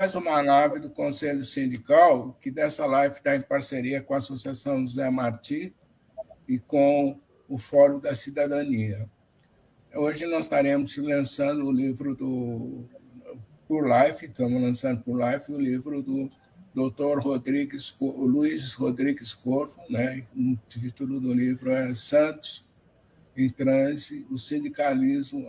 mais uma live do Conselho Sindical, que dessa live está em parceria com a Associação José Martí e com o Fórum da Cidadania. Hoje nós estaremos lançando o livro por live, estamos lançando por live o livro do Dr. Luiz Rodrigues Corvo, né? O título do livro é Santos em Transe, o sindicalismo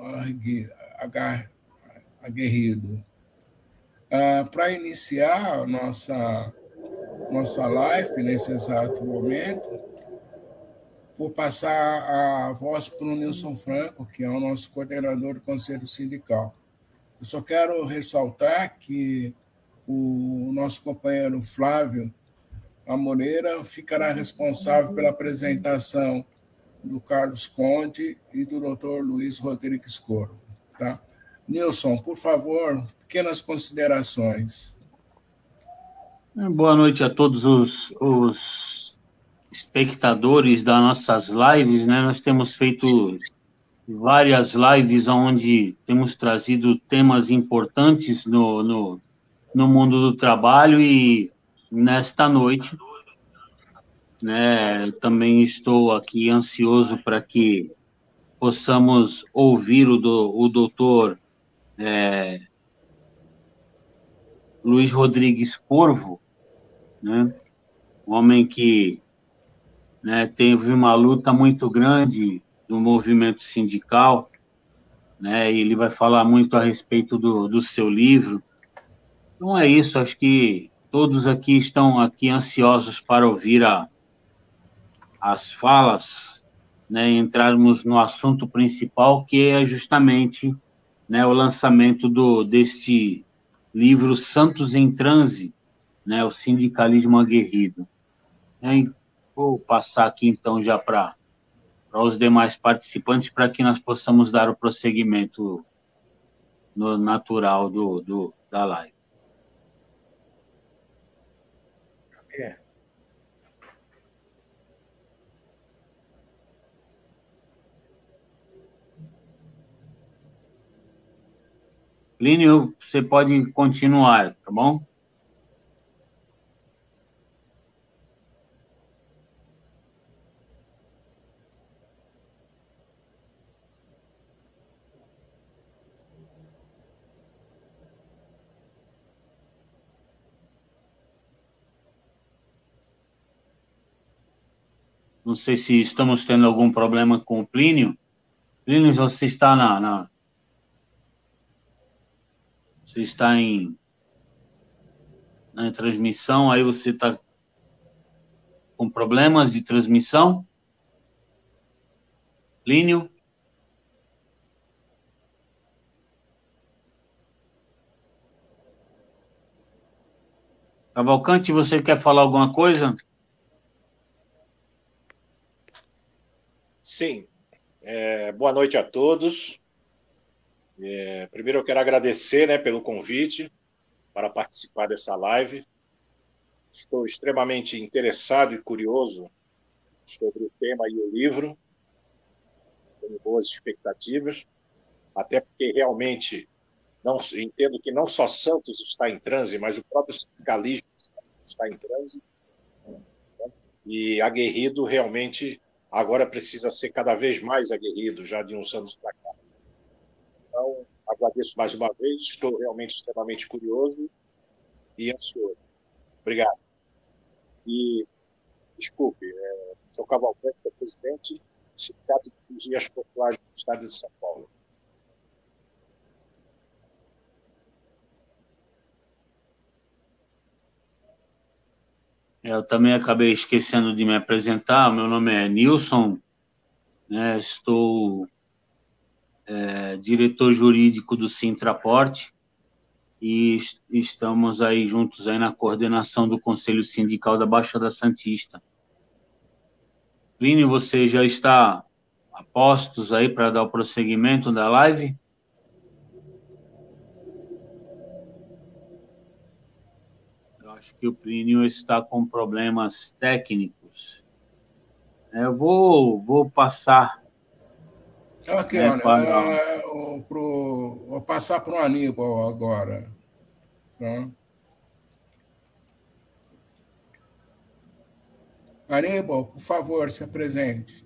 aguerrido. Para iniciar a nossa live, nesse exato momento, vou passar a voz para o Nilson Franco, que é o nosso coordenador do Conselho Sindical. Eu só quero ressaltar que o nosso companheiro Flávio Amoreira ficará responsável pela apresentação do Carlos Conde e do Dr. Luiz Rodrigues Corvo. Tá? Nilson, por favor, pequenas considerações. Boa noite a todos os espectadores das nossas lives, né? Nós temos feito várias lives onde temos trazido temas importantes no mundo do trabalho e nesta noite, né, também estou aqui ansioso para que possamos ouvir o doutor Luiz Rodrigues Corvo, né, um homem que, né, teve uma luta muito grande no movimento sindical, né, e ele vai falar muito a respeito do seu livro. Então é isso, acho que todos aqui estão aqui ansiosos para ouvir as falas, né, entrarmos no assunto principal, que é justamente, né, o lançamento deste livro Santos em Transe, né, o sindicalismo aguerrido. Vou passar aqui, então, já para os demais participantes, para que nós possamos dar o prosseguimento no natural da live. Plínio, você pode continuar, tá bom? Não sei se estamos tendo algum problema com o Plínio. Plínio, você está você está na transmissão, aí você está com problemas de transmissão? Plínio? Cavalcante, você quer falar alguma coisa? Sim. Boa noite a todos. Primeiro eu quero agradecer, né, pelo convite para participar dessa live. Estou extremamente interessado e curioso sobre o tema e o livro. Tenho boas expectativas, até porque realmente entendo que não só Santos está em transe, mas o próprio sindicalismo está em transe. E aguerrido realmente agora precisa ser cada vez mais aguerrido, já de uns anos para cá. Então, agradeço mais uma vez, estou realmente extremamente curioso e ansioso. Obrigado. E, desculpe, sou Cavalcante, sou presidente do Sindicato de Vigias Portuários do Estado de São Paulo. Eu também acabei esquecendo de me apresentar. Meu nome é Nilson, né? Estou diretor jurídico do Sintraporte e estamos aí juntos aí na coordenação do Conselho Sindical da Baixada Santista. Plínio, você já está a postos aí para dar o prosseguimento da live? Eu acho que o Plínio está com problemas técnicos. Eu vou passar. Ok, olha, vou passar para o Aníbal agora. Tá? Aníbal, por favor, se apresente.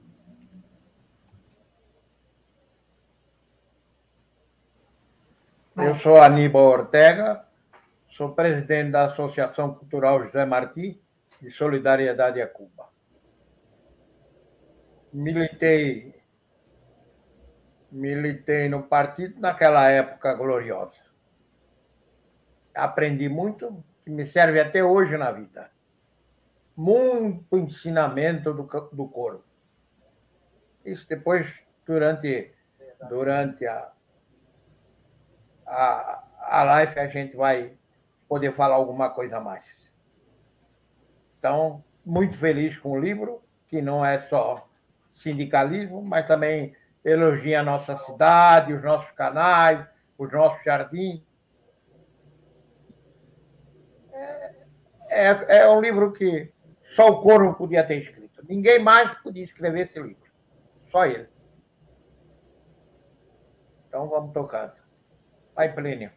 Eu sou Aníbal Ortega, sou presidente da Associação Cultural José Martí de Solidariedade a Cuba. Militei no partido naquela época gloriosa. Aprendi muito, que me serve até hoje na vida. Muito ensinamento do coro. Isso depois, durante a live, a gente vai poder falar alguma coisa a mais. Então, muito feliz com o livro, que não é só sindicalismo, mas também elogia a nossa cidade, os nossos canais, os nossos jardins. É um livro que só o Corvo podia ter escrito. Ninguém mais podia escrever esse livro. Só ele. Então, vamos tocando. Vai, Plínio.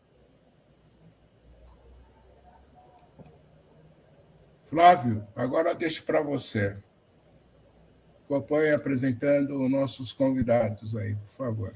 Flávio, agora eu deixo para você. Acompanhe apresentando nossos convidados aí, por favor.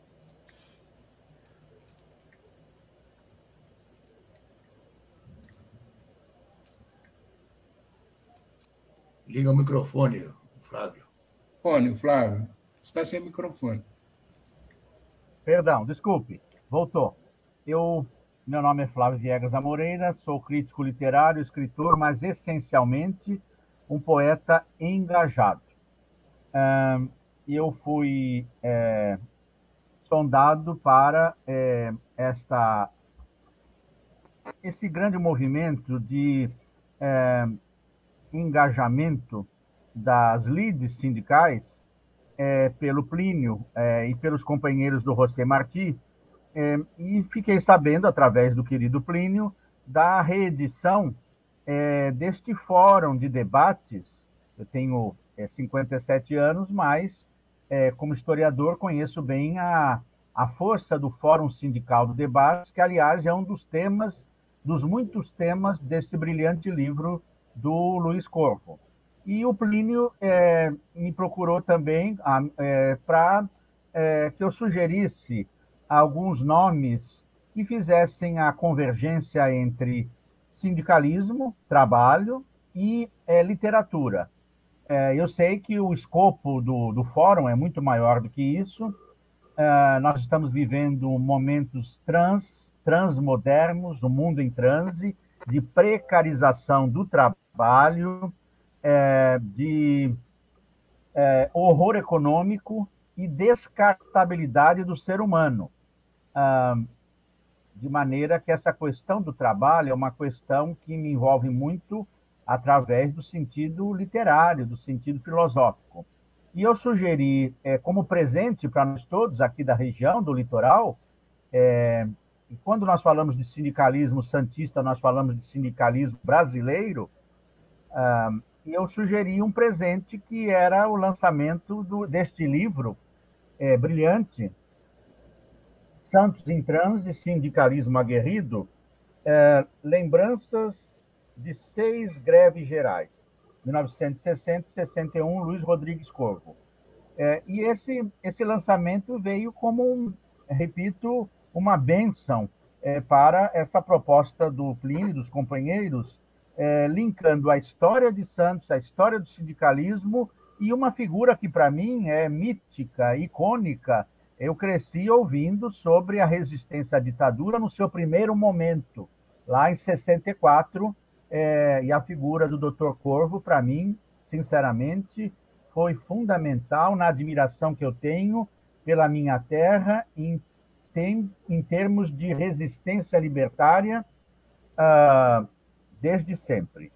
Liga o microfone, Flávio. Flávio, está sem microfone. Perdão, desculpe. Voltou. Meu nome é Flávio Viegas Amoreira, sou crítico literário, escritor, mas essencialmente um poeta engajado. Eu fui sondado para esse grande movimento de engajamento das lides sindicais pelo Plínio e pelos companheiros do José Martí, e fiquei sabendo, através do querido Plínio, da reedição deste fórum de debates. Eu tenho 57 anos, mas, como historiador, conheço bem a força do Fórum Sindical do Debate, que, aliás, é um dos muitos temas desse brilhante livro do Luiz Corvo. E o Plínio me procurou também para que eu sugerisse alguns nomes que fizessem a convergência entre sindicalismo, trabalho e literatura. Eu sei que o escopo do fórum é muito maior do que isso. Nós estamos vivendo momentos transmodernos, um mundo em transe, de precarização do trabalho, de horror econômico e descartabilidade do ser humano. De maneira que essa questão do trabalho é uma questão que me envolve muito através do sentido literário, do sentido filosófico. E eu sugeri, como presente para nós todos aqui da região, do litoral, e quando nós falamos de sindicalismo santista, nós falamos de sindicalismo brasileiro, e eu sugeri um presente que era o lançamento deste livro brilhante, Santos em Transe, Sindicalismo Aguerrido, Lembranças de 6 Greves Gerais, 1960 e 61, Luiz Rodrigues Corvo. E esse lançamento veio como, repito, uma bênção para essa proposta do Plínio, dos companheiros, linkando a história de Santos, a história do sindicalismo e uma figura que, para mim, é mítica, icônica. Eu cresci ouvindo sobre a resistência à ditadura no seu primeiro momento, lá em 64, e a figura do Dr. Corvo, para mim, sinceramente, foi fundamental na admiração que eu tenho pela minha terra em termos de resistência libertária desde sempre.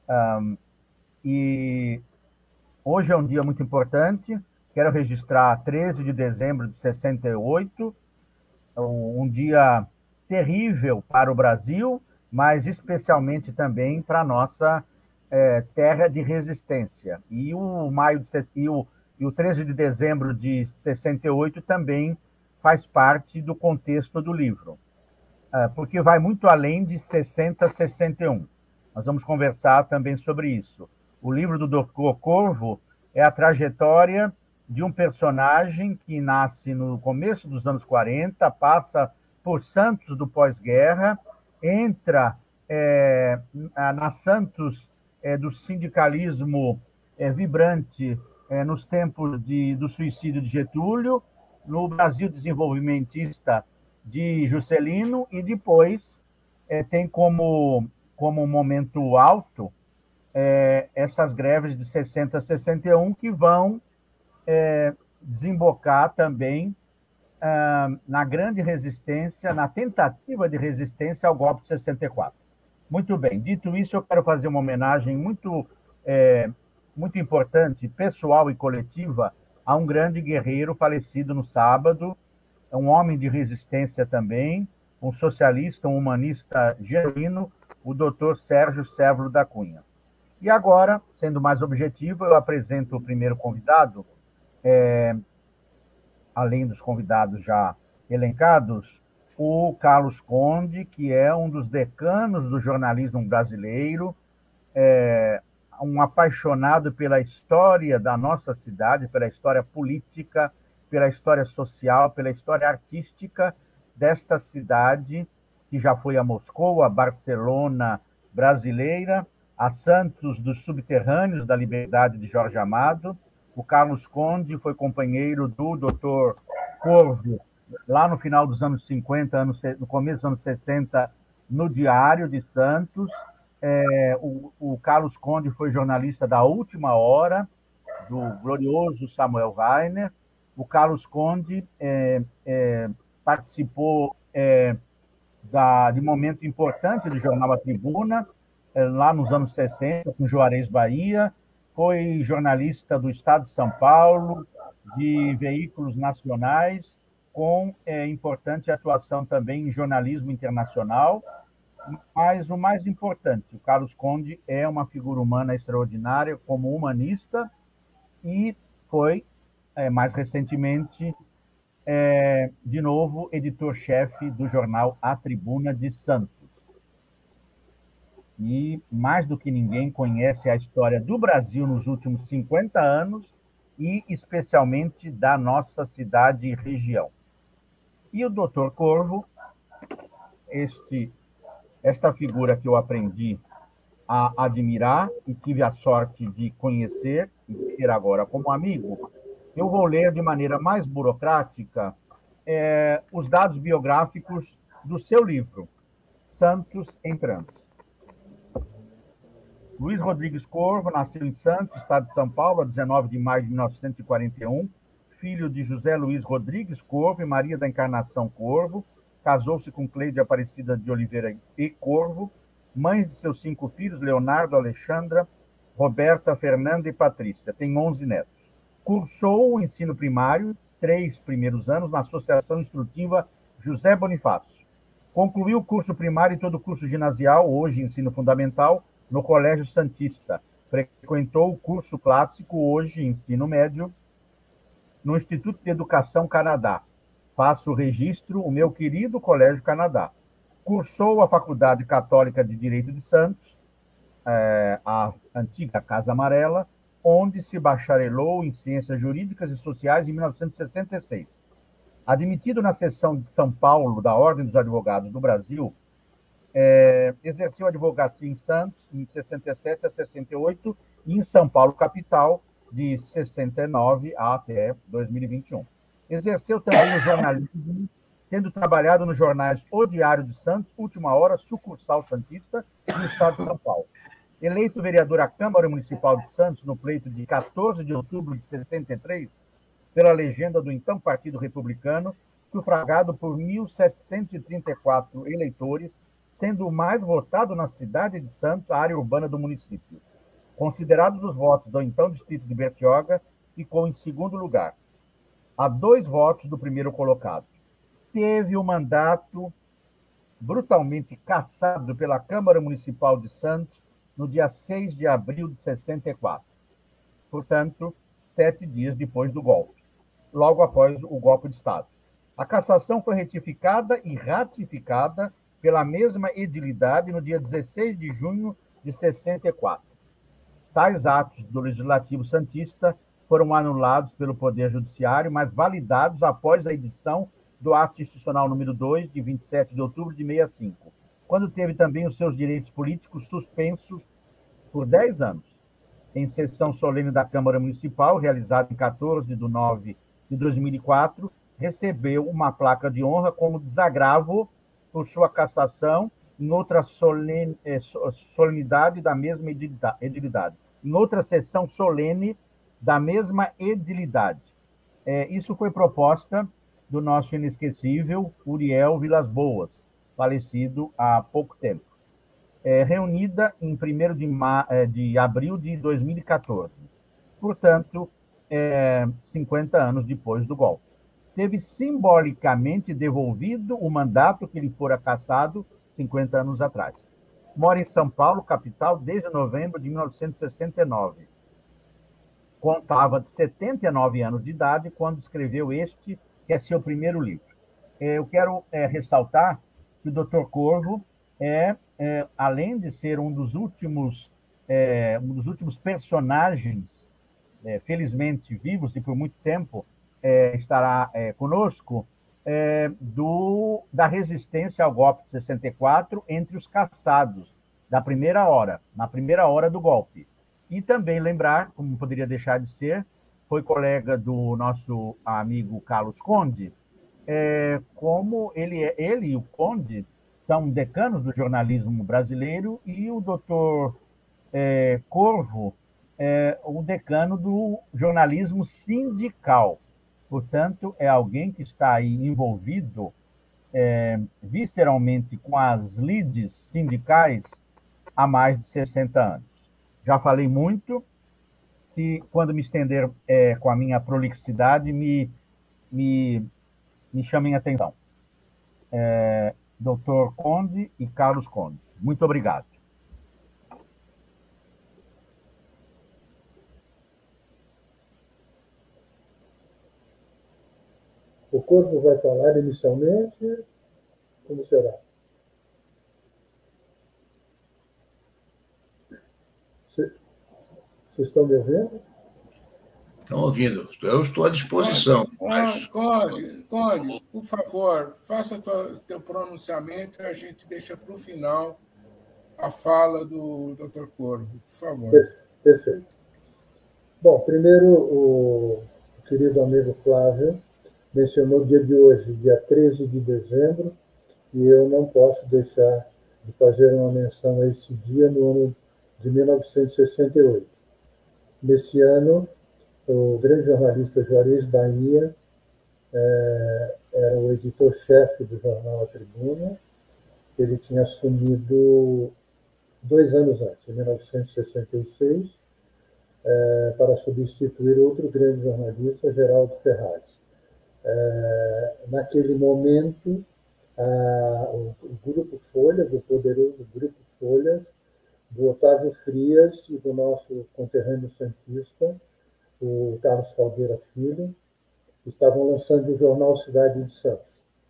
E hoje é um dia muito importante. Quero registrar 13 de dezembro de 68, um dia terrível para o Brasil, mas especialmente também para a nossa terra de resistência. E o 13 de dezembro de 68 também faz parte do contexto do livro, porque vai muito além de 60 a 61. Nós vamos conversar também sobre isso. O livro do Dr. Corvo é a trajetória de um personagem que nasce no começo dos anos 40, passa por Santos do pós-guerra, entra na Santos do sindicalismo vibrante nos tempos do suicídio de Getúlio, no Brasil desenvolvimentista de Juscelino, e depois tem como momento alto essas greves de 60 a 61, que vão desembocar também na grande resistência, na tentativa de resistência ao golpe de 64. Muito bem, dito isso, eu quero fazer uma homenagem muito importante, pessoal e coletiva, a um grande guerreiro falecido no sábado, um homem de resistência também, um socialista, um humanista genuíno, o Dr. Sérgio Sévolo da Cunha. E agora, sendo mais objetivo, eu apresento o primeiro convidado, além dos convidados já elencados, o Carlos Conde, que é um dos decanos do jornalismo brasileiro, um apaixonado pela história da nossa cidade, pela história política, pela história social, pela história artística desta cidade, que já foi a Moscou, a Barcelona brasileira, a Santos dos subterrâneos da Liberdade de Jorge Amado. O Carlos Conde foi companheiro do Dr. Corvo lá no final dos anos 50, no começo dos anos 60, no Diário de Santos. O Carlos Conde foi jornalista da Última Hora, do glorioso Samuel Weiner. O Carlos Conde participou de momento importante do jornal A Tribuna, lá nos anos 60, com Juarez Bahia. Foi jornalista do Estado de São Paulo, de veículos nacionais, com importante atuação também em jornalismo internacional. Mas o mais importante, o Carlos Conde é uma figura humana extraordinária como humanista e foi, mais recentemente, de novo, editor-chefe do jornal A Tribuna de Santos. E, mais do que ninguém, conhece a história do Brasil nos últimos 50 anos e, especialmente, da nossa cidade e região. E o Dr. Corvo, esta figura que eu aprendi a admirar e tive a sorte de conhecer e ter agora como amigo, eu vou ler de maneira mais burocrática os dados biográficos do seu livro, Santos em Transe. Luiz Rodrigues Corvo nasceu em Santos, estado de São Paulo, a 19 de maio de 1941, filho de José Luiz Rodrigues Corvo e Maria da Encarnação Corvo. Casou-se com Cleide Aparecida de Oliveira e Corvo, mãe de seus 5 filhos, Leonardo, Alexandra, Roberta, Fernanda e Patrícia. Tem 11 netos. Cursou o ensino primário, 3 primeiros anos, na Associação Instrutiva José Bonifácio. Concluiu o curso primário e todo o curso ginasial, hoje ensino fundamental, no Colégio Santista. Frequentou o curso clássico, hoje ensino médio, no Instituto de Educação Canadá. Faço o registro, o meu querido Colégio Canadá. Cursou a Faculdade Católica de Direito de Santos, a antiga Casa Amarela, onde se bacharelou em Ciências Jurídicas e Sociais em 1966. Admitido na seção de São Paulo da Ordem dos Advogados do Brasil, exerceu advocacia em Santos, em 67 a 68, e em São Paulo, capital, de 69 até 2021. Exerceu também o jornalismo, tendo trabalhado nos jornais O Diário de Santos, Última Hora, Sucursal Santista, no estado de São Paulo. Eleito vereador à Câmara Municipal de Santos no pleito de 14 de outubro de 63, pela legenda do então Partido Republicano, sufragado por 1.734 eleitores, sendo o mais votado na cidade de Santos, a área urbana do município. Considerados os votos do então distrito de Bertioga, ficou em segundo lugar, a 2 votos do primeiro colocado. Teve o mandato brutalmente cassado pela Câmara Municipal de Santos no dia 6 de abril de 64. Portanto, 7 dias depois do golpe, logo após o golpe de Estado. A cassação foi retificada e ratificada pela mesma edilidade no dia 16 de junho de 64. tais atos do Legislativo Santista foram anulados pelo Poder Judiciário, mas validados após a edição do Ato Institucional número 2, de 27 de outubro de 65, quando teve também os seus direitos políticos suspensos por 10 anos. Em sessão solene da Câmara Municipal, realizada em 14 de nove de 2004, recebeu uma placa de honra como desagravo por sua cassação em outra solenidade da mesma edilidade, em outra sessão solene da mesma edilidade. Isso foi proposta do nosso inesquecível Uriel Vilas Boas, falecido há pouco tempo, reunida em 1º de abril de 2014, portanto, 50 anos depois do golpe. Teve simbolicamente devolvido o mandato que lhe fora cassado 50 anos atrás. Mora em São Paulo, capital, desde novembro de 1969. Contava de 79 anos de idade quando escreveu este, que é seu primeiro livro. Eu quero ressaltar que o Dr. Corvo além de ser um dos últimos personagens, felizmente vivos e por muito tempo estará conosco, da resistência ao golpe de 64 entre os cassados, na primeira hora do golpe. E também lembrar, como poderia deixar de ser, foi colega do nosso amigo Carlos Conde, como ele e o Conde são decanos do jornalismo brasileiro, e o doutor Corvo o decano do jornalismo sindical. Portanto, é alguém que está aí envolvido visceralmente com as lides sindicais há mais de 60 anos. Já falei muito, e quando me estender com a minha prolixidade, me chamem a atenção. Dr. Conde e Carlos Conde. Muito obrigado. O Corvo vai falar inicialmente? Como será? Vocês estão me ouvindo? Estão ouvindo. Eu estou à disposição. Conde, por favor, faça teu pronunciamento e a gente deixa para o final a fala do Dr. Corvo, por favor. Perfeito. Bom, primeiro, o querido amigo Flávio mencionou o dia de hoje, dia 13 de dezembro, e eu não posso deixar de fazer uma menção a esse dia no ano de 1968. Nesse ano, o grande jornalista Juarez Bahia era o editor-chefe do jornal A Tribuna. Ele tinha assumido 2 anos antes, em 1966, para substituir outro grande jornalista, Geraldo Ferraz. Naquele momento, o Grupo Folhas, o poderoso Grupo Folhas, do Otávio Frias e do nosso conterrâneo santista, o Carlos Caldeira Filho, estavam lançando o jornal Cidade de Santos.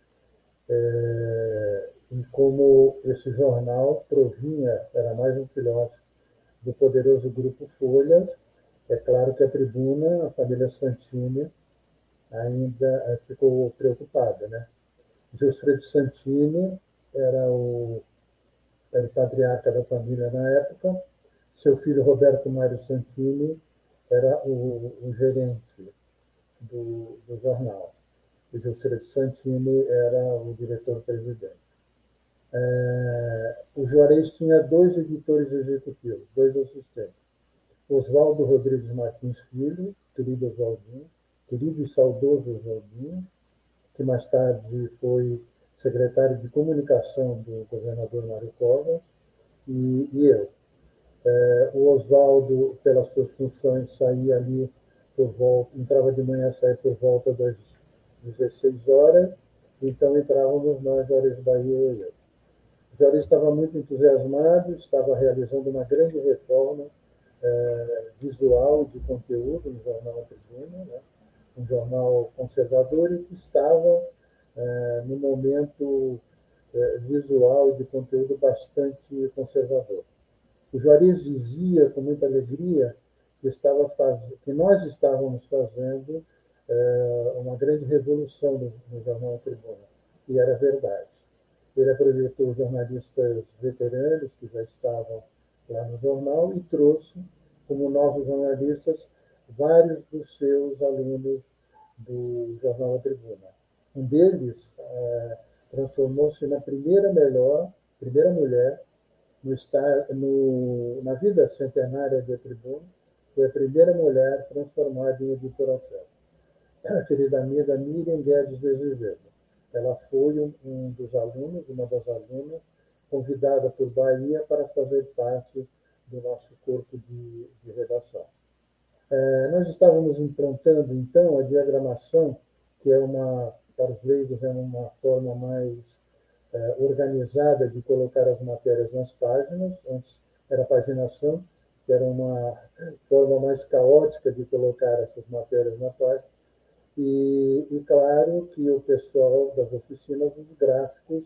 E como esse jornal era mais um filhote do poderoso Grupo Folhas, é claro que a Tribuna, a família Santini, ainda ficou preocupada, né? Gilfredo Santini era o patriarca da família na época. Seu filho Roberto Mário Santini era o gerente do jornal. O Gilfredo Santini era o diretor-presidente. O Juarez tinha 2 editores executivos, 2 assistentes. Oswaldo Rodrigues Martins Filho, querido Oswaldinho, querido e saudoso Oswaldinho, que mais tarde foi secretário de comunicação do governador Mário Covas, e eu. O Oswaldo, pelas suas funções, saía ali entrava de manhã, saía por volta das 16 horas, então entrávamos nós, Juarez Bahia e eu. O Juarez estava muito entusiasmado, estava realizando uma grande reforma visual de conteúdo no jornal A Tribuna, né? Um jornal conservador e que estava no momento visual e de conteúdo bastante conservador. O Juarez dizia com muita alegria que nós estávamos fazendo uma grande revolução no jornal Tribuna, e era verdade. Ele aproveitou os jornalistas veteranos que já estavam lá no jornal e trouxe, como novos jornalistas, vários dos seus alunos do jornal Tribuna. Um deles transformou-se na primeira mulher na vida centenária da Tribuna, foi a primeira mulher transformada em editora-chefe. A querida amiga Miriam Guedes de Azevedo. Ela foi uma das alunas, convidada por Bahia para fazer parte do nosso corpo de redação. Nós estávamos implantando, então, a diagramação, que para os leigos, é uma forma mais organizada de colocar as matérias nas páginas. Antes era paginação, que era uma forma mais caótica de colocar essas matérias na página. E claro que o pessoal das oficinas dos gráficos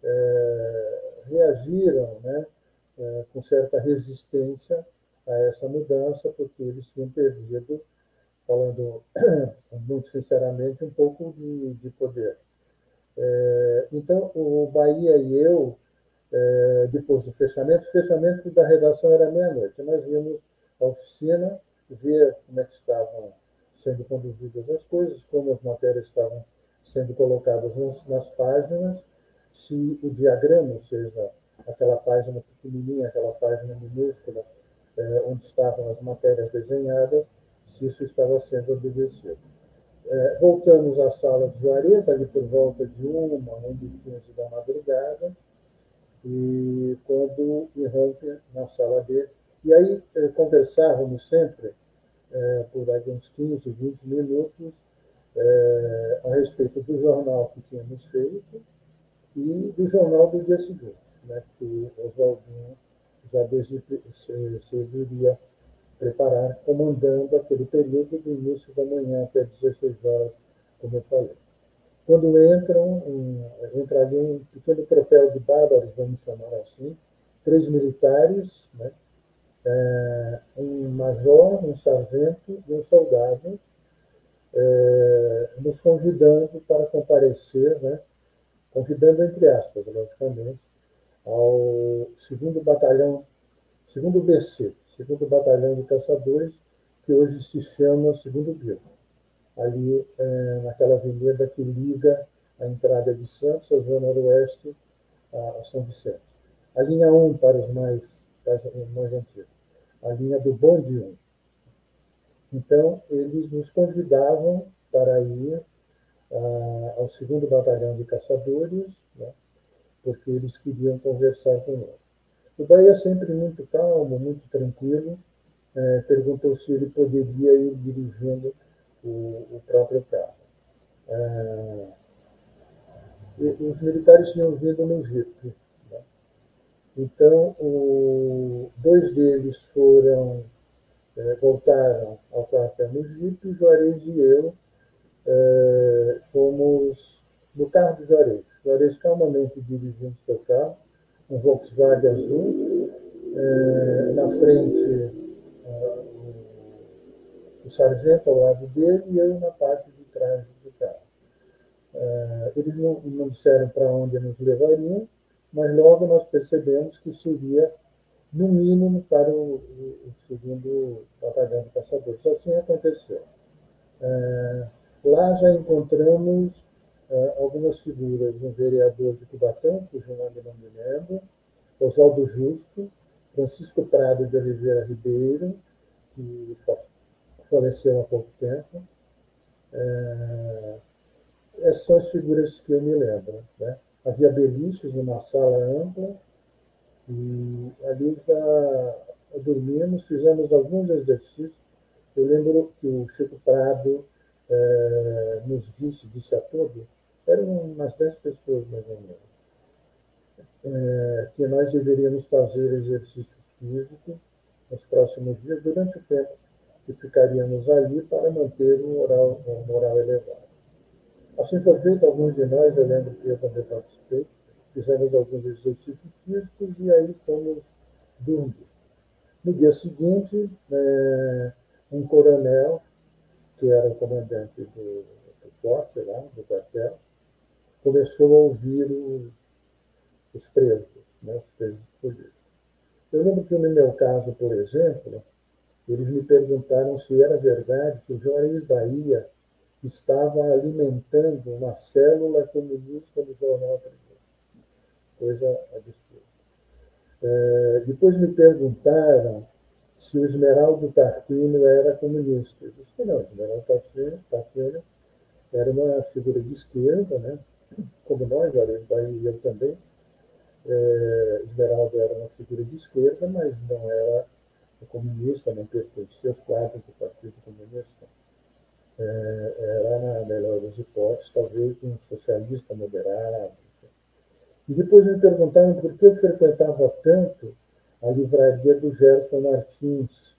reagiram, né, com certa resistência a essa mudança, porque eles tinham perdido, falando muito sinceramente, um pouco de poder. Então, o Bahia e eu, depois do fechamento da redação era meia-noite. Nós íamos à oficina ver como é que estavam sendo conduzidas as coisas, como as matérias estavam sendo colocadas nas páginas, se o diagrama, ou seja, aquela página pequenininha, aquela página minúscula, onde estavam as matérias desenhadas, se isso estava sendo obedecido. Voltamos à sala de Juarez, ali por volta de 1h15 da madrugada, e quando irrompe na sala dele. E aí conversávamos sempre, por aí uns 15, 20 minutos, a respeito do jornal que tínhamos feito e do jornal do dia seguinte, né, que o Oswaldinho já desde cedo iria preparar, comandando aquele período do início da manhã até 16 horas, como eu falei. Quando entra ali um pequeno tropel de bárbaros, vamos chamar assim, 3 militares, né, um major, um sargento e um soldado, nos convidando para comparecer, né, convidando entre aspas, logicamente, ao segundo batalhão, segundo BC, segundo batalhão de caçadores, que hoje se chama segundo Bio, ali naquela avenida que liga a entrada de Santos, a zona oeste, a São Vicente. A linha 1 para os mais antigos, a linha do bonde 1. Então, eles nos convidavam para ir ao segundo batalhão de caçadores, né, porque eles queriam conversar conosco. O Bahia, sempre muito calmo, muito tranquilo, perguntou se ele poderia ir dirigindo o próprio carro. Os militares tinham vindo no Jeep, né? Então, 2 deles voltaram ao quartel no Jeep, e Juarez e eu fomos no carro do Juarez. Juarez calmamente dirigindo seu carro, um Volkswagen azul, na frente o sargento ao lado dele e eu na parte de trás do carro. Eles não disseram para onde nos levariam, mas logo nós percebemos que seria, no mínimo, para o segundo batalhão de caçadores. Assim aconteceu. Lá já encontramos algumas figuras, um vereador de Cubatão, cujo nome não me lembro, Oswaldo Justo, Francisco Prado de Oliveira Ribeiro, que faleceu há pouco tempo. Essas são as figuras que eu me lembro, né? Havia beliches numa sala ampla, e ali já dormimos, fizemos alguns exercícios. Eu lembro que o Chico Prado nos disse a todos, eram umas 10 pessoas mais ou menos, que nós deveríamos fazer exercício físico nos próximos dias, durante o tempo que ficaríamos ali, para manter o moral elevado. Assim foi feito, alguns de nós, eu lembro que eu também participei, fizemos alguns exercícios físicos e aí fomos dormir. No dia seguinte, um coronel, que era o comandante do forte lá, do quartel, começou a ouvir os presos, né, os presos políticos. Eu lembro que no meu caso, por exemplo, eles me perguntaram se era verdade que o Juarez Bahia estava alimentando uma célula comunista do Jornal Tribuna. Coisa absurda. Depois me perguntaram se o Esmeraldo Tarquínio era comunista. Eu disse que não, o Esmeraldo Tarquínio era uma figura de esquerda, né? Como nós, Juarez Bahia e eu também. Esmeraldo era uma figura de esquerda, mas não era comunista, não pertencia aos quadros do Partido Comunista. Era, na melhor das hipóteses, talvez um socialista moderado. E depois me perguntaram por que eu frequentava tanto a livraria do Gerson Martins.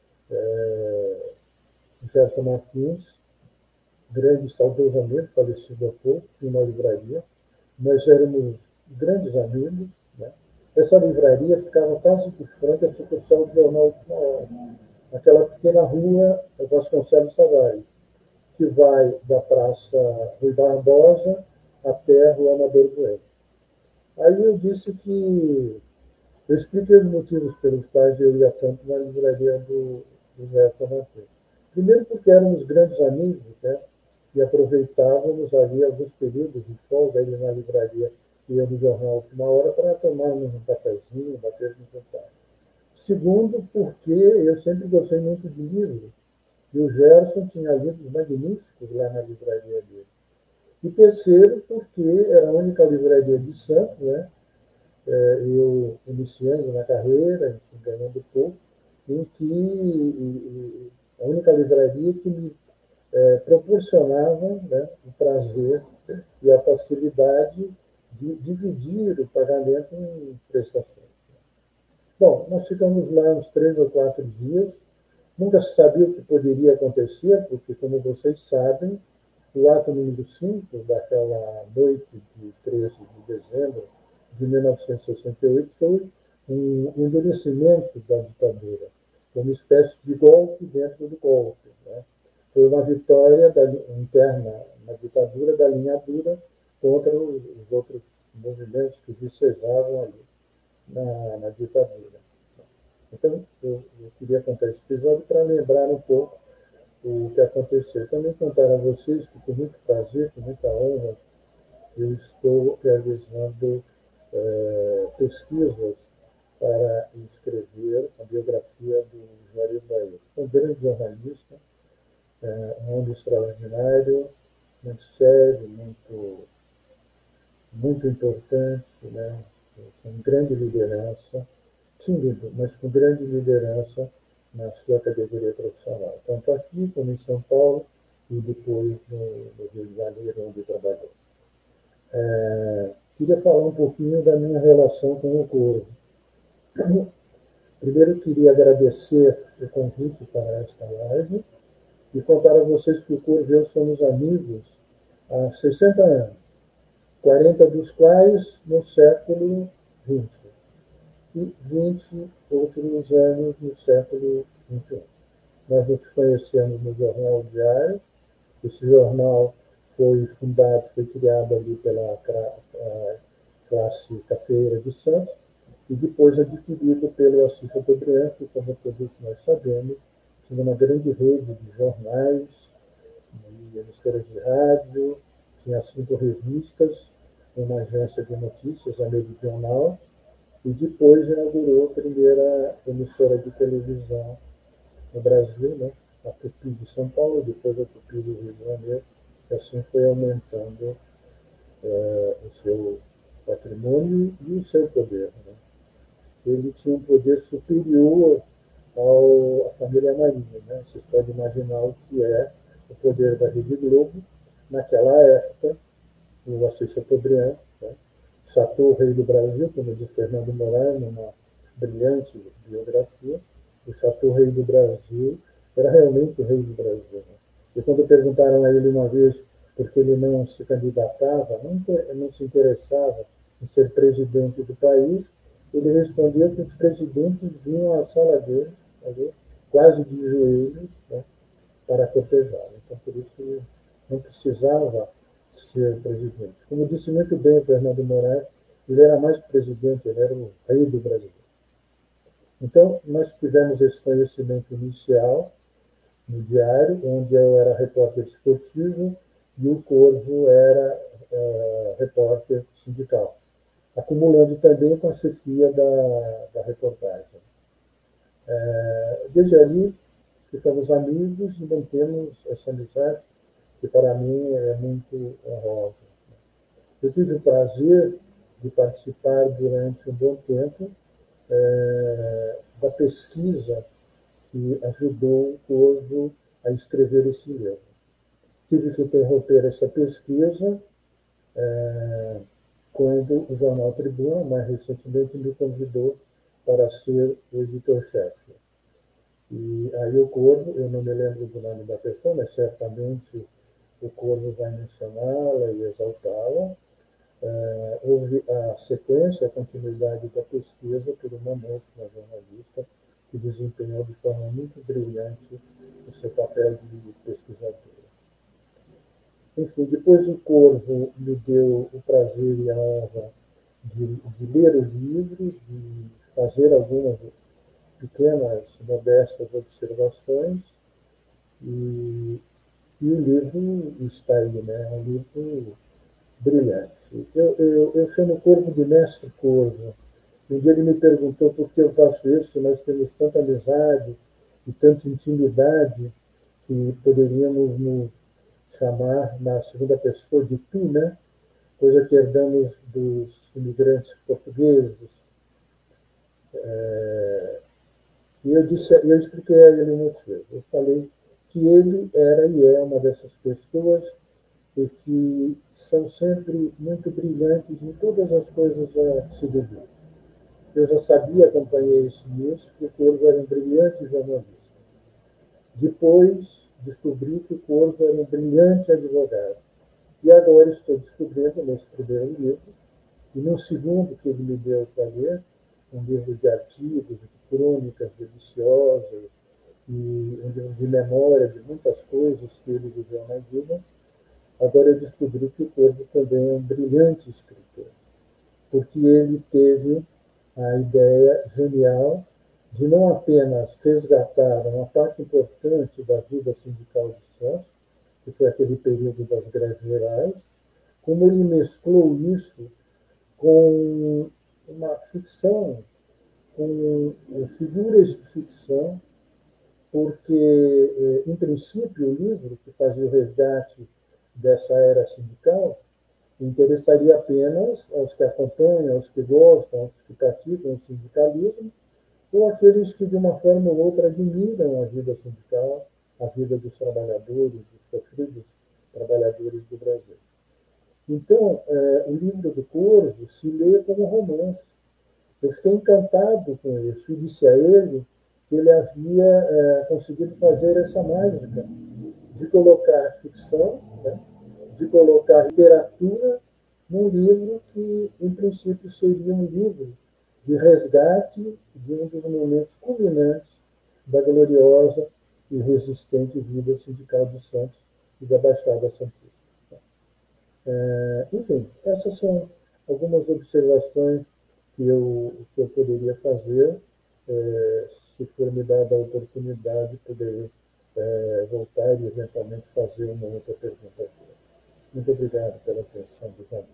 Gerson Martins, grande e saudoso amigo, falecido há pouco, tinha uma livraria. Nós éramos grandes amigos. Né? Essa livraria ficava quase de frente à sucursal do Jornal Última Hora, naquela pequena rua Vasconcelos Tavares, que vai da Praça Rui Barbosa até a Rua Amador Bueno. Aí eu disse que eu expliquei os motivos pelos quais eu ia tanto na livraria do Gerson Martins. Primeiro porque éramos grandes amigos, né? E aproveitávamos ali alguns períodos de folga, ele na livraria e eu no Jornal Última Hora, para tomarmos um cafezinho, batermos um papo. Segundo, porque eu sempre gostei muito de livros, e o Gerson tinha livros magníficos lá na livraria dele. E terceiro, porque era a única livraria de Santos, né? Eu iniciando na carreira, enfim, ganhando pouco, em que a única livraria que me proporcionava, né, o prazer e a facilidade de dividir o pagamento em prestações. Bom, nós ficamos lá uns 3 ou 4 dias, nunca se sabia o que poderia acontecer, porque, como vocês sabem, o ato número 5 daquela noite de 13 de dezembro de 1968 foi um endurecimento da ditadura, uma espécie de golpe dentro do golpe. Né? Foi uma vitória interna na ditadura da linha dura contra os outros movimentos que vicejavam ali na ditadura. Então, eu queria contar esse episódio para lembrar um pouco o que aconteceu. Também contar a vocês que, com muito prazer, com muita honra, eu estou realizando pesquisas para escrever a biografia do Juarez Bahia. Um grande jornalista, um homem extraordinário, muito sério, muito importante, né? Com grande liderança, tímido, mas com grande liderança na sua categoria profissional, tanto aqui como em São Paulo e depois no Rio de Janeiro, onde trabalhou. Queria falar um pouquinho da minha relação com o Corvo. Primeiro, queria agradecer o convite para esta live e contar a vocês que o Corvo e eu somos amigos há 60 anos, 40 dos quais no século XX e 20 outros anos no século XXI. Nós nos conhecemos no Jornal Diário. Esse jornal foi fundado, foi criado ali pela classe cafeira de Santos e depois adquirido pelo Assis Chateaubriand, que, como todos nós sabemos, tinha uma grande rede de jornais, de emissoras de rádio, tinha 5 revistas, uma agência de notícias, a Meridional, e depois inaugurou a primeira emissora de televisão no Brasil, né? A Tupi de São Paulo, depois a Tupi do Rio de Janeiro, e assim foi aumentando o seu patrimônio e o seu poder. Né? Ele tinha um poder superior à família Marinho. Né? Vocês podem imaginar o que é o poder da Rede Globo naquela época, o Assis Chateaubriand, né? Chateau, rei do Brasil, como diz Fernando Moraes, numa brilhante biografia. O Chateau, rei do Brasil, era realmente o rei do Brasil. Né? E quando perguntaram a ele uma vez por que ele não se candidatava, não se interessava em ser presidente do país, ele respondeu que os presidentes vinham à sala dele, ali, quase de joelhos, né, para cortejá-lo. Então, por isso, não precisava ser presidente. Como disse muito bem o Fernando Moraes, ele era mais que presidente, ele era o rei do Brasil. Então, nós tivemos esse conhecimento inicial no diário, onde eu era repórter esportivo e o Corvo era repórter sindical, acumulando também com a chefia da reportagem. Desde ali, ficamos amigos e mantemos essa amizade, que para mim é muito honrosa. Eu tive o prazer de participar durante um bom tempo da pesquisa que ajudou o Corvo a escrever esse livro. Tive que interromper essa pesquisa quando o Jornal Tribuna, mais recentemente, me convidou para ser o editor-chefe. E aí o Corvo, eu não me lembro do nome da pessoa, mas certamente o Corvo vai mencioná-la e exaltá-la. Houve a sequência, a continuidade da pesquisa por uma moça, uma jornalista, que desempenhou de forma muito brilhante o seu papel de pesquisadora. Enfim, depois o Corvo me deu o prazer e a honra de ler o livro, de fazer algumas pequenas, modestas observações, e o livro está aí, né? É um livro brilhante. Eu chamo o Corvo de mestre Corvo. Um dia ele me perguntou por que eu faço isso, nós temos tanta amizade e tanta intimidade que poderíamos nos chamar na segunda pessoa de tu, né? Coisa que herdamos dos imigrantes portugueses. E eu expliquei a ele uma vez. Eu falei que ele era e é uma dessas pessoas que são sempre muito brilhantes em todas as coisas a se dedicar. Eu já sabia, acompanhei esse início, que o Corvo era um brilhante jornalista. Depois, descobri que o Corvo era um brilhante advogado. E agora estou descobrindo, nesse primeiro livro, e no segundo que ele me deu para ler, um livro de artigos, de crônicas deliciosas, e um livro de memória de muitas coisas que ele viveu na vida, agora eu descobri que o Corvo também é um brilhante escritor, porque ele teve a ideia genial de não apenas resgatar uma parte importante da vida sindical de Santos, que foi aquele período das greves gerais, como ele mesclou isso com uma ficção, com figuras de ficção, porque, em princípio, o livro, que fazia o resgate dessa era sindical, interessaria apenas aos que acompanham, aos que gostam, aos que praticam o sindicalismo, ou aqueles que, de uma forma ou outra, admiram a vida sindical, a vida dos trabalhadores, dos sofridos trabalhadores do Brasil. Então, o livro do Corvo se lê como romance. Eu fiquei encantado com isso e disse a ele que ele havia conseguido fazer essa mágica de colocar ficção, né, de colocar literatura num livro que, em princípio, seria um livro de resgate de um dos momentos culminantes da gloriosa e resistente vida sindical de Santos e da Baixada Santista. Enfim, essas são algumas observações que eu poderia fazer. Se for me dada a oportunidade, poderei voltar e, eventualmente, fazer uma outra pergunta aqui. Muito obrigado pela atenção dos amigos.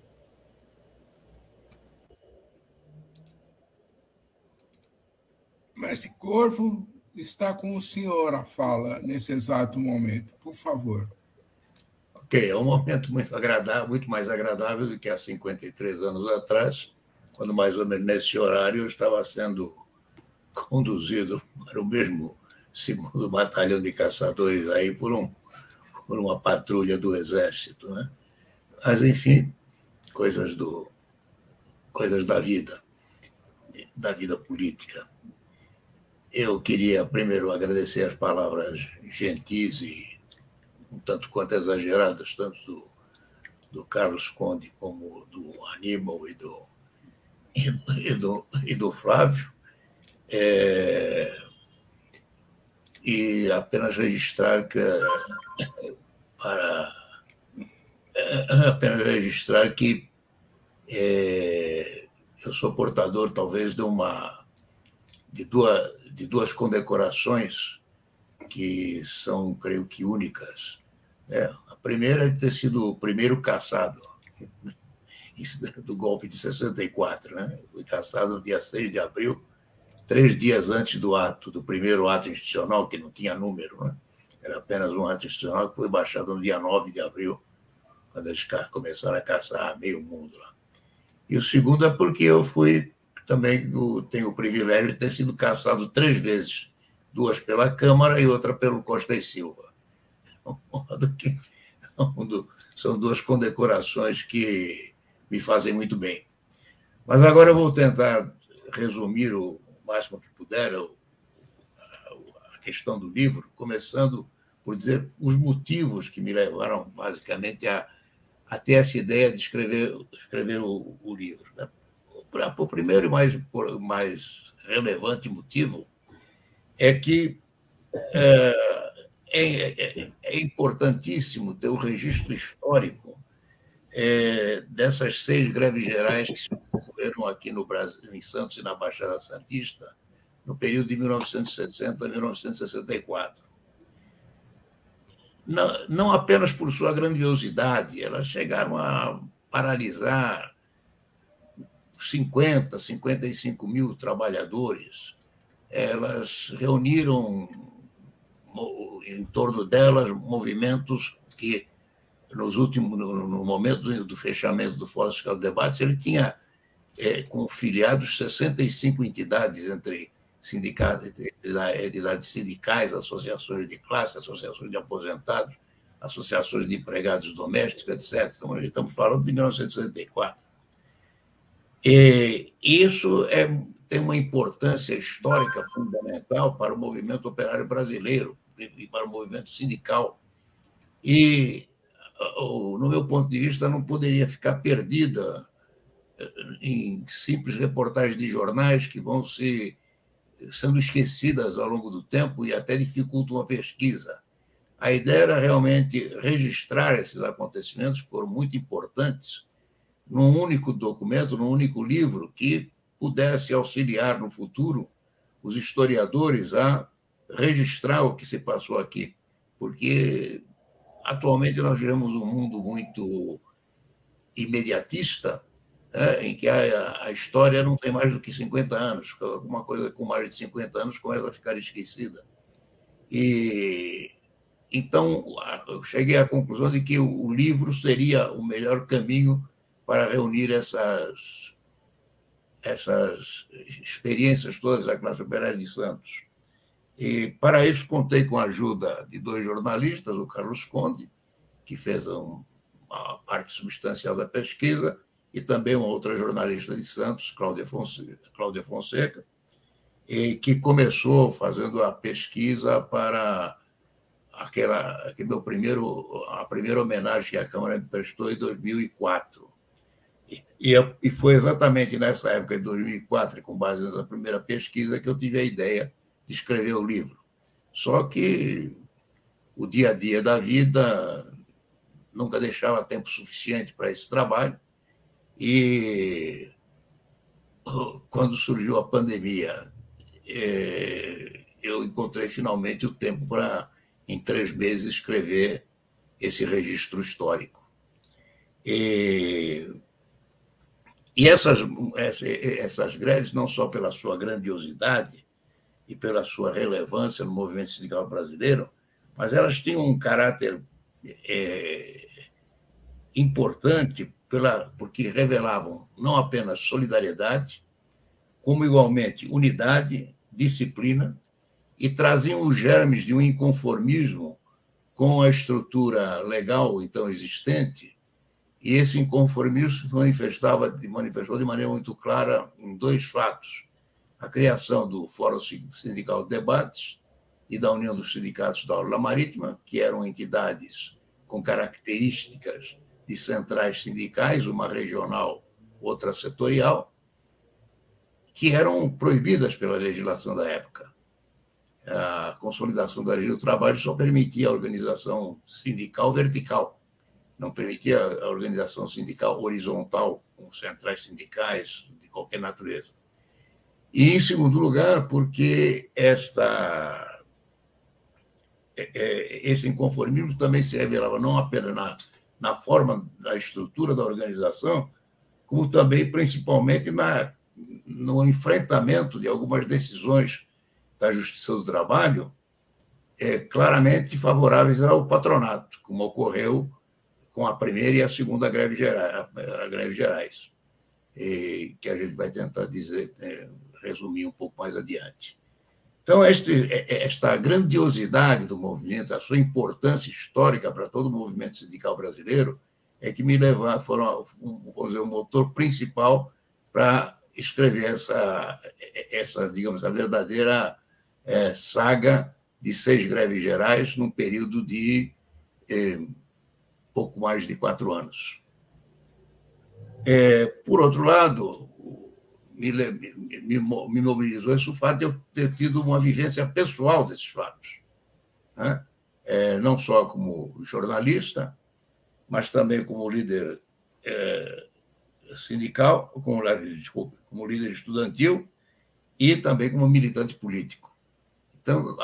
Mestre Corvo, está com o senhor a fala nesse exato momento. Por favor. Ok, é um momento muito agradável, muito mais agradável do que há 53 anos atrás, quando mais ou menos nesse horário eu estava sendo conduzido para o mesmo 2º Batalhão de Caçadores aí por uma patrulha do Exército, né? Mas, enfim, coisas da vida política. Eu queria primeiro agradecer as palavras gentis e um tanto quanto exageradas, tanto do Carlos Conde como do Aníbal e do Flávio, e apenas registrar que eu sou portador, talvez, de duas condecorações que são, creio que, únicas. A primeira é ter sido o primeiro caçado do golpe de 64. Né? Fui caçado no dia 6 de abril, 3 dias antes do primeiro ato institucional, que não tinha número. Né? Era apenas um ato institucional que foi baixado no dia 9 de abril, quando eles começaram a caçar meio mundo lá. E o segundo é porque eu tenho o privilégio de ter sido caçado 3 vezes, 2 pela Câmara e outra pelo Costa e Silva. São 2 condecorações que me fazem muito bem. Mas agora eu vou tentar resumir o máximo que puder a questão do livro, começando por dizer os motivos que me levaram, basicamente, a ter essa ideia de escrever o livro. Né? O primeiro e mais relevante motivo é que é importantíssimo ter o registro histórico dessas 6 greves gerais que se ocorreram aqui no Brasil, em Santos e na Baixada Santista, no período de 1960 a 1964. Não apenas por sua grandiosidade, elas chegaram a paralisar 50, 55 mil trabalhadores. Elas reuniram em torno delas movimentos que, no momento do fechamento do Fórum Fiscal de Debates, ele tinha com filiados 65 entidades, entre sindicatos, entidades sindicais, associações de classe, associações de aposentados, associações de empregados domésticos, etc. Então, a gente estamos falando de 1964. E isso tem uma importância histórica fundamental para o movimento operário brasileiro e para o movimento sindical. E, no meu ponto de vista, não poderia ficar perdida em simples reportagens de jornais que vão sendo esquecidas ao longo do tempo e até dificultam a pesquisa. A ideia era realmente registrar esses acontecimentos, que foram muito importantes, num único documento, num único livro, que pudesse auxiliar no futuro os historiadores a registrar o que se passou aqui. Porque, atualmente, nós vivemos um mundo muito imediatista, em que a história não tem mais do que 50 anos. Alguma coisa com mais de 50 anos começa a ficar esquecida. E, então, eu cheguei à conclusão de que o livro seria o melhor caminho para reunir essas experiências todas da classe operária de Santos. E, para isso, contei com a ajuda de 2 jornalistas, o Carlos Conde, que fez uma parte substancial da pesquisa, e também uma outra jornalista de Santos, Cláudia Fonseca, e que começou fazendo a pesquisa para a primeira homenagem que a Câmara me prestou em 2004. E foi exatamente nessa época de 2004, com base nessa primeira pesquisa, que eu tive a ideia de escrever o livro. Só que o dia a dia da vida nunca deixava tempo suficiente para esse trabalho, e quando surgiu a pandemia, eu encontrei finalmente o tempo para, em 3 meses, escrever esse registro histórico. E essas greves, não só pela sua grandiosidade e pela sua relevância no movimento sindical brasileiro, mas elas tinham um caráter importante, porque revelavam não apenas solidariedade, como, igualmente, unidade, disciplina, e traziam os germes de um inconformismo com a estrutura legal então existente, e esse inconformismo se manifestou de maneira muito clara em 2 fatos: a criação do Fórum Sindical de Debates e da União dos Sindicatos da Orla Marítima, que eram entidades com características de centrais sindicais, uma regional, outra setorial, que eram proibidas pela legislação da época. A consolidação da lei do trabalho só permitia a organização sindical vertical, não permitia a organização sindical horizontal, com centrais sindicais de qualquer natureza. E, em segundo lugar, porque esse inconformismo também se revelava não apenas na forma, da estrutura da organização, como também, principalmente, no enfrentamento de algumas decisões da Justiça do Trabalho claramente favoráveis ao patronato, como ocorreu com a primeira e a segunda greve gerais, que a gente vai tentar resumir um pouco mais adiante. Então, esta grandiosidade do movimento, a sua importância histórica para todo o movimento sindical brasileiro, é que me foram, vamos dizer, o motor principal para escrever essa, digamos, a verdadeira saga de 6 greves gerais num período de pouco mais de 4 anos. Por outro lado, me mobilizou esse fato de eu ter tido uma vivência pessoal desses fatos, né? Não só como jornalista, mas também como líder sindical, como líder estudantil e também como militante político. Então,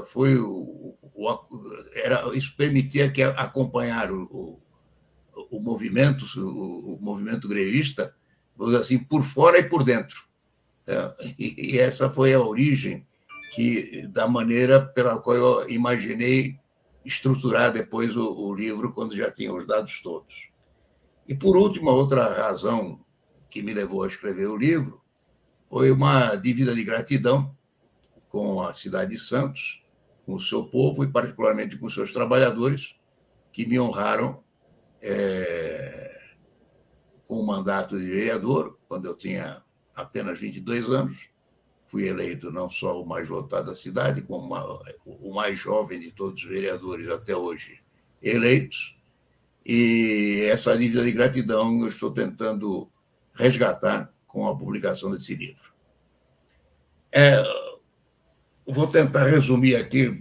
isso permitia que acompanhar o movimento grevista, vamos dizer assim, por fora e por dentro. E essa foi a origem da maneira pela qual eu imaginei estruturar depois o livro, quando já tinha os dados todos. E, por último, a outra razão que me levou a escrever o livro foi uma dívida de gratidão com a cidade de Santos, com o seu povo e, particularmente, com os seus trabalhadores, que me honraram com o mandato de vereador, quando eu tinha apenas 22 anos. Fui eleito não só o mais votado da cidade, como o mais jovem de todos os vereadores até hoje eleitos. E essa dívida de gratidão eu estou tentando resgatar com a publicação desse livro. Vou tentar resumir aqui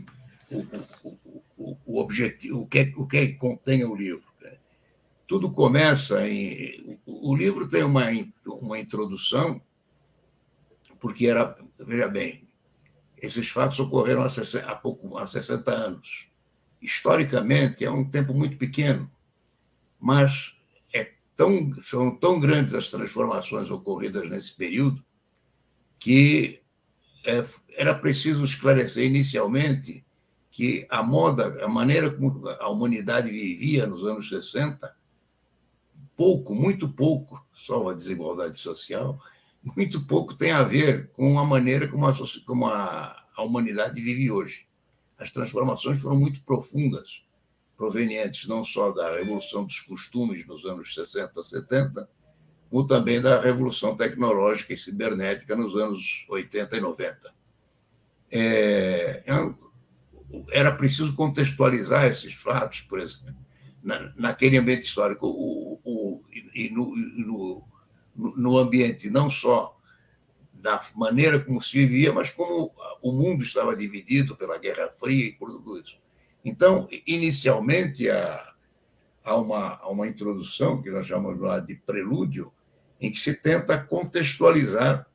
o objetivo, o que contém o livro. Tudo começa o livro tem uma introdução, porque veja bem, esses fatos ocorreram há 60 anos. Historicamente, é um tempo muito pequeno, mas são tão grandes as transformações ocorridas nesse período que era preciso esclarecer inicialmente que a maneira como a humanidade vivia nos anos 60, muito pouco, salvo a desigualdade social, muito pouco tem a ver com a maneira como a humanidade vive hoje. As transformações foram muito profundas, provenientes não só da revolução dos costumes nos anos 60, 70, como também da revolução tecnológica e cibernética nos anos 80 e 90. Era preciso contextualizar esses fatos, por exemplo, naquele ambiente histórico e no ambiente não só da maneira como se vivia, mas como o mundo estava dividido pela Guerra Fria e por tudo isso. Então, inicialmente, há uma introdução, que nós chamamos lá de prelúdio, em que se tenta contextualizar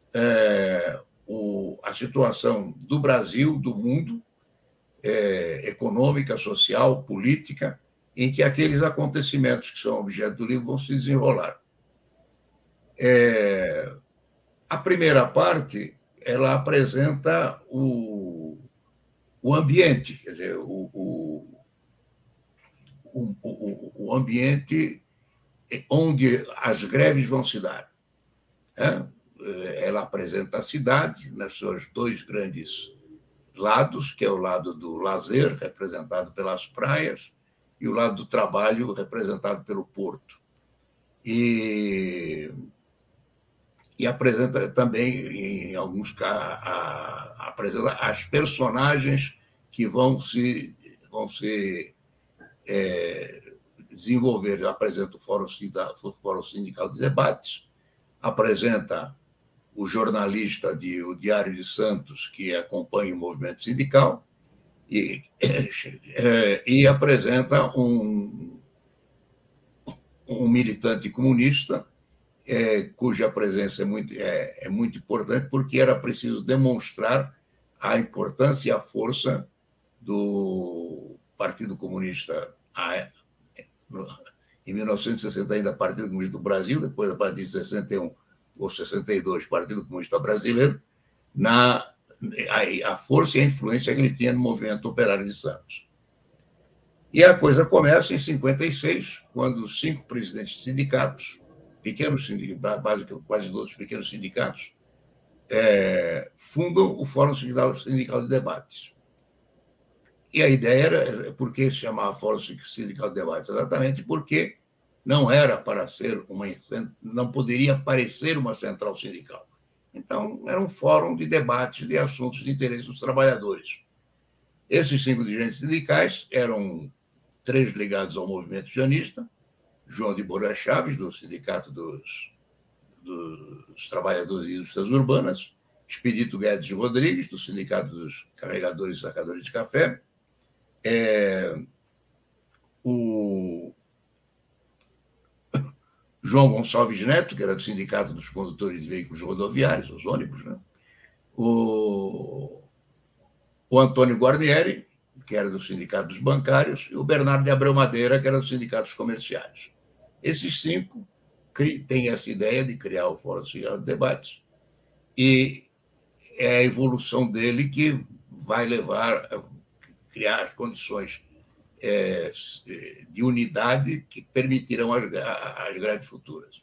a situação do Brasil, do mundo, econômica, social, política, em que aqueles acontecimentos que são objeto do livro vão se desenrolar. A primeira parte, ela apresenta o ambiente, quer dizer, o ambiente onde as greves vão se dar. Ela apresenta a cidade nos seus 2 grandes lados, que é o lado do lazer, representado pelas praias, e o lado do trabalho, representado pelo porto. E apresenta também, em alguns casos, apresenta as personagens que vão se desenvolver. Apresenta o Fórum Sindical de Debates, apresenta o jornalista o Diário de Santos, que acompanha o movimento sindical, e apresenta um militante comunista, cuja presença é muito importante, porque era preciso demonstrar a importância e a força do Partido Comunista, em 1960 ainda Partido Comunista do Brasil, depois a partir de 61 ou 62, Partido Comunista Brasileiro, a força e a influência que ele tinha no movimento operário de Santos. E a coisa começa em 56, quando 5 presidentes de sindicatos, pequenos sindicatos, basicamente quase todos pequenos sindicatos, fundam o Fórum Sindical de Debates. E a ideia era, por que se chamava Fórum Sindical de Debates? Exatamente porque não era para ser não poderia parecer uma central sindical. Então, era um fórum de debates de assuntos de interesse dos trabalhadores. Esses 5 dirigentes sindicais eram 3 ligados ao movimento sionista, João de Moura Chaves, do Sindicato dos Trabalhadores e Indústrias Urbanas, Expedito Guedes Rodrigues, do Sindicato dos Carregadores e Sacadores de Café, o João Gonçalves Neto, que era do Sindicato dos Condutores de Veículos Rodoviários, os ônibus, né? O Antônio Guarnieri, que era do Sindicato dos Bancários, e o Bernardo de Abreu Madeira, que era do Sindicato dos Comerciários. Esses 5 têm essa ideia de criar o Fórum Sindical de Debates, e é a evolução dele que vai levar a criar as condições de unidade que permitirão as greves futuras.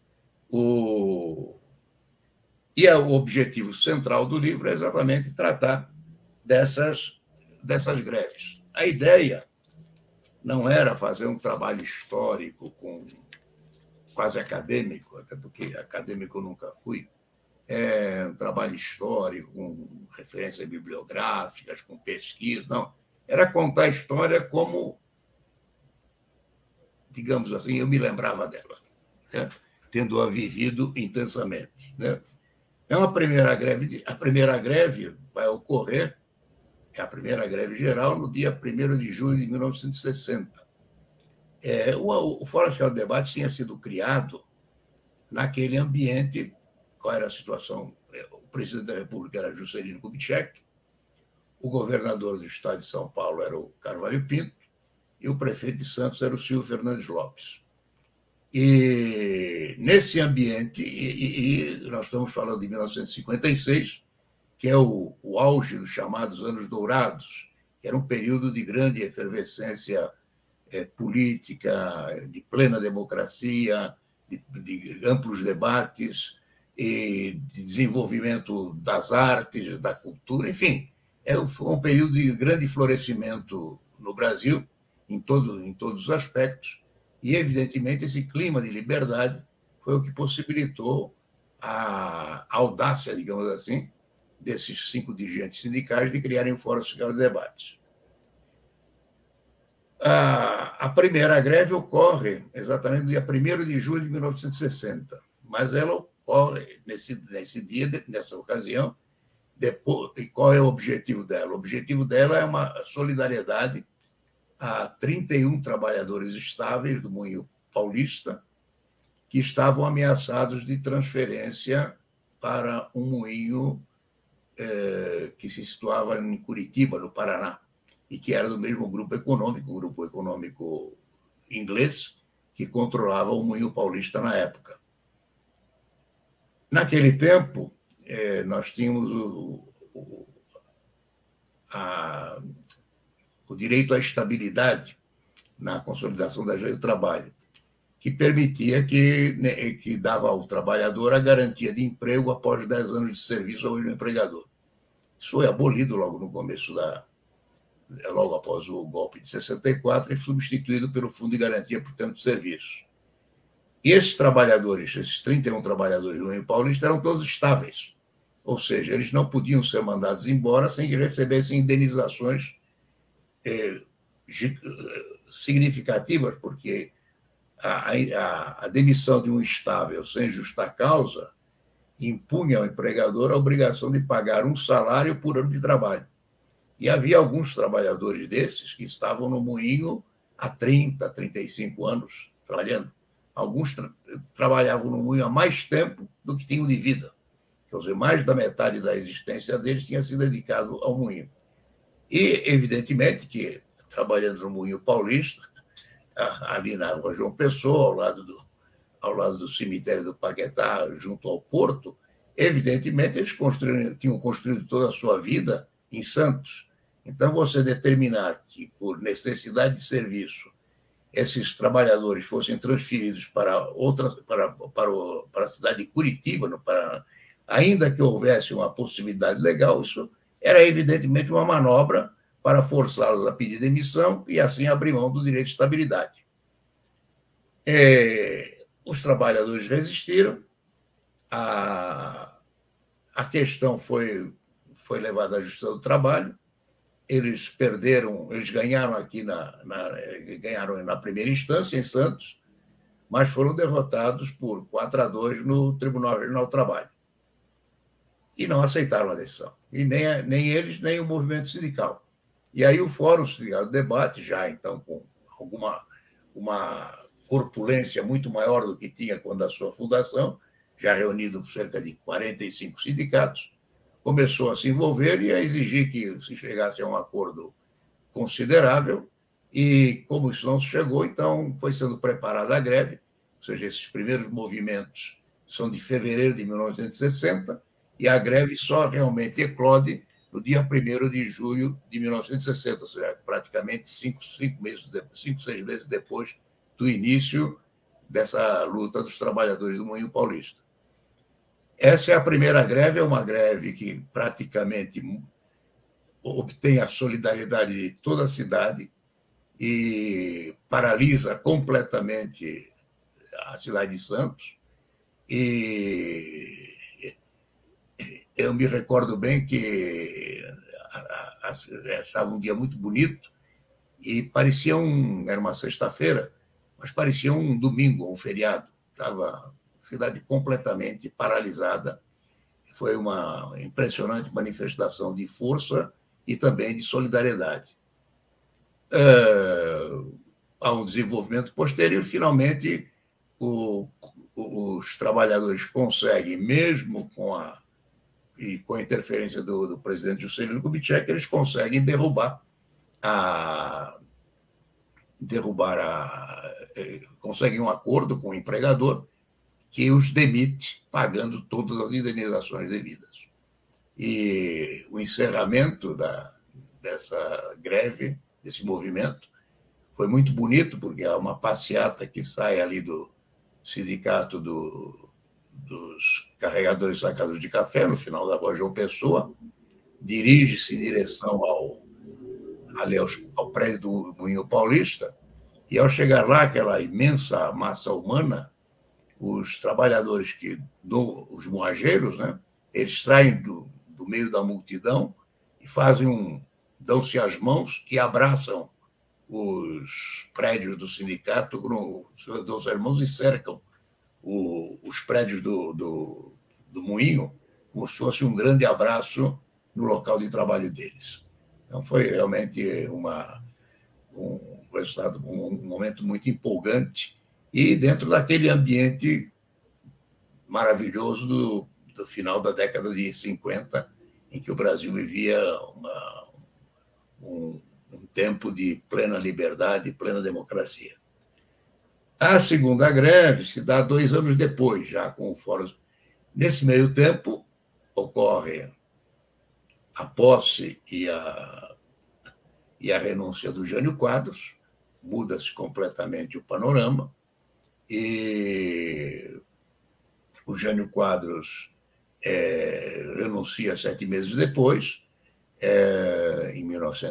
E o objetivo central do livro é exatamente tratar dessas greves. A ideia não era fazer um trabalho histórico quase acadêmico, até porque acadêmico eu nunca fui, um trabalho histórico, com referências bibliográficas, com pesquisa, não. Era contar a história como, digamos assim, eu me lembrava dela, né? Tendo-a vivido intensamente, né? A primeira greve vai ocorrer, a primeira greve geral, no dia 1º de julho de 1960. O Fórum Sindical de Debates tinha sido criado naquele ambiente. Qual era a situação? O presidente da República era Juscelino Kubitschek, o governador do estado de São Paulo era o Carvalho Pinto, e o prefeito de Santos era o Silvio Fernandes Lopes. E nesse ambiente, e nós estamos falando de 1956, que é o auge dos chamados Anos Dourados, que era um período de grande efervescência política, de plena democracia, de amplos debates, e de desenvolvimento das artes, da cultura, enfim, foi um período de grande florescimento no Brasil, em todos os aspectos, e, evidentemente, esse clima de liberdade foi o que possibilitou a audácia, digamos assim, desses 5 dirigentes sindicais de criarem o Fórum Sindical de Debates. A primeira greve ocorre exatamente no dia 1º de julho de 1960, mas ela ocorre nesse dia, nessa ocasião. E qual é o objetivo dela? O objetivo dela é uma solidariedade a 31 trabalhadores estáveis do Moinho Paulista que estavam ameaçados de transferência para um moinho que se situava em Curitiba, no Paraná, e que era do mesmo grupo econômico inglês, que controlava o Moinho Paulista na época. Naquele tempo, nós tínhamos o direito à estabilidade na consolidação da lei do trabalho, que permitia que dava ao trabalhador a garantia de emprego após 10 anos de serviço ao mesmo empregador. Isso foi abolido logo no começo logo após o golpe de 64 e substituído pelo Fundo de Garantia por Tempo de Serviço. E esses trabalhadores, esses 31 trabalhadores do Moinho Paulista, eram todos estáveis. Ou seja, eles não podiam ser mandados embora sem que recebessem indenizações significativas, porque a demissão de um estável sem justa causa impunha ao empregador a obrigação de pagar um salário por ano de trabalho. E havia alguns trabalhadores desses que estavam no moinho há 30, 35 anos trabalhando. Alguns trabalhavam no moinho há mais tempo do que tinham de vida. Quer dizer, mais da metade da existência deles tinha sido dedicado ao moinho. E, evidentemente, que trabalhando no moinho paulista, ali na rua João Pessoa, ao lado do cemitério do Paquetá, junto ao porto, evidentemente eles tinham construído toda a sua vida em Santos. Então, você determinar que, por necessidade de serviço, esses trabalhadores fossem transferidos para a cidade de Curitiba, no Paraná, ainda que houvesse uma possibilidade legal, isso era evidentemente uma manobra para forçá-los a pedir demissão e assim abrir mão do direito de estabilidade. Os trabalhadores resistiram, a questão foi levada à Justiça do Trabalho, eles ganharam aqui ganharam na primeira instância em Santos, mas foram derrotados por 4-2 no Tribunal Regional do Trabalho. E não aceitaram a decisão. E nem eles, nem o movimento sindical. E aí o Fórum Sindical do Debate, já então com uma corpulência muito maior do que tinha quando da sua fundação, já reunido por cerca de 45 sindicatos, começou a se envolver e a exigir que se chegasse a um acordo considerável, e como isso não se chegou, então foi sendo preparada a greve, ou seja, esses primeiros movimentos são de fevereiro de 1960, e a greve só realmente eclode no dia 1º de julho de 1960, ou seja, praticamente 6 meses depois do início dessa luta dos trabalhadores do Moinho Paulista. Essa é a primeira greve, é uma greve que praticamente obtém a solidariedade de toda a cidade e paralisa completamente a cidade de Santos. E eu me recordo bem que estava um dia muito bonito e parecia era uma sexta-feira, mas parecia um domingo, um feriado. Estava a cidade completamente paralisada. Foi uma impressionante manifestação de força e também de solidariedade. Há um desenvolvimento posterior, finalmente, os trabalhadores conseguem, mesmo com a interferência do presidente Juscelino Kubitschek, eles conseguem conseguem um acordo com o empregador que os demite, pagando todas as indenizações devidas. E o encerramento dessa greve, desse movimento, foi muito bonito, porque há uma passeata que sai ali do sindicato dos carregadores e sacadores de café, no final da rua João Pessoa, dirige-se em direção ao prédio do Moinho Paulista, e ao chegar lá, aquela imensa massa humana, os trabalhadores os moageiros, né, eles saem do meio da multidão e dão-se as mãos e abraçam os prédios do sindicato, dão-se as mãos e cercam os prédios do moinho, como se fosse um grande abraço no local de trabalho deles. Então, foi realmente um resultado, um momento muito empolgante, e dentro daquele ambiente maravilhoso do final da década de 50, em que o Brasil vivia um tempo de plena liberdade e plena democracia. A segunda greve se dá 2 anos depois, já com o Fórum. Nesse meio tempo, ocorre a posse e a renúncia do Jânio Quadros, muda-se completamente o panorama, e o Jânio Quadros renuncia 7 meses depois, em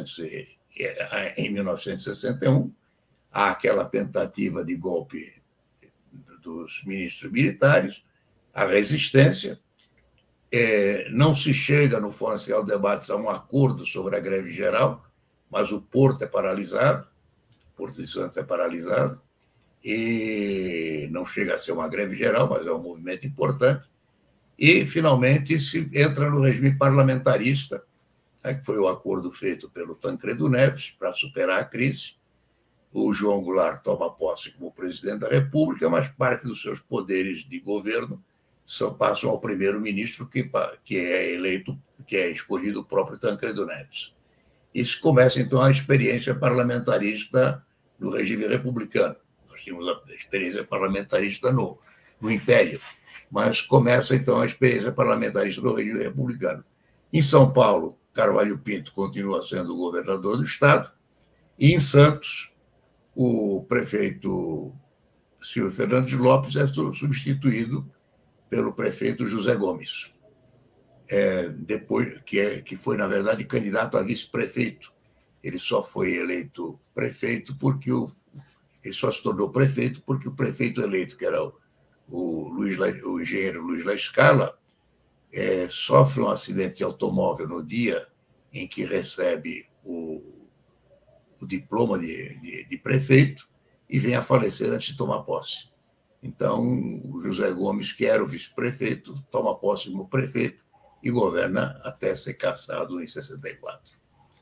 1961, há aquela tentativa de golpe dos ministros militares, a resistência, não se chega no Fórum Nacional de Debates a um acordo sobre a greve geral, mas o Porto é paralisado, o Porto de Santos é paralisado, e não chega a ser uma greve geral, mas é um movimento importante. e, finalmente, se entra no regime parlamentarista, que foi o acordo feito pelo Tancredo Neves para superar a crise. O João Goulart toma posse como presidente da República, mas parte dos seus poderes de governo só passam ao primeiro-ministro, que é eleito, que é escolhido o próprio Tancredo Neves. Isso começa, então, a experiência parlamentarista no regime republicano. Nós tínhamos a experiência parlamentarista no Império, mas começa, então, a experiência parlamentarista no regime republicano. Em São Paulo, Carvalho Pinto continua sendo o governador do estado, e em Santos, o prefeito Silvio Fernandes Lopes é substituído pelo prefeito José Gomes, depois que foi, na verdade, candidato a vice-prefeito. Ele só foi eleito prefeito porque ele só se tornou prefeito porque o prefeito eleito, que era o engenheiro Luiz La Scala, sofre um acidente de automóvel no dia em que recebe o diploma de prefeito e vem a falecer antes de tomar posse. Então, o José Gomes, que era o vice-prefeito, toma posse como prefeito e governa até ser cassado em 64.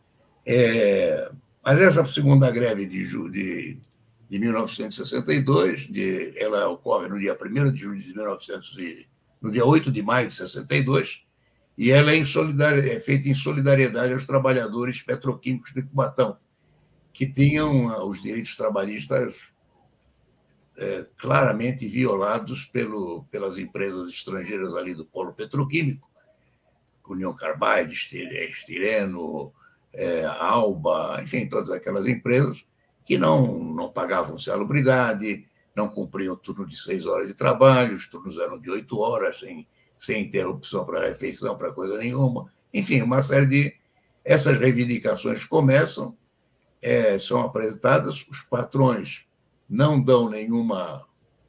Mas essa segunda greve de 1962, ela ocorre no dia 1º de julho de 1900, no dia 8 de maio de 62, e ela é feita em solidariedade aos trabalhadores petroquímicos de Cubatão, que tinham os direitos trabalhistas claramente violados pelas empresas estrangeiras ali do polo petroquímico, União Carbide, Estireno, Alba, enfim, todas aquelas empresas que não pagavam salubridade, não cumpriam o turno de 6 horas de trabalho, os turnos eram de 8 horas, sem interrupção para refeição, para coisa nenhuma. Enfim, uma série de... Essas reivindicações começam, são apresentadas, os patrões não dão nenhuma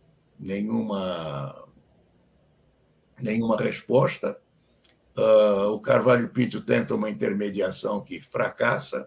resposta. O Carvalho Pinto tenta uma intermediação que fracassa,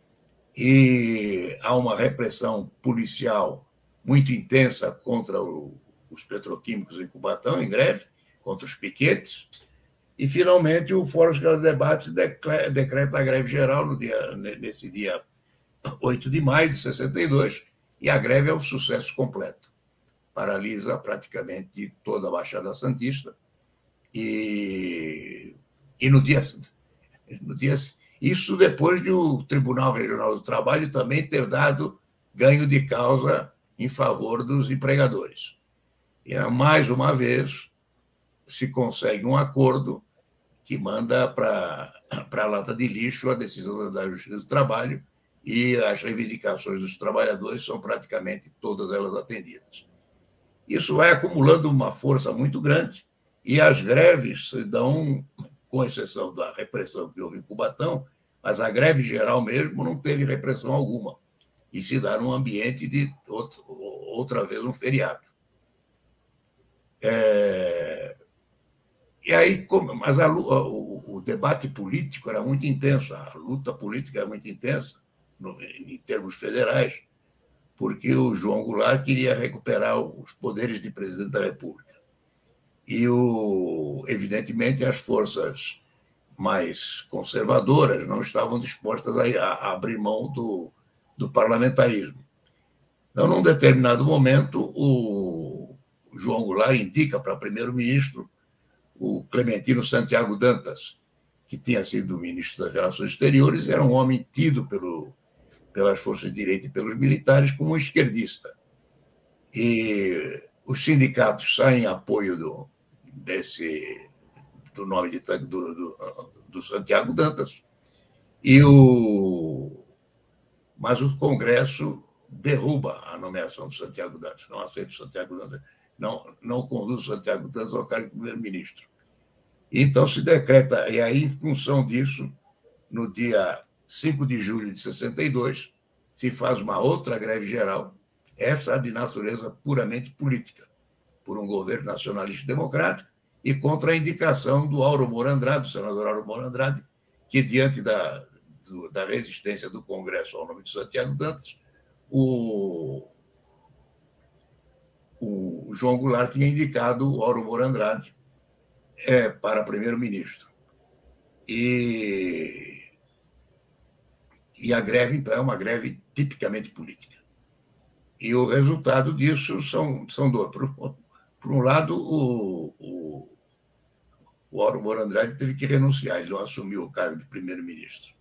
e há uma repressão policial muito intensa contra os petroquímicos em Cubatão, em greve, contra os piquetes, e, finalmente, o Fórum de Debates decreta a greve geral nesse dia 8 de maio de 62, e a greve é um sucesso completo. Paralisa praticamente toda a Baixada Santista, e no dia... Isso depois de o Tribunal Regional do Trabalho também ter dado ganho de causa em favor dos empregadores. E, mais uma vez, se consegue um acordo que manda para a lata de lixo a decisão da Justiça do Trabalho, e as reivindicações dos trabalhadores são praticamente todas elas atendidas. Isso vai acumulando uma força muito grande, e as greves se dão, com exceção da repressão que houve em Cubatão, mas a greve geral mesmo não teve repressão alguma, e se dá num ambiente de, outra vez, um feriado. E aí, mas o debate político era muito intenso, a luta política era muito intensa, em termos federais, porque o João Goulart queria recuperar os poderes de presidente da República. E, evidentemente, as forças mais conservadoras não estavam dispostas a abrir mão do parlamentarismo. Então, num determinado momento, o João Goulart indica para primeiro-ministro o Clementino Santiago Dantas, que tinha sido ministro das Relações Exteriores, era um homem tido pelas forças de direita e pelos militares como um esquerdista. E os sindicatos saem em apoio do nome do Santiago Dantas, mas o Congresso derruba a nomeação do Santiago Dantas, não aceita o Santiago Dantas, não conduz o Santiago Dantas ao cargo de primeiro-ministro. Então se decreta, e aí, em função disso, no dia 5 de julho de 62, se faz uma outra greve geral, essa de natureza puramente política, por um governo nacionalista democrático, e contra a indicação do Auro Moura Andrade, do senador Auro Moura Andrade, que, diante da resistência do Congresso ao nome de Santiago Dantas, o João Goulart tinha indicado o Auro Moura Andrade para primeiro-ministro. E a greve, então, é uma greve tipicamente política. E o resultado disso são dois. Por um lado, o Moro Andrade teve que renunciar, ele não assumiu o cargo de primeiro-ministro.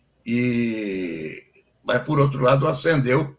Mas, por outro lado, acendeu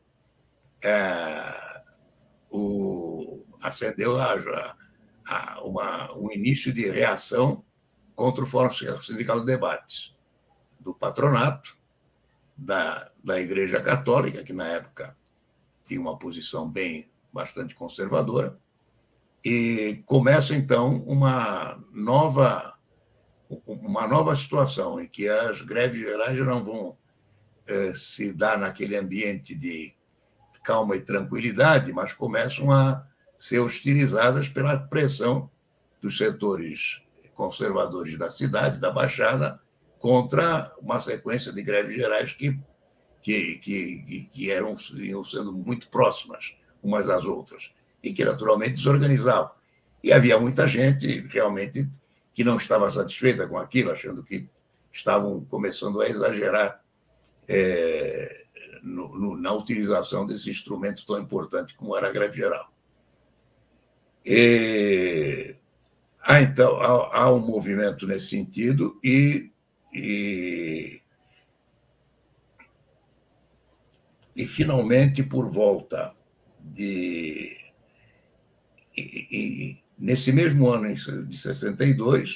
um início de reação contra o Fórum Sindical de Debates, do patronato, da Igreja Católica, que na época tinha uma posição bastante conservadora, e começa, então, uma nova situação em que as greves gerais não vão se dar naquele ambiente de calma e tranquilidade, mas começam a ser hostilizadas pela pressão dos setores conservadores da cidade, da Baixada, contra uma sequência de greves gerais que iam sendo muito próximas umas às outras e que, naturalmente, desorganizavam. E havia muita gente, realmente, que não estava satisfeita com aquilo, achando que estavam começando a exagerar na utilização desse instrumento tão importante como era a greve geral. Então, há um movimento nesse sentido e finalmente, por volta nesse mesmo ano de 62,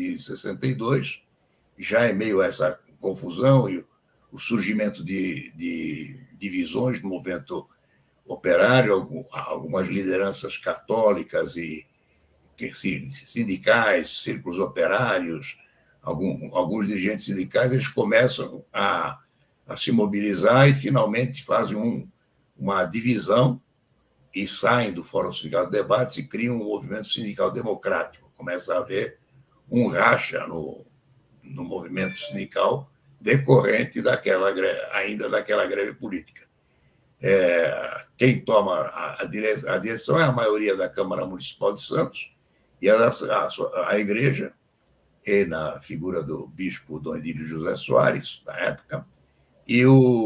já em meio a essa confusão e o surgimento de divisões no movimento operário, algumas lideranças católicas e sindicais, círculos operários, alguns dirigentes sindicais, eles começam a se mobilizar e finalmente fazem uma divisão e saem do Fórum Sindical de Debates e criam um movimento sindical democrático. Começa a haver um racha no movimento sindical decorrente ainda daquela greve política. Quem toma a direção é a maioria da Câmara Municipal de Santos e a Igreja, e na figura do bispo Dom Edílio José Soares, na época, e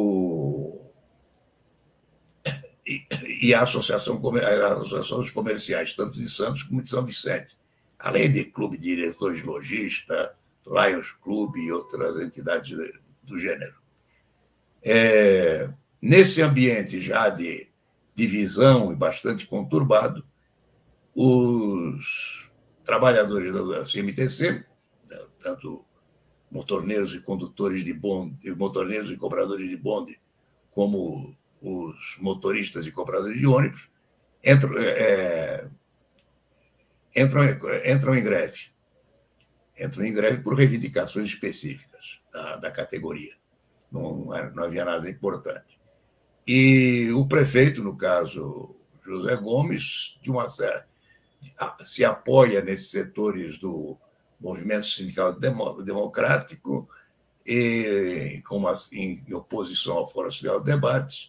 a Associação dos Comerciais, tanto de Santos como de São Vicente, além de Clube de Diretores Lojistas, Lions Club e outras entidades do gênero. Nesse ambiente já de divisão e bastante conturbado, os trabalhadores da CMTC, tanto motorneiros e condutores de bonde, motorneiros e cobradores de bonde, como os motoristas e cobradores de ônibus, entram em greve. Entram em greve por reivindicações específicas da categoria. Não havia nada importante. E o prefeito, no caso, José Gomes, se apoia nesses setores do movimento sindical democrático, em oposição ao Fórum Sindical de Debates,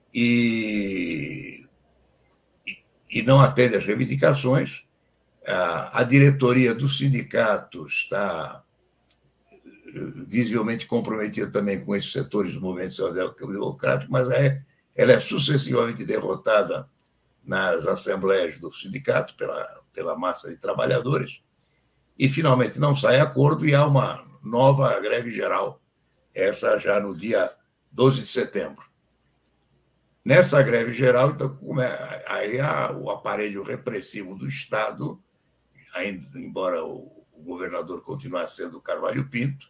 e não atende às reivindicações. A diretoria do sindicato está visivelmente comprometida também com esses setores do movimento democrático, mas ela é sucessivamente derrotada nas assembleias do sindicato pela massa de trabalhadores e, finalmente, não sai acordo e há uma nova greve geral, essa já no dia 12 de setembro. Nessa greve geral, então, aí há o aparelho repressivo do Estado, ainda, embora o governador continuasse sendo Carvalho Pinto,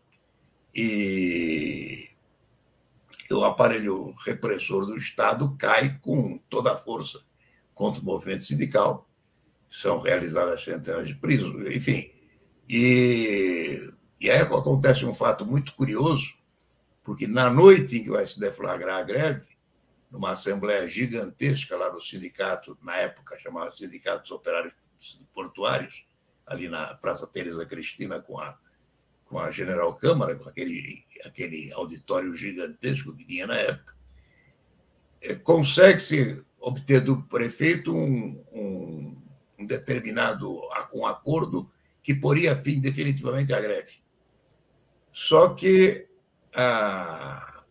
e o aparelho repressor do Estado cai com toda a força contra o movimento sindical, são realizadas centenas de prisões, enfim. E aí acontece um fato muito curioso, porque na noite em que vai se deflagrar a greve, numa assembleia gigantesca lá no sindicato, na época chamava Sindicato dos Operários Portuários, ali na Praça Teresa Cristina, com a General Câmara, com aquele auditório gigantesco que tinha na época, consegue-se obter do prefeito um determinado acordo que poria fim definitivamente à greve. Só que a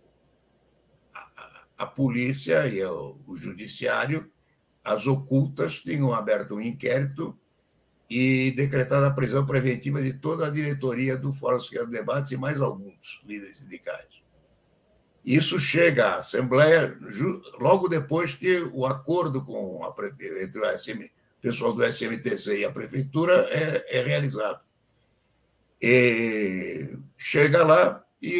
polícia e o judiciário, as ocultas, tinham aberto um inquérito e decretado a prisão preventiva de toda a diretoria do Fórum Social de Debates e mais alguns líderes sindicais. Isso chega à Assembleia logo depois que o acordo entre o pessoal do SMTC e a Prefeitura é realizado. E chega lá e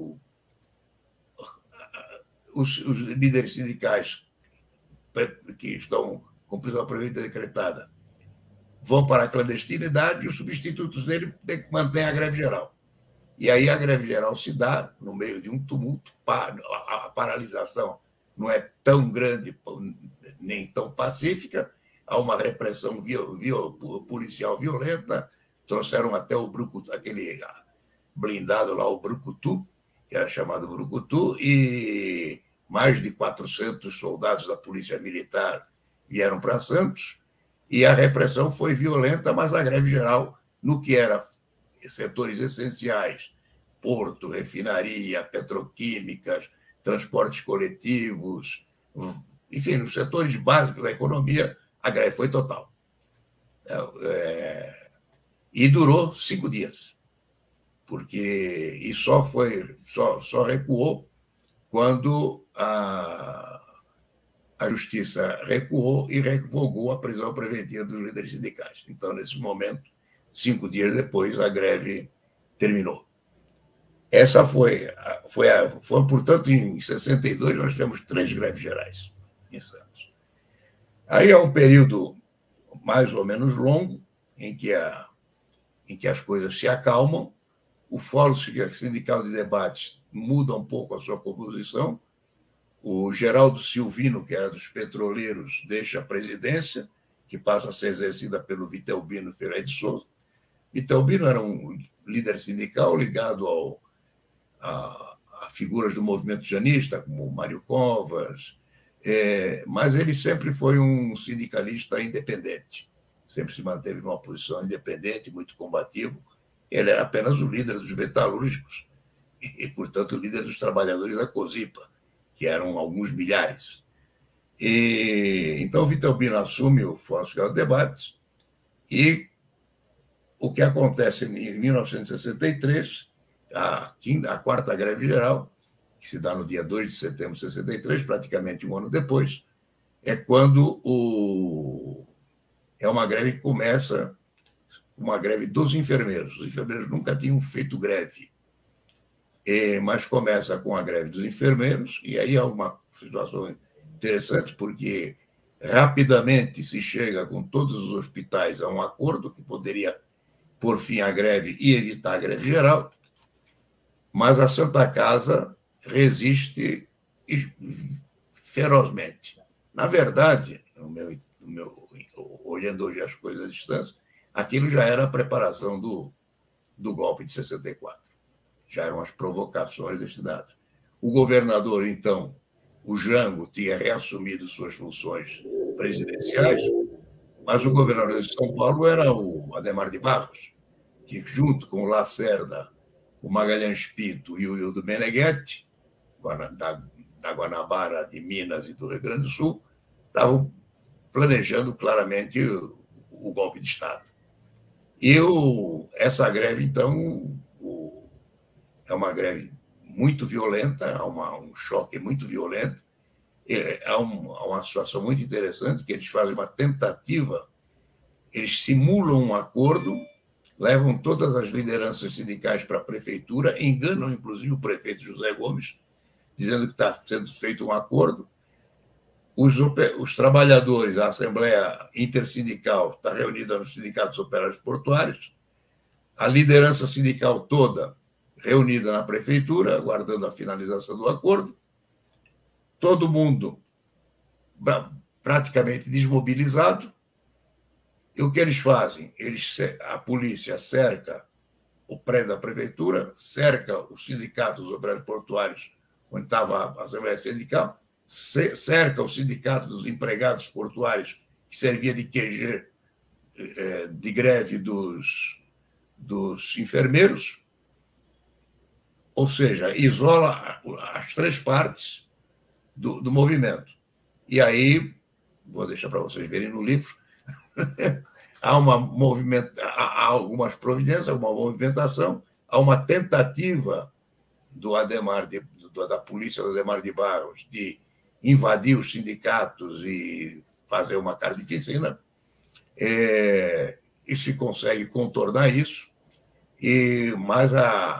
os líderes sindicais que estão com prisão preventiva decretada vão para a clandestinidade e os substitutos dele mantêm a greve geral. E aí a greve geral se dá no meio de um tumulto, a paralisação não é tão grande nem tão pacífica, há uma repressão policial violenta, trouxeram até aquele blindado lá, o Brucutu, que era chamado Brucutu, e mais de 400 soldados da Polícia Militar vieram para Santos, e a repressão foi violenta, mas a greve geral, no que era setores essenciais, porto, refinaria, petroquímicas, transportes coletivos, enfim, nos setores básicos da economia, a greve foi total. E durou 5 dias, e só recuou quando a Justiça recuou e revogou a prisão preventiva dos líderes sindicais. Então, nesse momento, 5 dias depois, a greve terminou. Essa foi, portanto, em 62, nós tivemos 3 greves gerais em Santos. Aí é um período mais ou menos longo, em que as coisas se acalmam, o Fórum Sindical de Debates muda um pouco a sua composição, o Geraldo Silvino, que era dos petroleiros, deixa a presidência, que passa a ser exercida pelo Vitelbino Ferreira de Souza. Vitelbino era um líder sindical ligado a figuras do movimento janista, como Mário Covas, mas ele sempre foi um sindicalista independente, sempre se manteve numa posição independente, muito combativo. Ele era apenas o líder dos metalúrgicos e, portanto, o líder dos trabalhadores da COSIPA, que eram alguns milhares. Então, o Vitelbino assume o Fórum Sindical de Debates e o que acontece em 1963, a 4ª greve geral, que se dá no dia 2 de setembro de 63, praticamente um ano depois, é quando é uma greve que começa, uma greve dos enfermeiros. Os enfermeiros nunca tinham feito greve, mas começa com a greve dos enfermeiros, e aí há uma situação interessante, porque rapidamente se chega com todos os hospitais a um acordo que poderia pôr fim à greve e evitar a greve geral, mas a Santa Casa resiste ferozmente. Na verdade, olhando hoje as coisas à distância, aquilo já era a preparação do golpe de 64. Já eram as provocações destinadas. O governador, então, o Jango, tinha reassumido suas funções presidenciais, mas o governador de São Paulo era o Adhemar de Barros, que, junto com o Lacerda, o Magalhães Pinto e o Hildo Meneghetti, da Guanabara, de Minas e do Rio Grande do Sul, estavam planejando claramente o golpe de Estado. E essa greve, então, é uma greve muito violenta, há um choque muito violento, há uma situação muito interessante, que eles fazem uma tentativa, eles simulam um acordo, levam todas as lideranças sindicais para a prefeitura, enganam, inclusive, o prefeito José Gomes, dizendo que está sendo feito um acordo. Os trabalhadores, a Assembleia Intersindical está reunida nos Sindicatos Operários Portuários, a liderança sindical toda reunida na prefeitura, aguardando a finalização do acordo, todo mundo praticamente desmobilizado. E o que eles fazem? A polícia cerca o prédio da prefeitura, cerca os sindicatos operários portuários, onde estava a Assembleia Sindical, cerca o sindicato dos empregados portuários, que servia de QG de greve dos dos enfermeiros, ou seja, isola as três partes do movimento. E aí, vou deixar para vocês verem no livro, há algumas providências, uma movimentação, há uma tentativa do Adhemar, da polícia do Adhemar de Barros, de invadir os sindicatos e fazer uma carnificina, e se consegue contornar isso, mas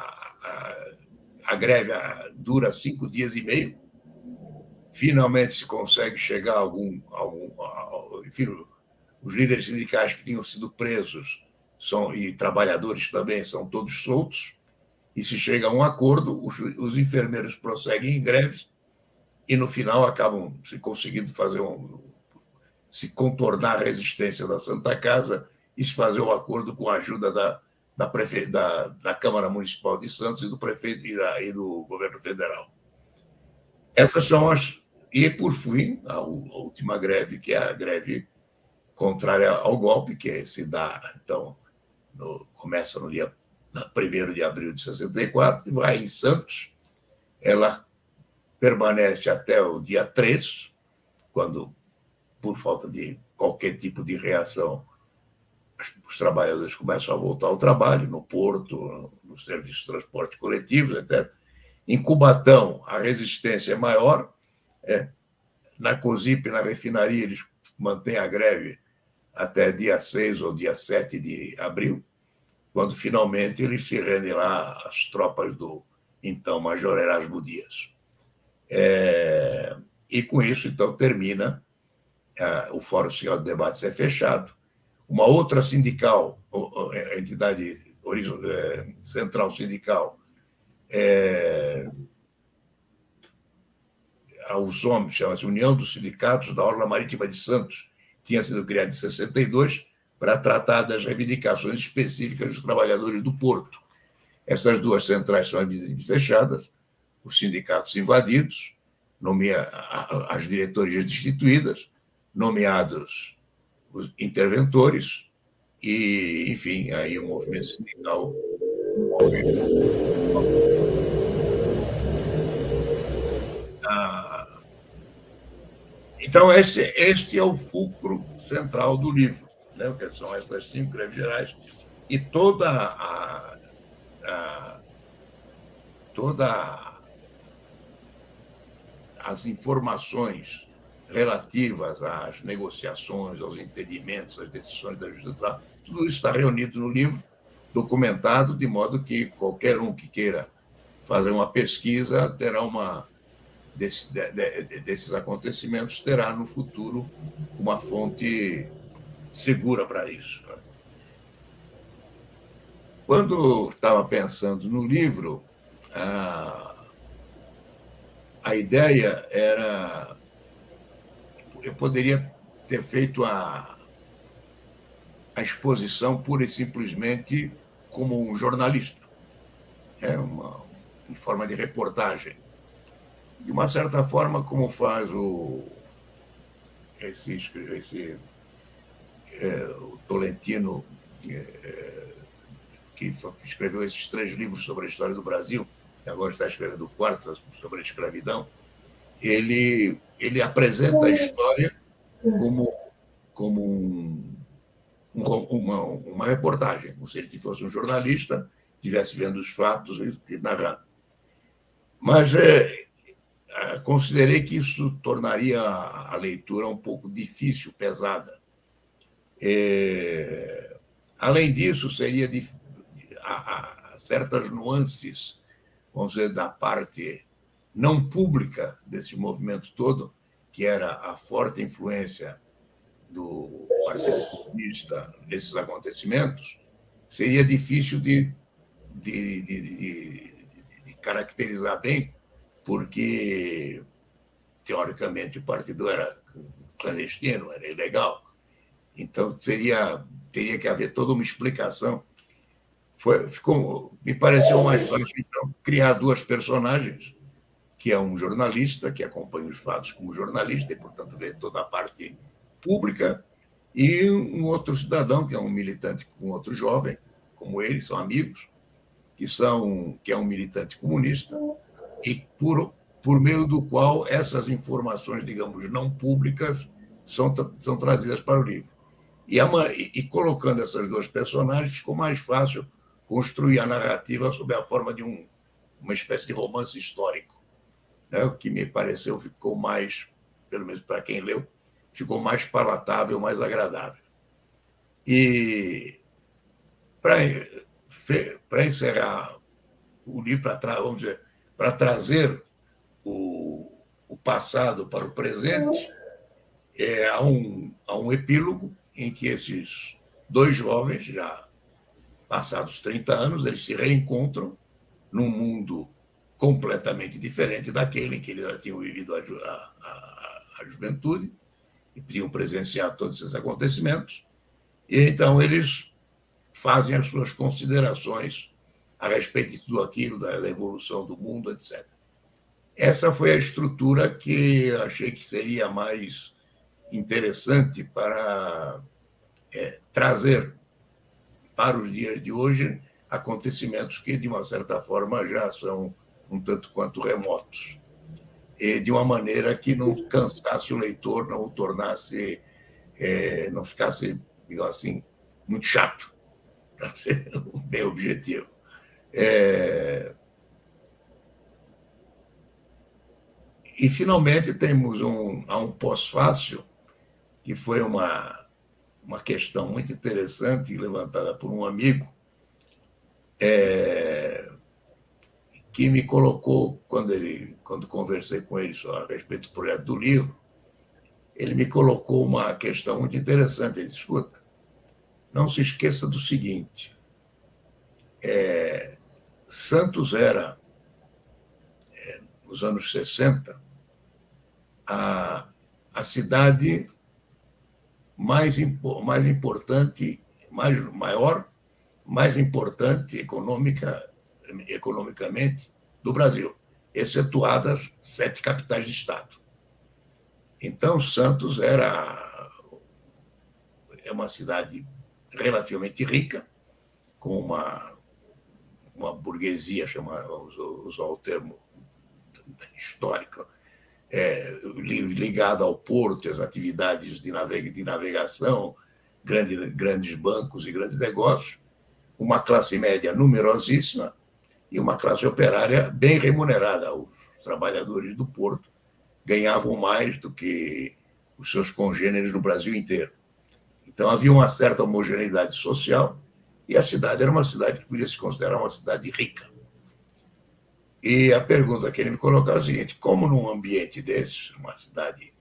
a greve dura 5 dias e meio. Finalmente se consegue chegar a enfim, os líderes sindicais que tinham sido presos e trabalhadores também são todos soltos, e se chega a um acordo, os enfermeiros prosseguem em greve e, no final, acabam se conseguindo se contornar a resistência da Santa Casa e se fazer um acordo com a ajuda da Câmara Municipal de Santos e do prefeito e do governo federal. Essas são E, por fim, a última greve, que é a greve contrária ao golpe, que se dá, então, começa no dia 1º de abril de 64, e vai em Santos. Ela permanece até o dia 3, quando, por falta de qualquer tipo de reação, os trabalhadores começam a voltar ao trabalho, no porto, no serviço de transporte coletivo, etc. Em Cubatão, a resistência é maior. Na COSIP, na refinaria, eles mantêm a greve até dia 6 ou dia 7 de abril, quando finalmente eles se rendem lá às tropas do então Major Erasmo Dias. E com isso, então, termina o Fórum Sindical de Debates é fechado. Uma outra sindical, a entidade central sindical, aos homens, chama-se União dos Sindicatos da Orla Marítima de Santos, tinha sido criada em 62 para tratar das reivindicações específicas dos trabalhadores do porto. Essas duas centrais são fechadas, os sindicatos invadidos, as diretorias destituídas, nomeados os interventores e, enfim, aí o movimento sindical. Então, este é o fulcro central do livro, né? Que são essas 5 greves gerais e todas as informações relativas às negociações, aos entendimentos, às decisões da Justiça, tudo isso está reunido no livro, documentado, de modo que qualquer um que queira fazer uma pesquisa terá desses acontecimentos, terá no futuro uma fonte segura para isso. Quando estava pensando no livro, a ideia era... Eu poderia ter feito a exposição pura e simplesmente como um jornalista, em forma de reportagem. De uma certa forma, como faz o Tolentino, que escreveu esses 3 livros sobre a história do Brasil, e agora está escrevendo o 4º sobre a escravidão. Ele apresenta a história como uma reportagem, como se ele fosse um jornalista, estivesse vendo os fatos e narrando. Mas considerei que isso tornaria a leitura um pouco difícil, pesada. Além disso, seria certas nuances, vamos dizer, da parte não pública desse movimento todo, que era a forte influência do Partido Comunista nesses acontecimentos, seria difícil de caracterizar bem, porque, teoricamente, o partido era clandestino, era ilegal. Então, teria que haver toda uma explicação. Me pareceu mais fácil, então, criar 2 personagens, que é um jornalista, que acompanha os fatos como jornalista, e, portanto, vê toda a parte pública, e um outro cidadão, que é um militante com outro jovem, como ele, são amigos, que é um militante comunista, e por meio do qual essas informações, digamos, não públicas são trazidas para o livro. E colocando essas duas personagens, ficou mais fácil construir a narrativa sob a forma de uma espécie de romance histórico, né? O que me pareceu ficou mais, pelo menos para quem leu, ficou mais palatável, mais agradável. E para encerrar o livro, vamos dizer, para trazer o passado para o presente, há um epílogo em que esses dois jovens, já passados 30 anos, eles se reencontram num mundo completamente diferente daquele em que eles já tinham vivido a juventude e tinham presenciado todos esses acontecimentos. E então eles fazem as suas considerações a respeito de tudo aquilo, da evolução do mundo, etc. Essa foi a estrutura que eu achei que seria mais interessante para trazer para os dias de hoje acontecimentos que, de uma certa forma, já são um tanto quanto remotos, e de uma maneira que não cansasse o leitor, não o tornasse, não ficasse, digamos assim, muito chato, para ser bem objetivo. E, finalmente, temos um pós-fácil, que foi uma questão muito interessante, levantada por um amigo, que me colocou, quando conversei com ele a respeito do projeto do livro, ele me colocou uma questão muito interessante. Ele disse: escuta, não se esqueça do seguinte, Santos era, nos anos 60, a cidade mais importante, maior, mais importante economicamente do Brasil, excetuadas 7 capitais de estado. Então, Santos é uma cidade relativamente rica, com uma burguesia, vamos usar o termo histórico, ligada ao porto, às atividades de navegação, grandes bancos e grandes negócios, uma classe média numerosíssima e uma classe operária bem remunerada. Os trabalhadores do porto ganhavam mais do que os seus congêneres no Brasil inteiro. Então, havia uma certa homogeneidade social e a cidade era uma cidade que podia se considerar uma cidade rica. E a pergunta que ele me colocava é a seguinte: como num ambiente desse, uma cidade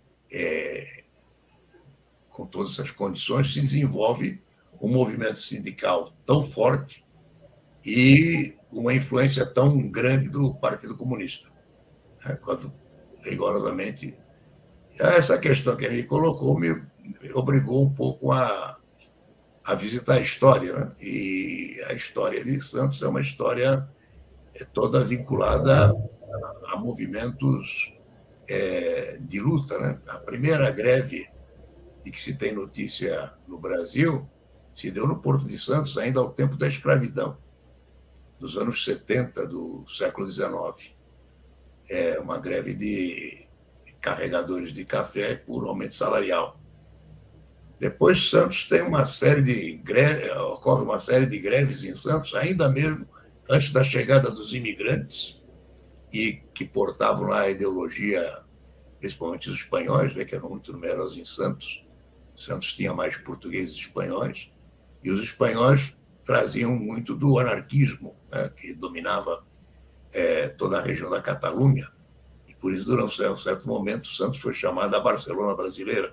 com todas essas condições, se desenvolve um movimento sindical tão forte e uma influência tão grande do Partido Comunista? Quando, rigorosamente, essa questão que ele me colocou me obrigou um pouco a visitar a história, né? E a história de Santos é uma história toda vinculada a movimentos de luta, né? A primeira greve de que se tem notícia no Brasil se deu no Porto de Santos, ainda ao tempo da escravidão, dos anos 70 do século XIX. Uma greve de carregadores de café por aumento salarial. Depois, Santos tem uma série de greves, ocorre uma série de greves em Santos, ainda mesmo antes da chegada dos imigrantes, e que portavam lá a ideologia, principalmente os espanhóis, né, que eram muito numerosos em Santos. Santos tinha mais portugueses e espanhóis, e os espanhóis traziam muito do anarquismo, né, que dominava toda a região da Catalunha, e por isso, durante um certo momento, Santos foi chamada a Barcelona brasileira.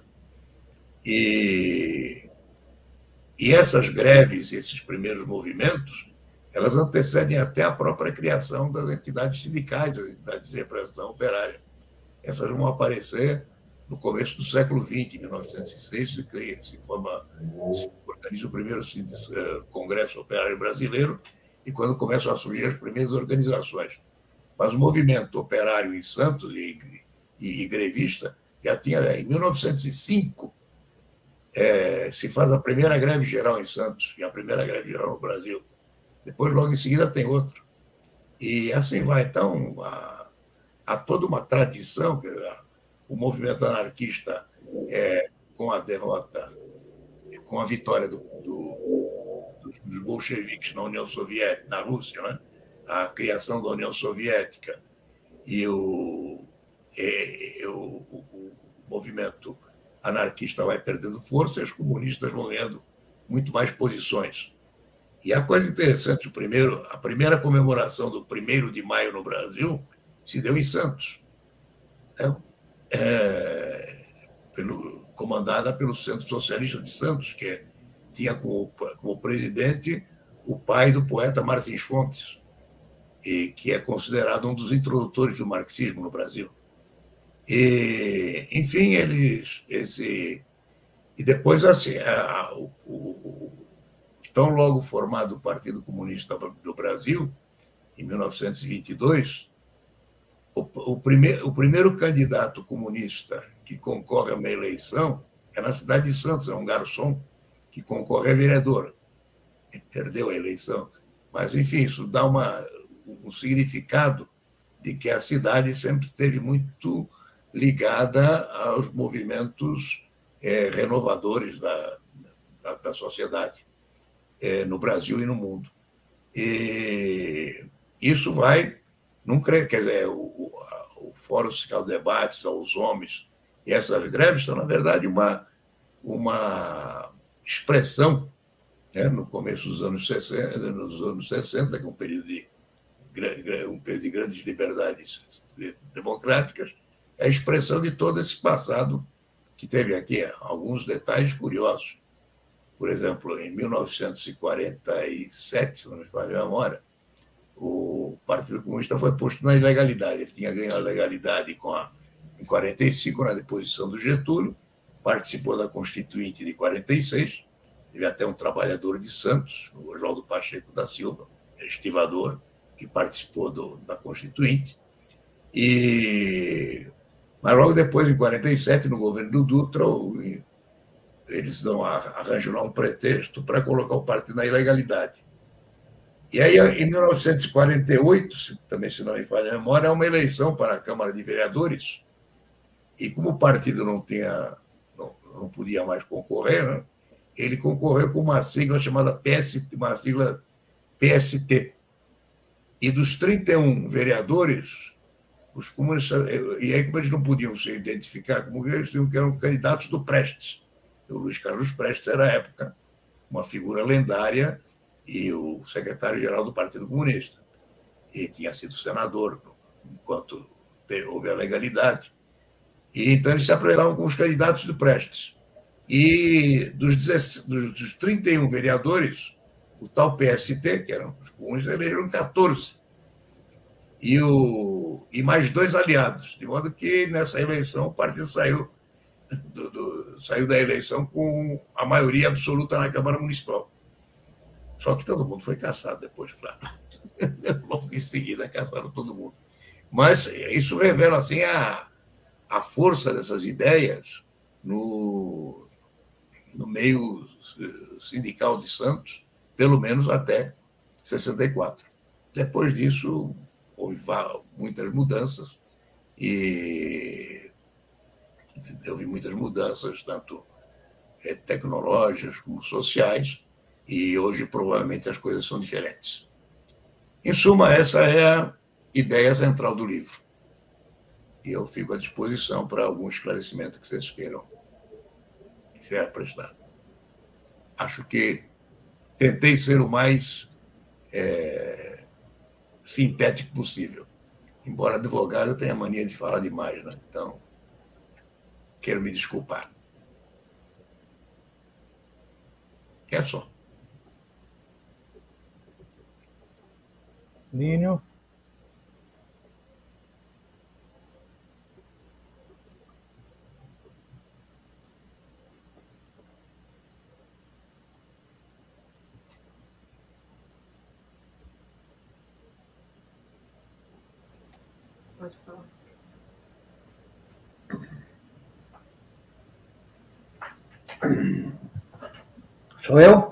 E essas greves, esses primeiros movimentos, elas antecedem até a própria criação das entidades sindicais, das entidades de representação operária. Essas vão aparecer no começo do século XX, em 1906, se organiza o primeiro Congresso Operário Brasileiro, e quando começam a surgir as primeiras organizações. Mas o movimento operário em Santos e grevista já tinha, em 1905, se faz a primeira greve geral em Santos e a primeira greve geral no Brasil. Depois, logo em seguida, tem outra. E assim vai. Então, há toda uma tradição, que o movimento anarquista, com a derrota, com a vitória dos bolcheviques na União Soviética, na Rússia, né? A criação da União Soviética e o movimento anarquista vai perdendo força e os comunistas vão ganhando muito mais posições. E a coisa interessante, a primeira comemoração do 1º de maio no Brasil se deu em Santos, comandada pelo Centro Socialista de Santos, que tinha como presidente o pai do poeta Martins Fontes, e que é considerado um dos introdutores do marxismo no Brasil. E, enfim, e depois, assim, tão logo formado o Partido Comunista do Brasil, em 1922, o primeiro candidato comunista que concorre a uma eleição é na cidade de Santos, é um garçom que concorre a vereador. Ele perdeu a eleição. Mas, enfim, isso dá um significado de que a cidade sempre esteve muito ligada aos movimentos renovadores da sociedade, no Brasil e no mundo. E isso vai, não creio, quer dizer, o Fórum Sindical de Debates, os homens, e essas greves são, na verdade, uma expressão, né, no começo dos anos 60, que é um período de grandes liberdades democráticas, é a expressão de todo esse passado que teve aqui alguns detalhes curiosos. Por exemplo, em 1947, se não me falha a memória, o Partido Comunista foi posto na ilegalidade. Ele tinha ganho a legalidade em 1945, na deposição do Getúlio, participou da Constituinte de 1946, teve até um trabalhador de Santos, o Oswaldo Pacheco da Silva, estivador, que participou da Constituinte. Mas logo depois, em 1947, no governo do Dutra, eles arranjam lá um pretexto para colocar o partido na ilegalidade. E aí, em 1948, também se não me falha a memória, há uma eleição para a Câmara de Vereadores, e como o partido não podia mais concorrer, né, ele concorreu com uma sigla chamada PST, uma sigla PST. E dos 31 vereadores, os comunistas, e aí como eles não podiam se identificar como eles tinham que eram candidatos do Prestes. O Luiz Carlos Prestes era, à época, uma figura lendária e o secretário-geral do Partido Comunista. E tinha sido senador enquanto houve a legalidade. E então eles se apresentavam com os candidatos do Prestes. E dos 31 vereadores, o tal PST, que eram os comunistas, elegeram 14. E mais 2 aliados, de modo que nessa eleição o partido saiu da eleição com a maioria absoluta na Câmara Municipal. Só que todo mundo foi caçado depois, claro. Logo em seguida caçaram todo mundo. Mas isso revela assim, a força dessas ideias no meio sindical de Santos, pelo menos até 64. Depois disso, houve muitas mudanças, tanto tecnológicas como sociais, e hoje provavelmente as coisas são diferentes. Em suma, essa é a ideia central do livro. E eu fico à disposição para algum esclarecimento que vocês queiram que seja prestado. Acho que tentei ser o mais sintético possível. Embora advogado tenha a mania de falar demais, né? Então, quero me desculpar. É só. Línio. Pode falar. Sou eu?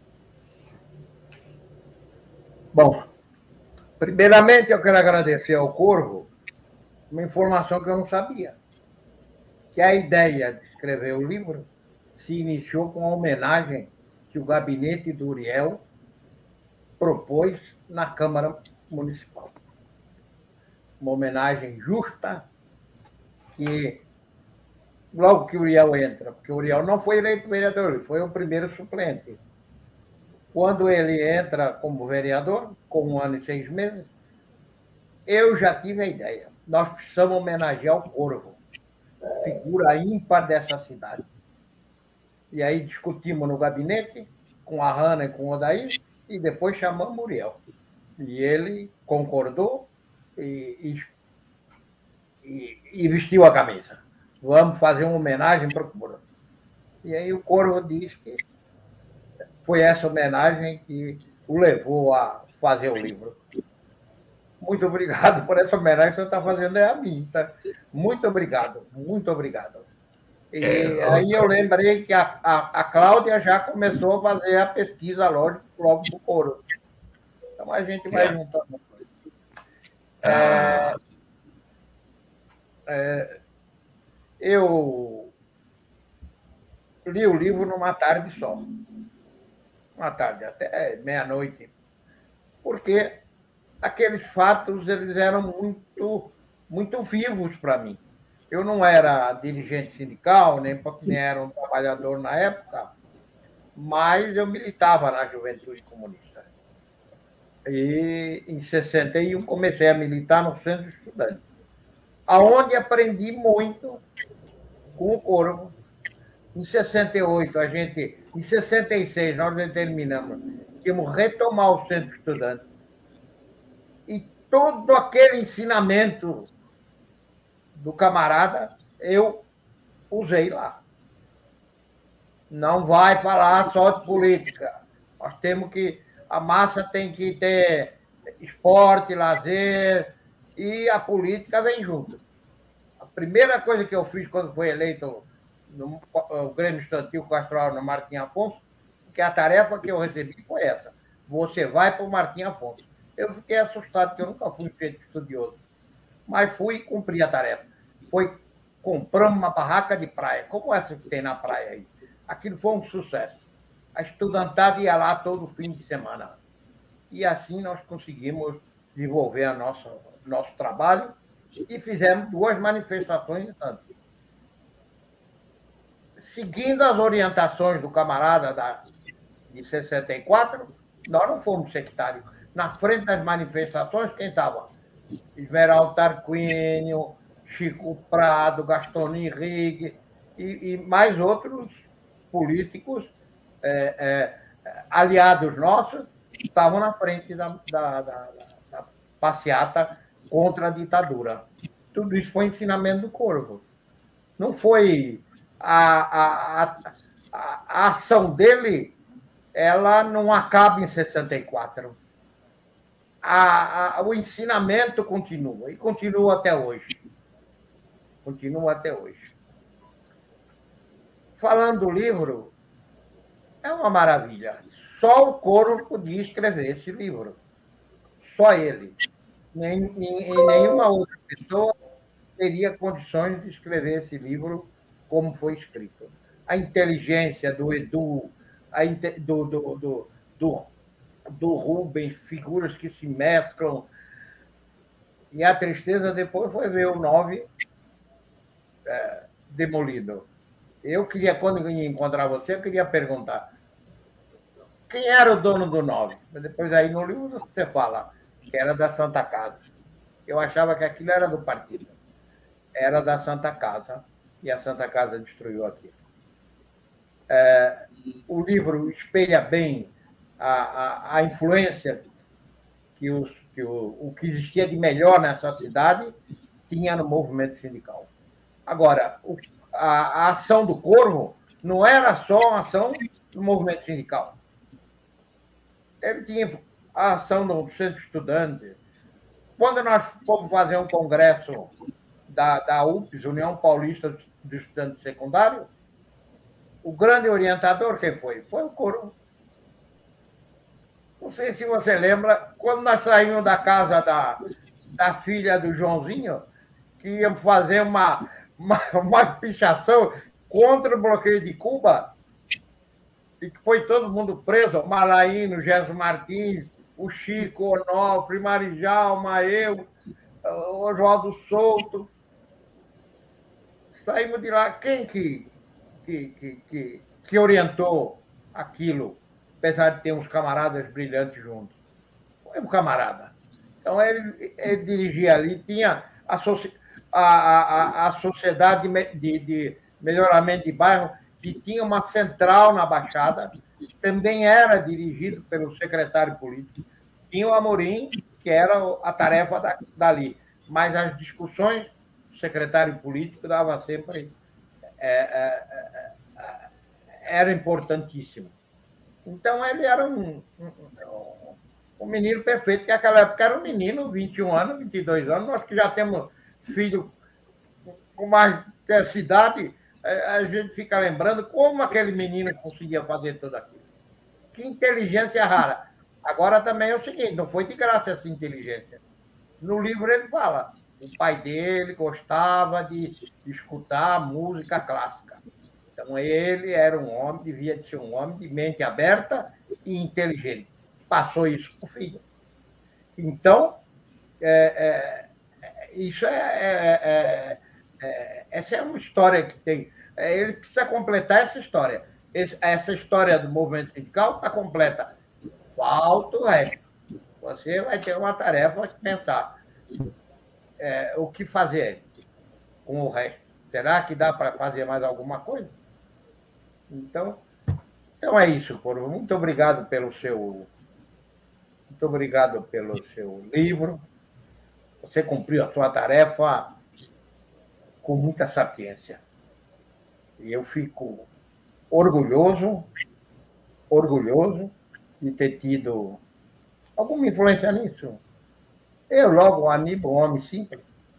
Bom, primeiramente eu quero agradecer ao Corvo uma informação que eu não sabia. Que a ideia de escrever o livro se iniciou com a homenagem que o gabinete do Uriel propôs na Câmara Municipal. Uma homenagem justa, que logo que o Uriel entra, porque o Uriel não foi eleito vereador, ele foi o primeiro suplente. Quando ele entra como vereador, com 1 ano e 6 meses, eu já tive a ideia. Nós precisamos homenagear o Corvo, figura ímpar dessa cidade. E aí discutimos no gabinete, com a Hanna e com o Odair, e depois chamamos o Uriel. E ele concordou e vestiu a camisa. Vamos fazer uma homenagem para o Corvo. E aí o Corvo diz que foi essa homenagem que o levou a fazer o livro. Muito obrigado por essa homenagem que você está fazendo a mim. Tá? Muito obrigado, muito obrigado. E aí eu lembrei que a Cláudia já começou a fazer a pesquisa logo do Corvo. Então a gente vai juntando. Eu li o livro numa tarde só. Uma tarde, até meia-noite. Porque aqueles fatos eles eram muito vivos para mim. Eu não era dirigente sindical, nem era um trabalhador na época, mas eu militava na Juventude Comunista. E em 61 comecei a militar no Centro Estudante, aonde aprendi muito com o Corvo. Em 68, em 66, nós determinamos que íamos retomar o Centro Estudante. E todo aquele ensinamento do camarada, eu usei lá. Não vai falar só de política. Nós temos que... A massa tem que ter esporte, lazer, e a política vem junto. A primeira coisa que eu fiz quando fui eleito no Grêmio Estudantil Castral, no Martim Afonso, que a tarefa que eu recebi foi essa. Você vai para o Martim Afonso. Eu fiquei assustado, porque eu nunca fui feito estudioso. Mas fui e cumpri a tarefa. Compramos uma barraca de praia, como essa que tem na praia aí. Aquilo foi um sucesso. A estudantada ia lá todo fim de semana. E assim nós conseguimos desenvolver nosso trabalho e fizemos 2 manifestações antes. Seguindo as orientações do camarada de 64, nós não fomos sectários. Na frente das manifestações, quem estava? Esmeraldo Tarquínio, Chico Prado, Gaston Henrique e mais outros políticos aliados nossos estavam na frente da passeata contra a ditadura. Tudo isso foi ensinamento do Corvo. Não foi... A ação dele, ela não acaba em 64. O ensinamento continua, e continua até hoje. Continua até hoje. Falando do livro, é uma maravilha. Só o Corvo podia escrever esse livro. Só ele. Nenhuma outra pessoa teria condições de escrever esse livro como foi escrito. A inteligência do Edu, do Rubens, figuras que se mesclam. E a tristeza depois foi ver o 9 demolido. Eu queria, quando eu ia encontrar você, eu queria perguntar quem era o dono do 9? Mas depois aí no livro você fala que era da Santa Casa. Eu achava que aquilo era do partido. Era da Santa Casa, e a Santa Casa destruiu aquilo. O livro espelha bem a influência que o que existia de melhor nessa cidade tinha no movimento sindical. Agora, a ação do Corvo não era só uma ação do movimento sindical. Ele tinha a ação do Centro Estudante. Quando nós fomos fazer um congresso da UPS, União Paulista dos Estudantes Secundários, O grande orientador, quem foi? Foi o Corvo. Não sei se você lembra, quando nós saímos da casa da filha do Joãozinho, que íamos fazer uma pichação contra o bloqueio de Cuba, e que foi todo mundo preso, o Malaíno, o Gerson Martins, o Chico, o Onofre, Marijalma, eu, o Oswaldo Souto. Saímos de lá. Quem que orientou aquilo, apesar de ter uns camaradas brilhantes juntos? Foi um camarada. Então, ele dirigia ali, tinha a Sociedade de Melhoramento de Bairro, que tinha uma central na Baixada, também era dirigido pelo secretário político. Tinha o Amorim, que era a tarefa dali. Mas as discussões, o secretário político dava sempre... era importantíssimo. Então, ele era um menino perfeito, que naquela época era um menino, 21 anos, 22 anos, nós que já temos filho com mais dessa idade, a gente fica lembrando como aquele menino conseguia fazer tudo aquilo. Que inteligência rara. Agora também é o seguinte, não foi de graça essa inteligência. No livro ele fala, o pai dele gostava de escutar música clássica. Então ele era um homem, devia ser um homem de mente aberta e inteligente. Passou isso para o filho. Então, isso essa é uma história que tem. Ele precisa completar essa história. Essa história do movimento sindical está completa. Falta o resto. Você vai ter uma tarefa de pensar o que fazer com o resto. Será que dá para fazer mais alguma coisa? Então é isso, Corvo. Muito obrigado pelo seu livro. Você cumpriu a sua tarefa com muita sapiência. E eu fico orgulhoso de ter tido alguma influência nisso. Eu, logo, Aníbal, um homem simples.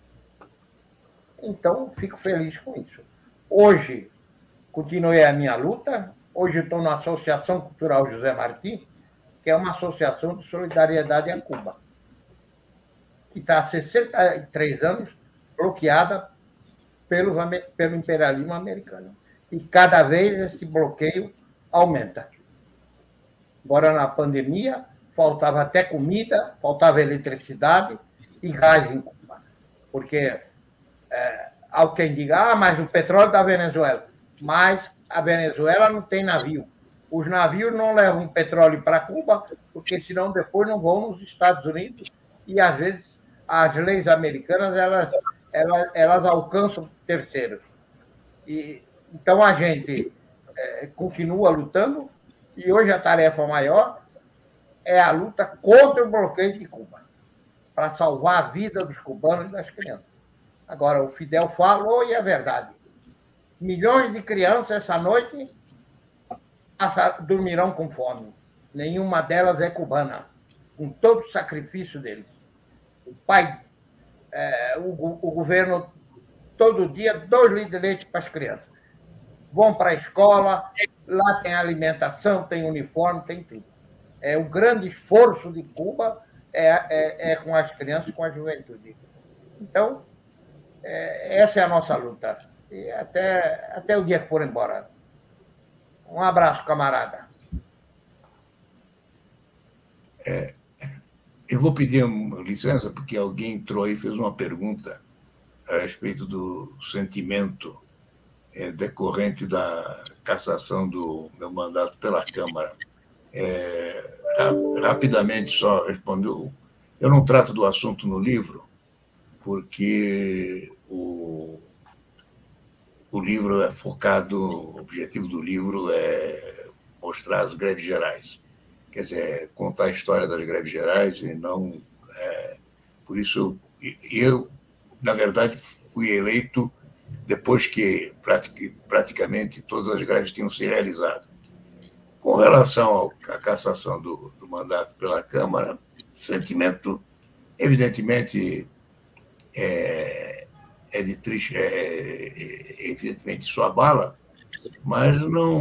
Então, fico feliz com isso. Hoje, continuei a minha luta. Hoje estou na Associação Cultural José Martí, que é uma associação de solidariedade a Cuba, que está há 63 anos bloqueada pelo imperialismo americano. E cada vez esse bloqueio aumenta. Agora, na pandemia, faltava até comida, faltava eletricidade e gás em Cuba. Porque há quem diga, mas o petróleo da Venezuela. Mas a Venezuela não tem navio. Os navios não levam petróleo para Cuba, porque senão depois não vão nos Estados Unidos. E, às vezes, as leis americanas elas alcançam terceiros. Então, a gente continua lutando, e hoje a tarefa maior é a luta contra o bloqueio de Cuba, para salvar a vida dos cubanos e das crianças. Agora, o Fidel falou, e é verdade. Milhões de crianças essa noite dormirão com fome. Nenhuma delas é cubana, com todo o sacrifício deles. O pai, o governo, todo dia, 2 litros de leite para as crianças. Vão para a escola, lá tem alimentação, tem uniforme, tem tudo. O grande esforço de Cuba com as crianças, com a juventude. Então, essa é a nossa luta. E até o dia que for embora. Um abraço, camarada. Eu vou pedir licença, porque alguém entrou aí e fez uma pergunta a respeito do sentimento decorrente da cassação do meu mandato pela Câmara. Rapidamente, só respondeu. Eu não trato do assunto no livro, porque o livro é focado, o objetivo do livro é mostrar as greves gerais. Quer dizer, contar a história das greves gerais e não... por isso, eu, na verdade, fui eleito depois que praticamente todas as greves tinham se realizado. Com relação à cassação do mandato pela Câmara, sentimento, evidentemente, de triste, evidentemente, isso abala, mas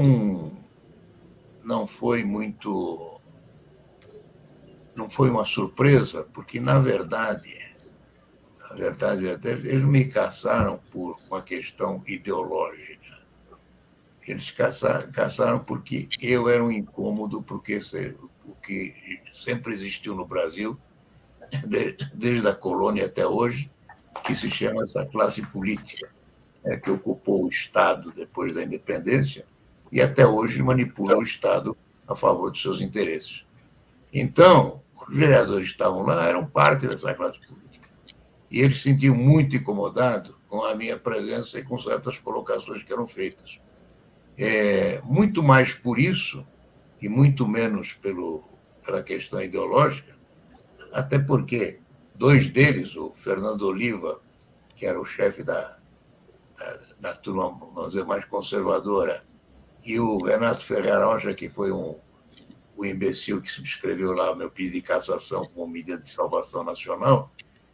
não foi muito, não foi uma surpresa, porque, na verdade, eles me caçaram por uma questão ideológica. Eles caçaram porque eu era um incômodo, porque o que sempre existiu no Brasil, desde a colônia até hoje, que se chama essa classe política, que ocupou o Estado depois da independência e até hoje manipula o Estado a favor dos seus interesses. Então, os vereadores que estavam lá eram parte dessa classe política. E eles se sentiam muito incomodados com a minha presença e com certas colocações que eram feitas. Muito mais por isso, e muito menos pela questão ideológica, até porque dois deles, o Fernando Oliva, que era o chefe da turma, vamos dizer, mais conservadora, e o Renato Ferreira Rocha, que foi o imbecil que subscreveu lá o meu pedido de cassação como medida de salvação nacional,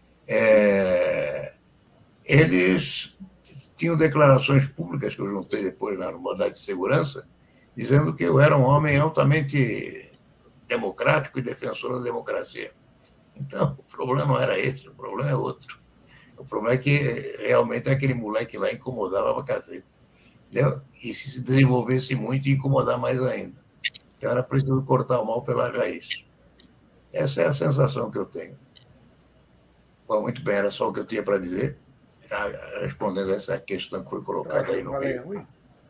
eles tinham declarações públicas que eu juntei depois na Mandado de Segurança, dizendo que eu era um homem altamente democrático e defensor da democracia. Então, o problema não era esse, o problema é outro. O problema é que realmente aquele moleque lá incomodava pra cacete. Entendeu? E se desenvolvesse muito, ia incomodar mais ainda. Então, era preciso cortar o mal pela raiz. Essa é a sensação que eu tenho. Bom, muito bem, era só o que eu tinha para dizer, respondendo essa questão que foi colocada aí no meio.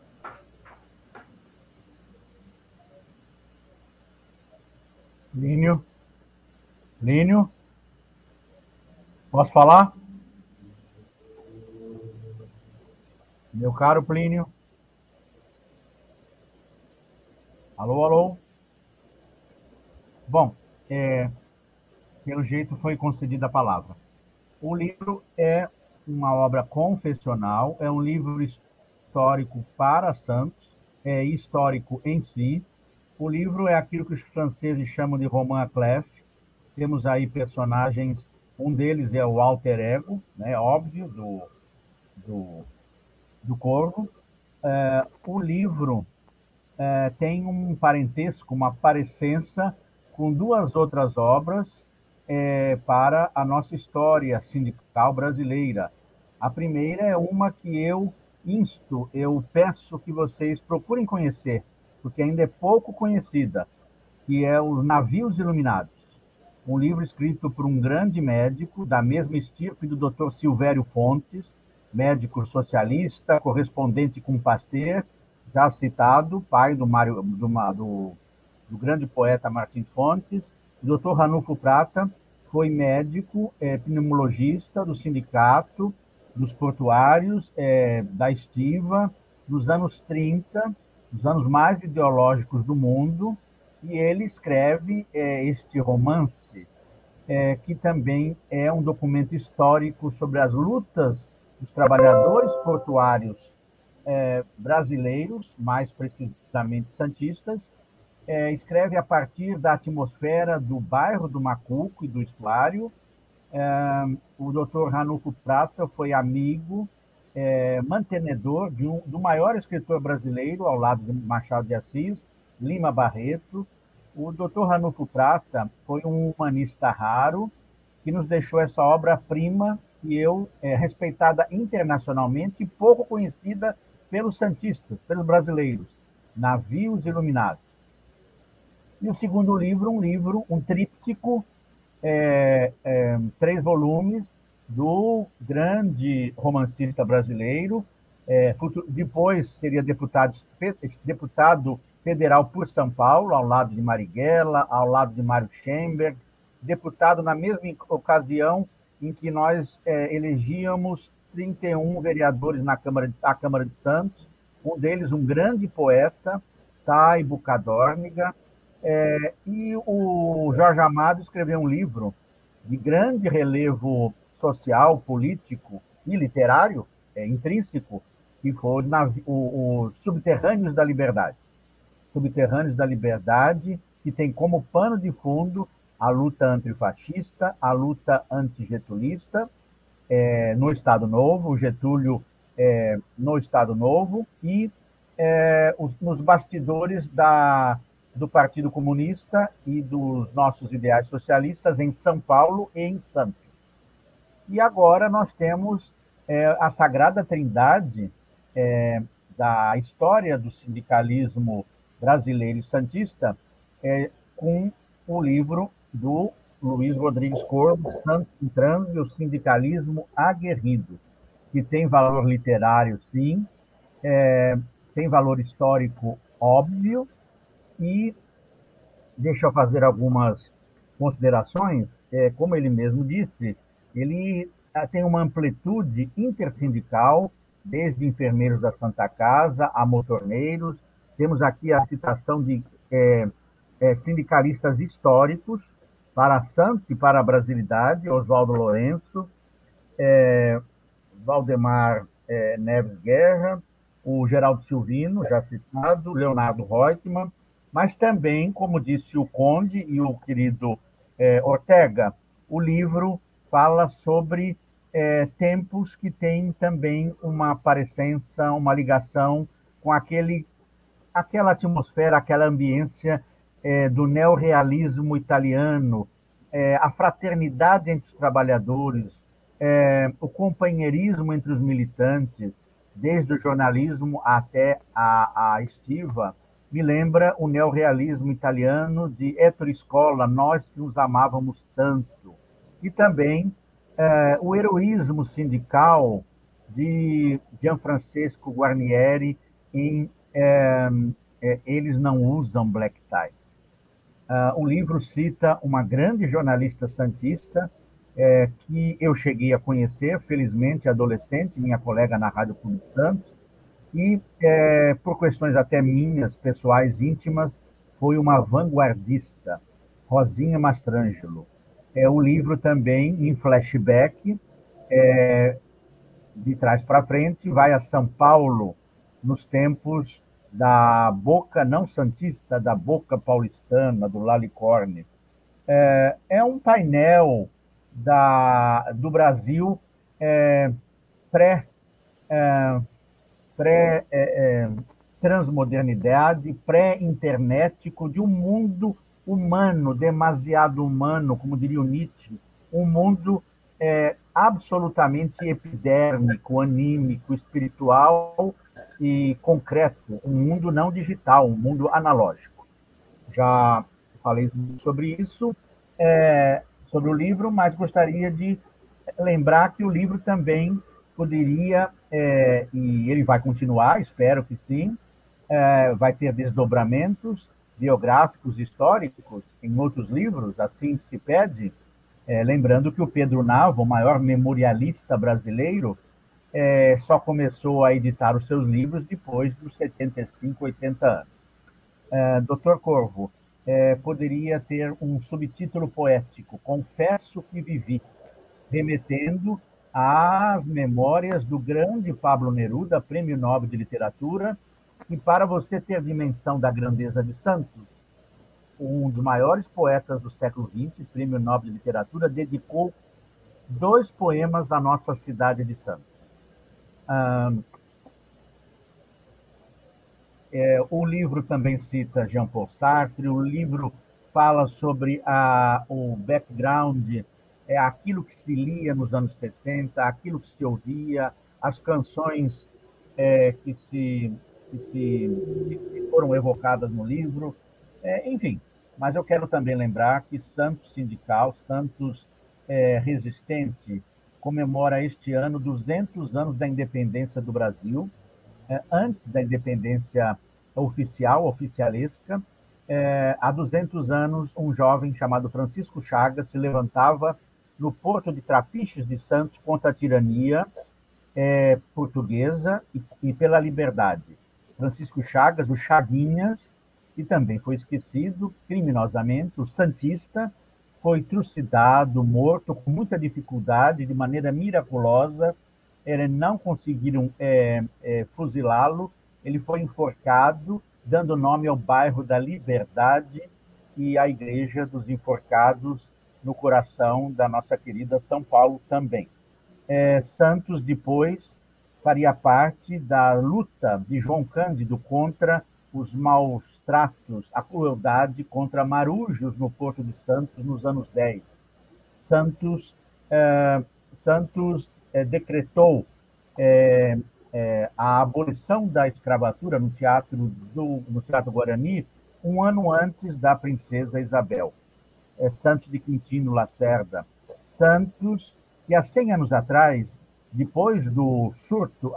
Plínio? Posso falar? Meu caro Plínio? Alô? Bom, pelo jeito foi concedida a palavra. O livro é uma obra confessional, é um livro histórico para santos, é histórico em si. O livro é aquilo que os franceses chamam de roman à clef. Temos aí personagens, um deles é o alter ego, né, óbvio, do Corvo. O livro tem um parentesco, uma parecença com duas outras obras para a nossa história sindical brasileira. A primeira é uma que eu peço que vocês procurem conhecer, porque ainda é pouco conhecida, que é Os Navios Iluminados, um livro escrito por um grande médico da mesma estirpe do Dr. Silvério Fontes, médico socialista, correspondente com Pasteur, já citado, pai do grande poeta Martins Fontes. O Dr. Ranulfo Prata foi médico, pneumologista do sindicato, dos portuários, da estiva, nos anos 30, dos anos mais ideológicos do mundo, e ele escreve este romance, que também é um documento histórico sobre as lutas dos trabalhadores portuários brasileiros, mais precisamente santistas. Escreve a partir da atmosfera do bairro do Macuco e do Estuário. O Dr. Ranulfo Prata foi amigo, mantenedor do maior escritor brasileiro, ao lado de Machado de Assis, Lima Barreto. O Dr. Ranulfo Prata foi um humanista raro que nos deixou essa obra-prima respeitada internacionalmente e pouco conhecida pelos santistas, pelos brasileiros, Navios Iluminados. E o segundo livro, um tríptico, 3 volumes, do grande romancista brasileiro, depois seria deputado federal por São Paulo, ao lado de Marighella, ao lado de Mário Schemberg, deputado na mesma ocasião em que nós elegíamos 31 vereadores na Câmara de Santos, um deles um grande poeta, Taibo Cadórniga, e o Jorge Amado escreveu um livro de grande relevo social, político e literário, intrínseco, que foi o Subterrâneos da Liberdade. Subterrâneos da Liberdade, que tem como pano de fundo a luta antifascista, a luta antigetulista no Estado Novo, o Getúlio no Estado Novo, e nos bastidores do Partido Comunista e dos nossos ideais socialistas em São Paulo e em Santos. E agora nós temos a Sagrada Trindade da história do sindicalismo brasileiro e santista, com o livro do Luiz Rodrigues Corvo, Santos em Transe, o Sindicalismo Aguerrido, que tem valor literário, sim, tem valor histórico óbvio, e deixa eu fazer algumas considerações. Como ele mesmo disse, ele tem uma amplitude intersindical, desde enfermeiros da Santa Casa a motorneiros. Temos aqui a citação de sindicalistas históricos para Santos e para a Brasilidade: Oswaldo Lourenço, Valdemar Neves Guerra, o Geraldo Silvino, já citado, Leonardo Reutemann, mas também, como disse o Conde e o querido Ortega, o livro fala sobre tempos que têm também uma parecença, uma ligação com aquela atmosfera, aquela ambiência do neorrealismo italiano, a fraternidade entre os trabalhadores, o companheirismo entre os militantes, desde o jornalismo até a estiva. Me lembra o neorrealismo italiano de Ettore Scola, Nós que nos amávamos tanto. E também o heroísmo sindical de Gianfrancesco Guarnieri em Eles Não Usam Black Tie. O livro cita uma grande jornalista santista que eu cheguei a conhecer, felizmente, adolescente, minha colega na Rádio Clube de Santos, e, por questões até minhas, pessoais, íntimas, foi uma vanguardista, Rosinha Mastrangelo. O livro também, em flashback, de trás para frente, vai a São Paulo, nos tempos da Boca não santista, da Boca paulistana, do Lalicorne. É um painel do Brasil pré-transmodernidade, pré-internetico, de um mundo humano, demasiado humano, como diria o Nietzsche, um mundo absolutamente epidérmico, anímico, espiritual e concreto, um mundo não digital, um mundo analógico. Já falei sobre isso, sobre o livro, mas gostaria de lembrar que o livro também poderia, e ele vai continuar, espero que sim, vai ter desdobramentos biográficos, históricos, em outros livros, assim se pede, lembrando que o Pedro Nava, o maior memorialista brasileiro, só começou a editar os seus livros depois dos 75, 80 anos. Dr. Corvo, poderia ter um subtítulo poético, Confesso que Vivi, remetendo às memórias do grande Pablo Neruda, Prêmio Nobel de Literatura, e para você ter dimensão da grandeza de Santos, um dos maiores poetas do século XX, Prêmio Nobel de Literatura, dedicou 2 poemas à nossa cidade de Santos. O livro também cita Jean-Paul Sartre, o livro fala sobre o background, aquilo que se lia nos anos 60, aquilo que se ouvia, as canções que foram evocadas no livro, enfim. Mas eu quero também lembrar que Santos Sindical, Santos Resistente, comemora este ano 200 anos da independência do Brasil. Antes da independência oficial, oficialesca, há 200 anos, um jovem chamado Francisco Chagas se levantava no porto de Trapiches de Santos contra a tirania portuguesa e pela liberdade. Francisco Chagas, o Chaguinhas, e também foi esquecido criminosamente, o santista, foi trucidado, morto com muita dificuldade, de maneira miraculosa. Não conseguiram fuzilá-lo, ele foi enforcado, dando nome ao bairro da Liberdade e à Igreja dos Enforcados, no coração da nossa querida São Paulo também. Santos depois faria parte da luta de João Cândido contra os maus tratos, a crueldade contra marujos no Porto de Santos nos anos 10. Santos decretou a abolição da escravatura no Teatro Guarani um ano antes da princesa Isabel. Santos de Quintino Lacerda. Santos, que há 100 anos atrás, depois do surto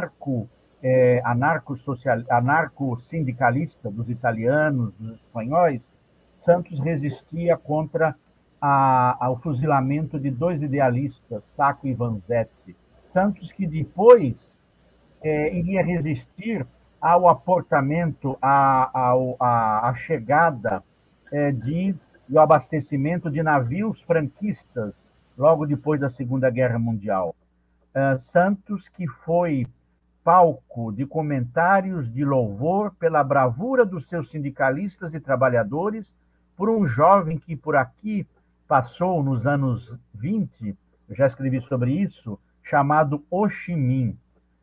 anarco-sindicalista dos italianos, dos espanhóis, Santos resistia contra ao fuzilamento de 2 idealistas, Sacco e Vanzetti. Santos que depois iria resistir ao aportamento, à chegada e o abastecimento de navios franquistas logo depois da Segunda Guerra Mundial. Santos que foi palco de comentários de louvor pela bravura dos seus sindicalistas e trabalhadores, por um jovem que por aqui passou nos anos 20, eu já escrevi sobre isso, chamado Ho Chi Minh.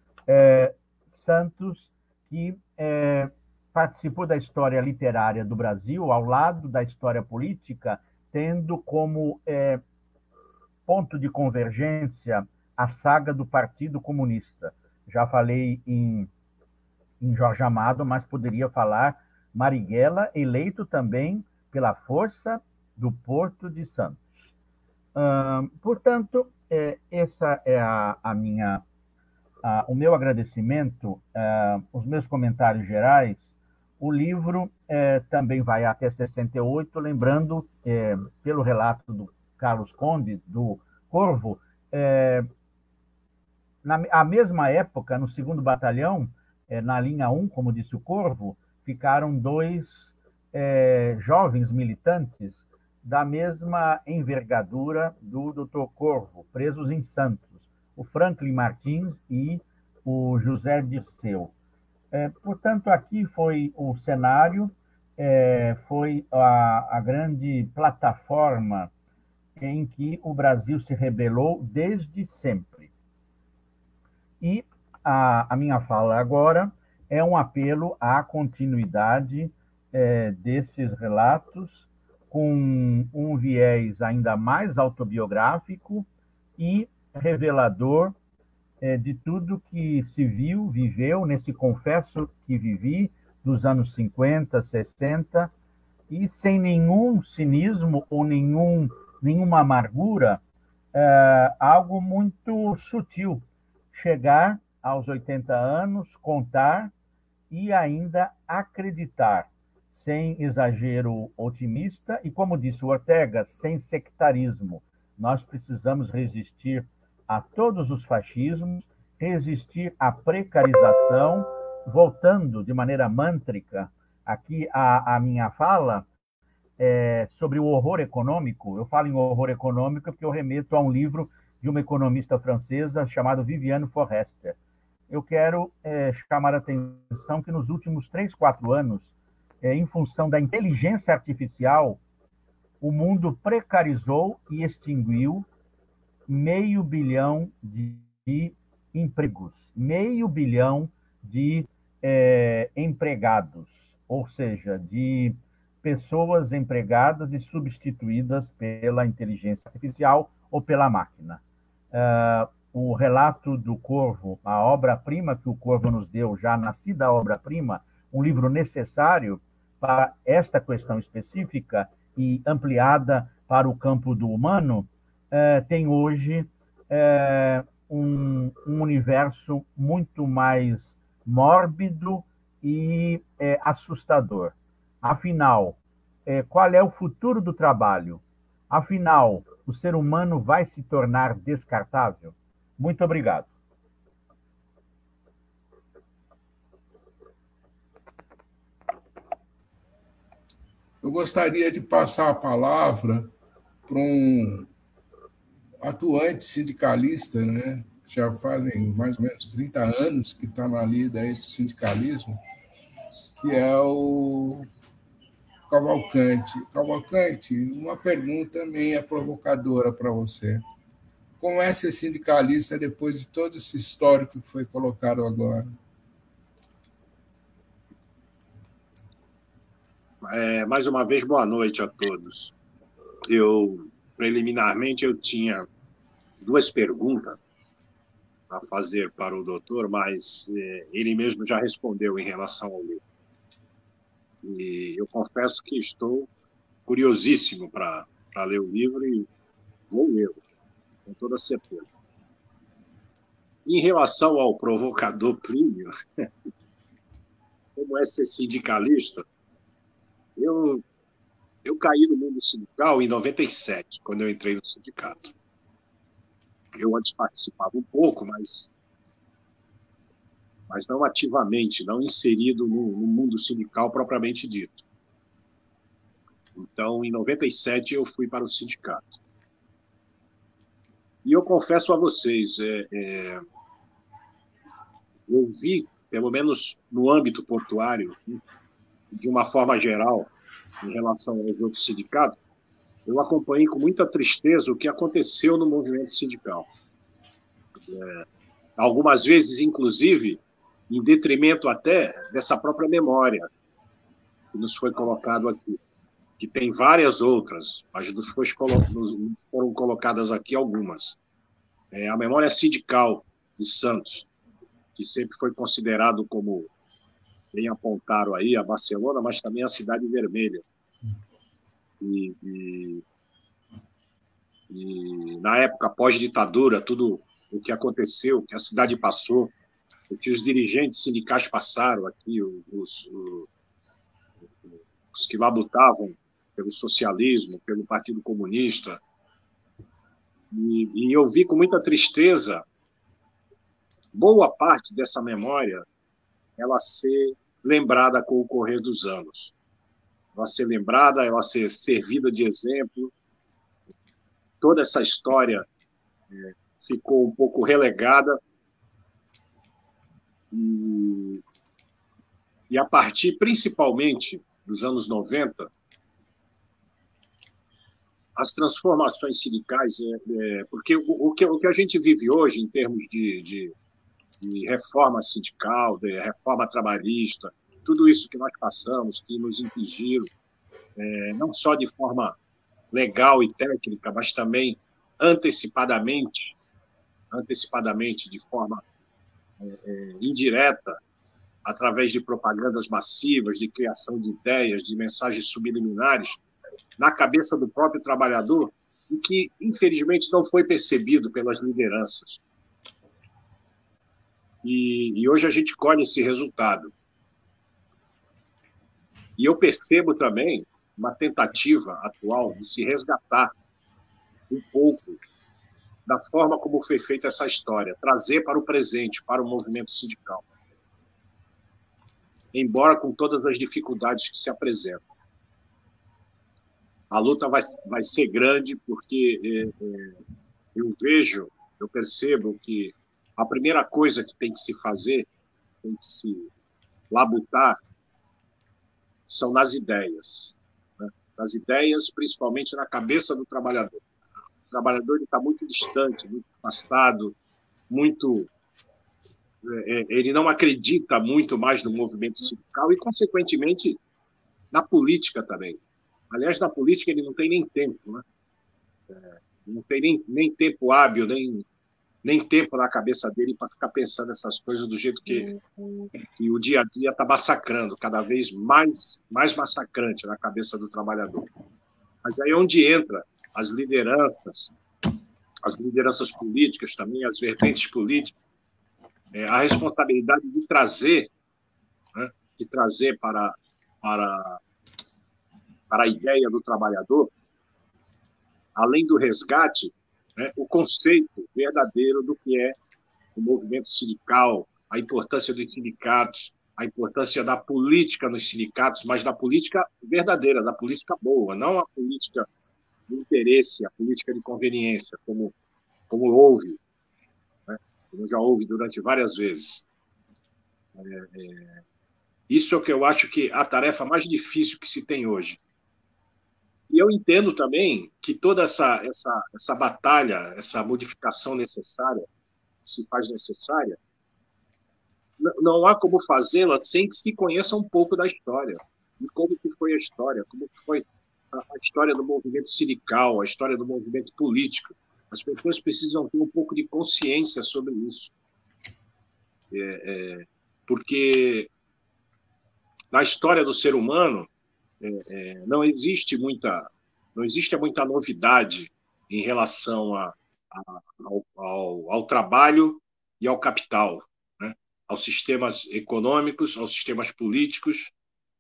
Santos que participou da história literária do Brasil, ao lado da história política, tendo como ponto de convergência a saga do Partido Comunista. Já falei em Jorge Amado, mas poderia falar Marighella, eleito também pela força do Porto de Santos. Portanto, essa é o meu agradecimento, os meus comentários gerais. O livro também vai até 68, lembrando, pelo relato do Carlos Conde, do Corvo, na mesma época, no 2º Batalhão, na linha 1, como disse o Corvo, ficaram 2 jovens militantes da mesma envergadura do Dr. Corvo, presos em Santos, o Franklin Martins e o José Dirceu. Portanto, aqui foi o cenário, foi a grande plataforma em que o Brasil se rebelou desde sempre. E a minha fala agora é um apelo à continuidade desses relatos, com um viés ainda mais autobiográfico e revelador de tudo que se viveu nesse confesso que vivi dos anos 50, 60, e sem nenhum cinismo ou nenhuma amargura, algo muito sutil. Chegar aos 80 anos, contar e ainda acreditar, sem exagero otimista e, como disse o Ortega, sem sectarismo. Nós precisamos resistir a todos os fascismos, resistir à precarização, voltando de maneira mântrica aqui a minha fala sobre o horror econômico. Eu falo em horror econômico porque eu remeto a um livro de uma economista francesa chamada Viviane Forrester. Eu quero chamar a atenção que nos últimos 3, 4 anos, em função da inteligência artificial, o mundo precarizou e extinguiu 500 milhão de empregos, 500 milhão de empregados, ou seja, de pessoas empregadas e substituídas pela inteligência artificial ou pela máquina. O relato do Corvo, a obra-prima que o Corvo nos deu, já nascida a obra-prima, um livro necessário para esta questão específica e ampliada para o campo do humano, tem hoje um universo muito mais mórbido e assustador. Afinal, qual é o futuro do trabalho? Afinal, o ser humano vai se tornar descartável? Muito obrigado. Eu gostaria de passar a palavra para um atuante sindicalista, né? Já fazem mais ou menos 30 anos que está na lida aí do sindicalismo, que é o Cavalcante. Cavalcante, uma pergunta meio provocadora para você. Como é ser sindicalista depois de todo esse histórico que foi colocado agora? Mais uma vez, boa noite a todos. Preliminarmente, eu tinha 2 perguntas a fazer para o doutor, mas ele mesmo já respondeu em relação ao livro. E eu confesso que estou curiosíssimo para ler o livro e vou lê-lo, com toda certeza. Em relação ao provocador Plínio, como é ser sindicalista, eu caí no mundo sindical em 97, quando eu entrei no sindicato. Eu antes participava um pouco, mas não ativamente, não inserido no mundo sindical propriamente dito. Então, em 97, eu fui para o sindicato. E eu confesso a vocês, eu vi, pelo menos no âmbito portuário, de uma forma geral, em relação aos outros sindicatos, eu acompanhei com muita tristeza o que aconteceu no movimento sindical. Algumas vezes, inclusive, em detrimento até dessa própria memória que nos foi colocado aqui, que tem várias outras, mas nos foram colocadas aqui algumas. A memória sindical de Santos, que sempre foi considerado como, bem apontaram aí, a Barcelona, mas também a Cidade Vermelha. E na época pós-ditadura, tudo o que aconteceu, o que a cidade passou, o que os dirigentes sindicais passaram aqui, os que labutavam pelo socialismo, pelo Partido Comunista. E eu vi com muita tristeza boa parte dessa memória ela ser lembrada com o correr dos anos. Ela ser lembrada, ela ser servida de exemplo. Toda essa história ficou um pouco relegada. E a partir, principalmente, dos anos 90, as transformações sindicais, porque o que a gente vive hoje em termos de reforma sindical, de reforma trabalhista, tudo isso que nós passamos, que nos impingiram, não só de forma legal e técnica, mas também antecipadamente, de forma indireta, através de propagandas massivas, de criação de ideias, de mensagens subliminares, na cabeça do próprio trabalhador, e que, infelizmente, não foi percebido pelas lideranças. E hoje a gente colhe esse resultado. E eu percebo também uma tentativa atual de se resgatar um pouco da forma como foi feita essa história, trazer para o presente, para o movimento sindical. Embora com todas as dificuldades que se apresentam. A luta vai ser grande, porque eu percebo que a primeira coisa que tem que se fazer, tem que se labutar, são nas ideias. Né? Nas ideias, principalmente na cabeça do trabalhador. O trabalhador está muito distante, muito afastado, ele não acredita muito mais no movimento sindical e, consequentemente, na política também. Aliás, na política ele não tem nem tempo, né? Não tem nem tempo hábil, nem tempo na cabeça dele para ficar pensando nessas coisas do jeito que o dia a dia está massacrando, cada vez mais massacrante na cabeça do trabalhador. Mas aí é onde entra as lideranças políticas também, as vertentes políticas, a responsabilidade de trazer, né, para a ideia do trabalhador, além do resgate, né, o conceito verdadeiro do que é o movimento sindical, a importância dos sindicatos, a importância da política nos sindicatos, mas da política verdadeira, da política boa, não a política de interesse, a política de conveniência, como houve, né, como já houve durante várias vezes. Isso é o que eu acho que é a tarefa mais difícil que se tem hoje. E eu entendo também que toda essa batalha, essa modificação necessária, se faz necessária, não há como fazê-la sem que se conheça um pouco da história. E como que foi a história, como que foi a história do movimento sindical, a história do movimento político. As pessoas precisam ter um pouco de consciência sobre isso. Porque na história do ser humano não existe muita novidade em relação ao trabalho e ao capital, né? Aos sistemas econômicos, aos sistemas políticos.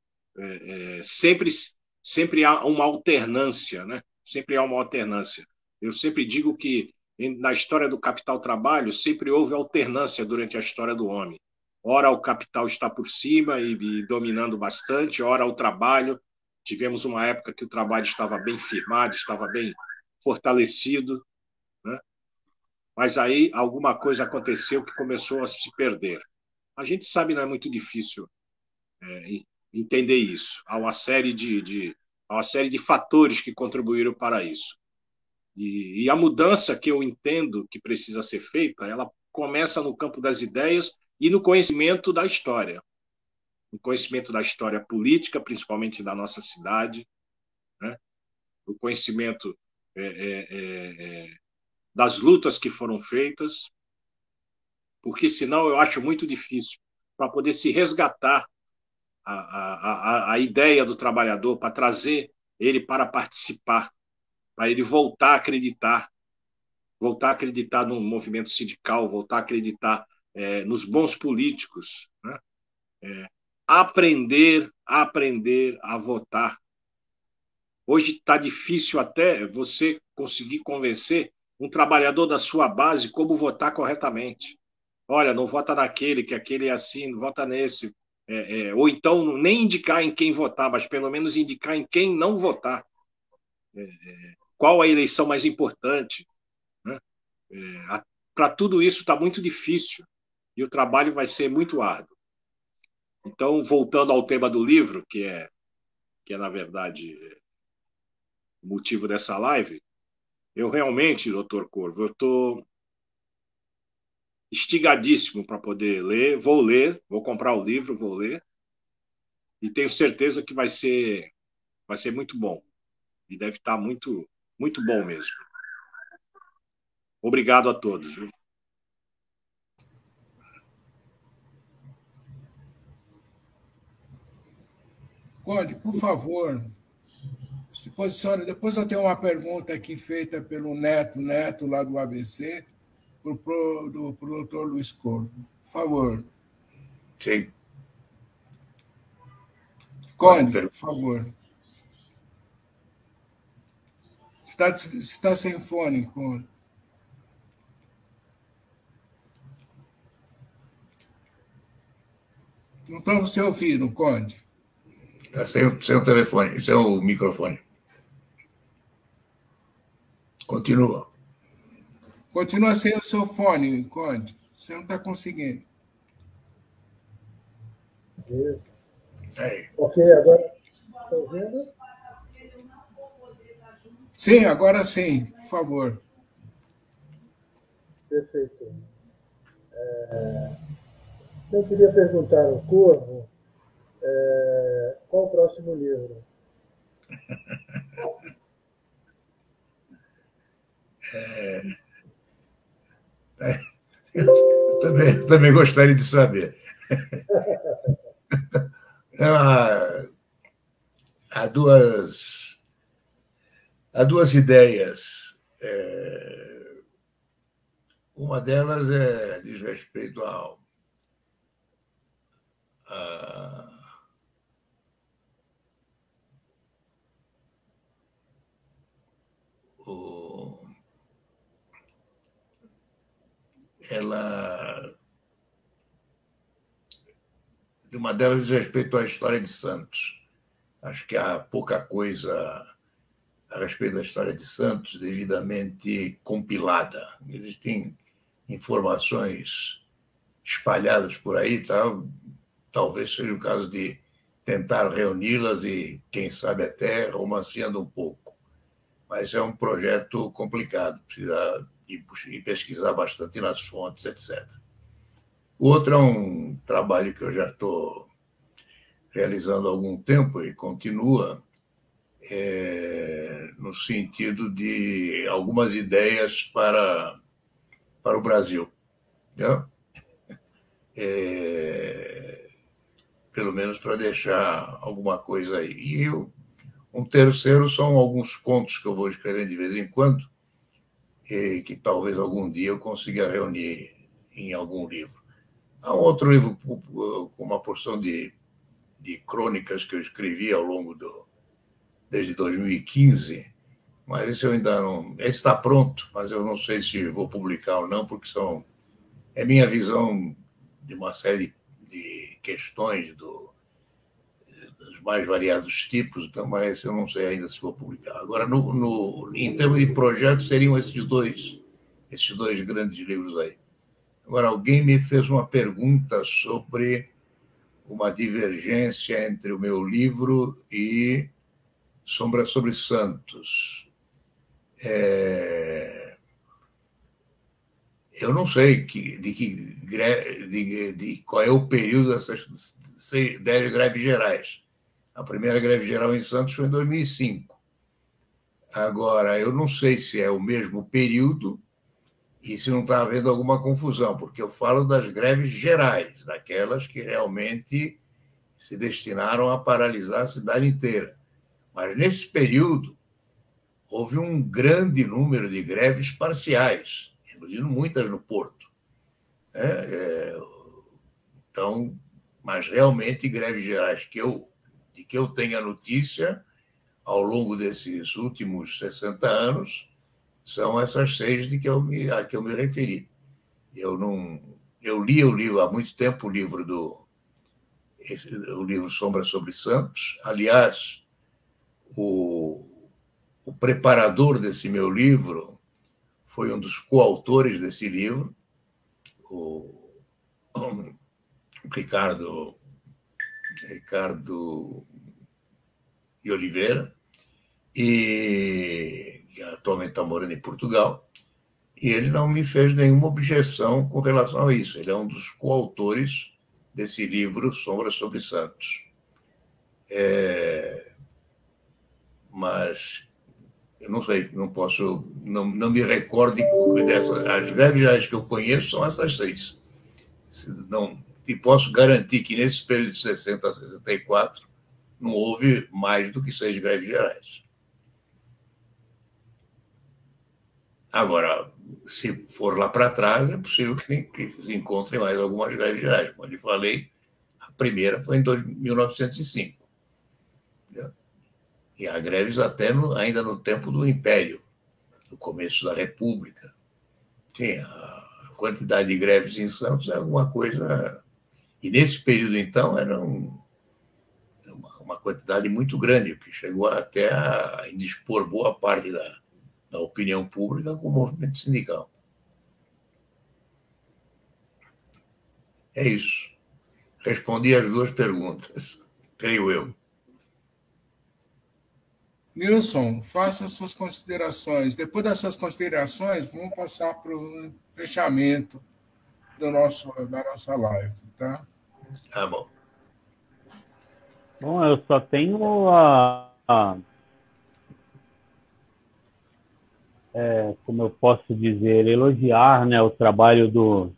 Sempre há uma alternância, né? Sempre há uma alternância. Eu sempre digo que na história do capital-trabalho sempre houve alternância durante a história do homem. Ora o capital está por cima e dominando bastante, ora o trabalho. Tivemos uma época que o trabalho estava bem firmado, estava bem fortalecido, né? Mas aí alguma coisa aconteceu que começou a se perder. A gente sabe, não é muito difícil entender isso. Há uma série de fatores que contribuíram para isso. E a mudança que eu entendo que precisa ser feita, ela começa no campo das ideias e no conhecimento da história. No conhecimento da história política, principalmente da nossa cidade, né? O conhecimento das lutas que foram feitas, porque senão eu acho muito difícil para poder se resgatar a ideia do trabalhador, para trazer ele para participar, para ele voltar a acreditar no movimento sindical, voltar a acreditar nos bons políticos, né? Aprender a votar. Hoje está difícil até você conseguir convencer um trabalhador da sua base como votar corretamente. Olha, não vota naquele, que aquele é assim, não vota nesse. Ou então nem indicar em quem votar, mas pelo menos indicar em quem não votar. Qual a eleição mais importante, né? Para tudo isso está muito difícil e o trabalho vai ser muito árduo. Então, voltando ao tema do livro, que é na verdade o motivo dessa live, eu realmente, doutor Corvo, eu estou instigadíssimo para poder ler, vou comprar o livro, vou ler, e tenho certeza que vai ser muito bom, e deve estar muito, muito bom mesmo. Obrigado a todos. Viu? Conde, por favor, se posicione. Depois eu tenho uma pergunta aqui feita pelo Neto lá do ABC, do doutor Luiz Corvo. Por favor. Sim. Conde, por favor. Está sem fone, Conde. Não estamos se ouvindo, Conde. Está sem o telefone, sem o microfone. Continua. Continua sem o seu fone, Conde. Você não está conseguindo. Ok, agora está ouvindo? Sim, agora sim, por favor. Perfeito. Eu queria perguntar ao Corvo qual o próximo livro? Eu também gostaria de saber. Há duas ideias. Uma delas diz respeito uma delas diz respeito à história de Santos. Acho que há pouca coisa a respeito da história de Santos devidamente compilada. Existem informações espalhadas por aí, talvez seja o caso de tentar reuni-las e, quem sabe, até romanceando um pouco. mas é um projeto complicado, precisa ir pesquisar bastante nas fontes, etc. O outro é um trabalho que eu já estou realizando há algum tempo e continua, no sentido de algumas ideias para o Brasil. Né? Pelo menos para deixar alguma coisa aí. E um terceiro são alguns contos que eu vou escrevendo de vez em quando, e que talvez algum dia eu consiga reunir em algum livro. Há um outro livro com uma porção de crônicas que eu escrevi ao longo desde 2015, mas esse eu ainda não... Esse está pronto, mas eu não sei se vou publicar ou não, porque é minha visão de uma série de questões dos mais variados tipos, então, mas eu não sei ainda se vou publicar. Agora, em termos de projetos, seriam esses dois grandes livros aí. Agora, alguém me fez uma pergunta sobre uma divergência entre o meu livro e Sombra sobre Santos. Eu não sei de qual é o período dessas 10 greves gerais. A primeira greve geral em Santos foi em 2005. Agora, eu não sei se é o mesmo período e se não está havendo alguma confusão, porque eu falo das greves gerais, daquelas que realmente se destinaram a paralisar a cidade inteira. Mas, nesse período, houve um grande número de greves parciais, inclusive muitas no Porto. Então, mas realmente greves gerais de que eu tenha notícia ao longo desses últimos 60 anos são essas 6 a que eu me referi. Eu li o livro há muito tempo, o livro Sombra sobre Santos. Aliás, o preparador desse meu livro foi um dos coautores desse livro, o Ricardo de Oliveira, e que atualmente está morando em Portugal, e ele não me fez nenhuma objeção com relação a isso. Ele é um dos coautores desse livro Sombra sobre Santos. Mas eu não sei, não me recordo dessas. As greves que eu conheço são essas 6. E posso garantir que nesse período de 60 a 64 não houve mais do que 6 greves gerais. Agora, se for lá para trás, é possível que se encontrem mais algumas greves gerais. Como eu falei, a primeira foi em 1905. E há greves ainda no tempo do Império, no começo da República. Sim, a quantidade de greves em Santos é alguma coisa... E nesse período, então, era uma quantidade muito grande, que chegou até a indispor boa parte da opinião pública com o movimento sindical. É isso. Respondi as 2 perguntas, creio eu. Nilson, faça as suas considerações. Depois dessas considerações, vamos passar para o fechamento da nossa live, tá? Tá bom. Bom, eu só tenho como eu posso dizer, elogiar, né, o trabalho do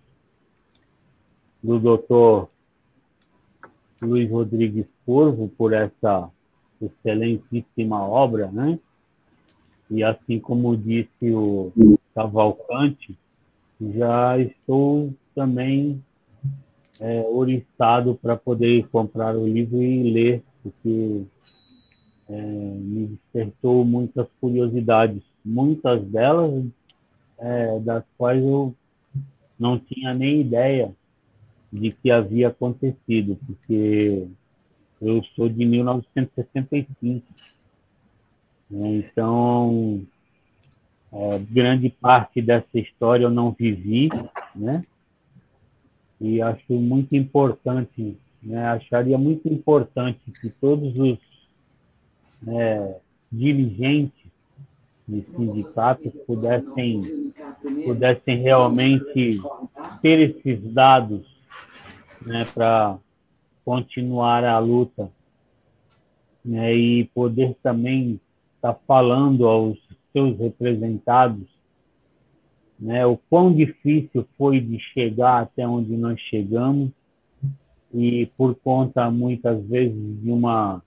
doutor Luiz Rodrigues Corvo por essa excelentíssima obra, né? E assim como disse o Cavalcante, já estou também oriçado para poder comprar o livro e ler, porque me despertou muitas curiosidades, muitas delas das quais eu não tinha nem ideia de que havia acontecido, porque eu sou de 1965, né? Então, grande parte dessa história eu não vivi, né? E acho muito importante, né? Acharia muito importante que todos os dirigentes de sindicatos pudessem realmente ter esses dados, né, para continuar a luta, né, e poder também estar falando aos seus representados, né, o quão difícil foi de chegar até onde nós chegamos, e por conta, muitas vezes, de uma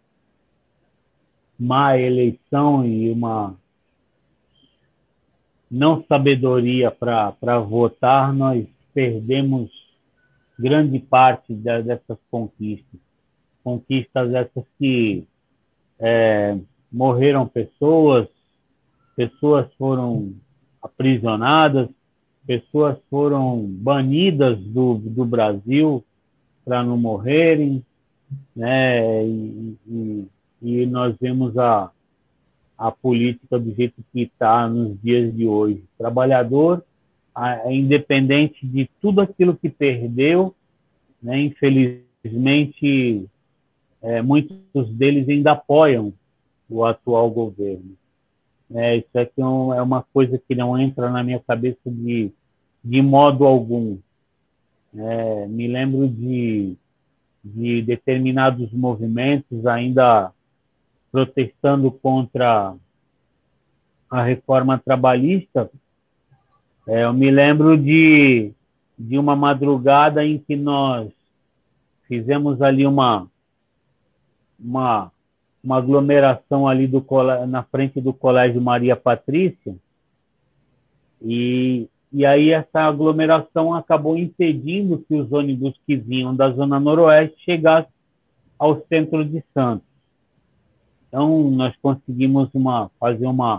má eleição e uma não sabedoria para votar, nós perdemos grande parte dessas conquistas. Conquistas essas que morreram pessoas foram aprisionadas, pessoas foram banidas do Brasil para não morrerem, né? E nós vemos a política do jeito que está nos dias de hoje. O trabalhador, independente de tudo aquilo que perdeu, né, infelizmente, muitos deles ainda apoiam o atual governo. Isso aqui é uma coisa que não entra na minha cabeça de modo algum. Me lembro de determinados movimentos ainda protestando contra a reforma trabalhista. Eu me lembro de uma madrugada em que nós fizemos ali uma aglomeração ali na frente do Colégio Maria Patrícia, e aí essa aglomeração acabou impedindo que os ônibus que vinham da Zona Noroeste chegassem ao centro de Santos. Então, nós conseguimos fazer uma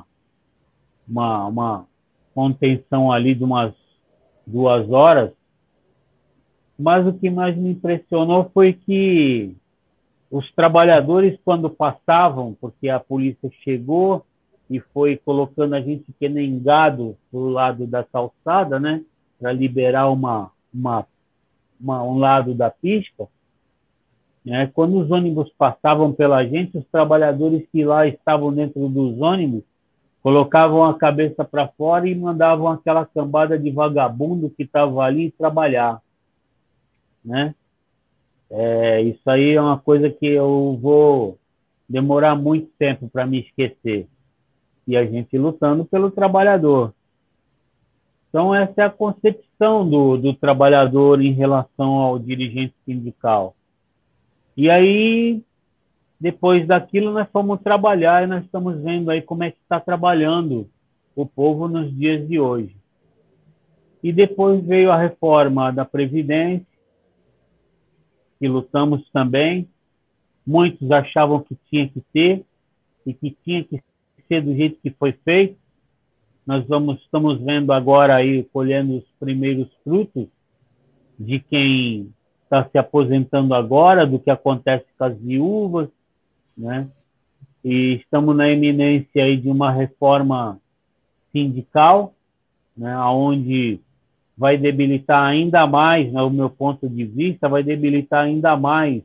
contenção ali de umas 2 horas, mas o que mais me impressionou foi que os trabalhadores, quando passavam, porque a polícia chegou e foi colocando a gente que nem gado do lado da calçada, né, para liberar um lado da pista, né, quando os ônibus passavam pela gente, os trabalhadores que lá estavam dentro dos ônibus colocavam a cabeça para fora e mandavam aquela cambada de vagabundo que estava ali trabalhar, né? Isso aí é uma coisa que eu vou demorar muito tempo para me esquecer. E a gente lutando pelo trabalhador. Então, essa é a concepção do trabalhador em relação ao dirigente sindical. E aí, depois daquilo, nós fomos trabalhar e nós estamos vendo aí como é que está trabalhando o povo nos dias de hoje. E depois veio a reforma da Previdência, que lutamos também. Muitos achavam que tinha que ter e que tinha que ser do jeito que foi feito. Nós estamos vendo agora aí, colhendo os primeiros frutos de quem está se aposentando agora, do que acontece com as viúvas, né? E estamos na iminência aí de uma reforma sindical, né, onde vai debilitar ainda mais, no meu ponto de vista, vai debilitar ainda mais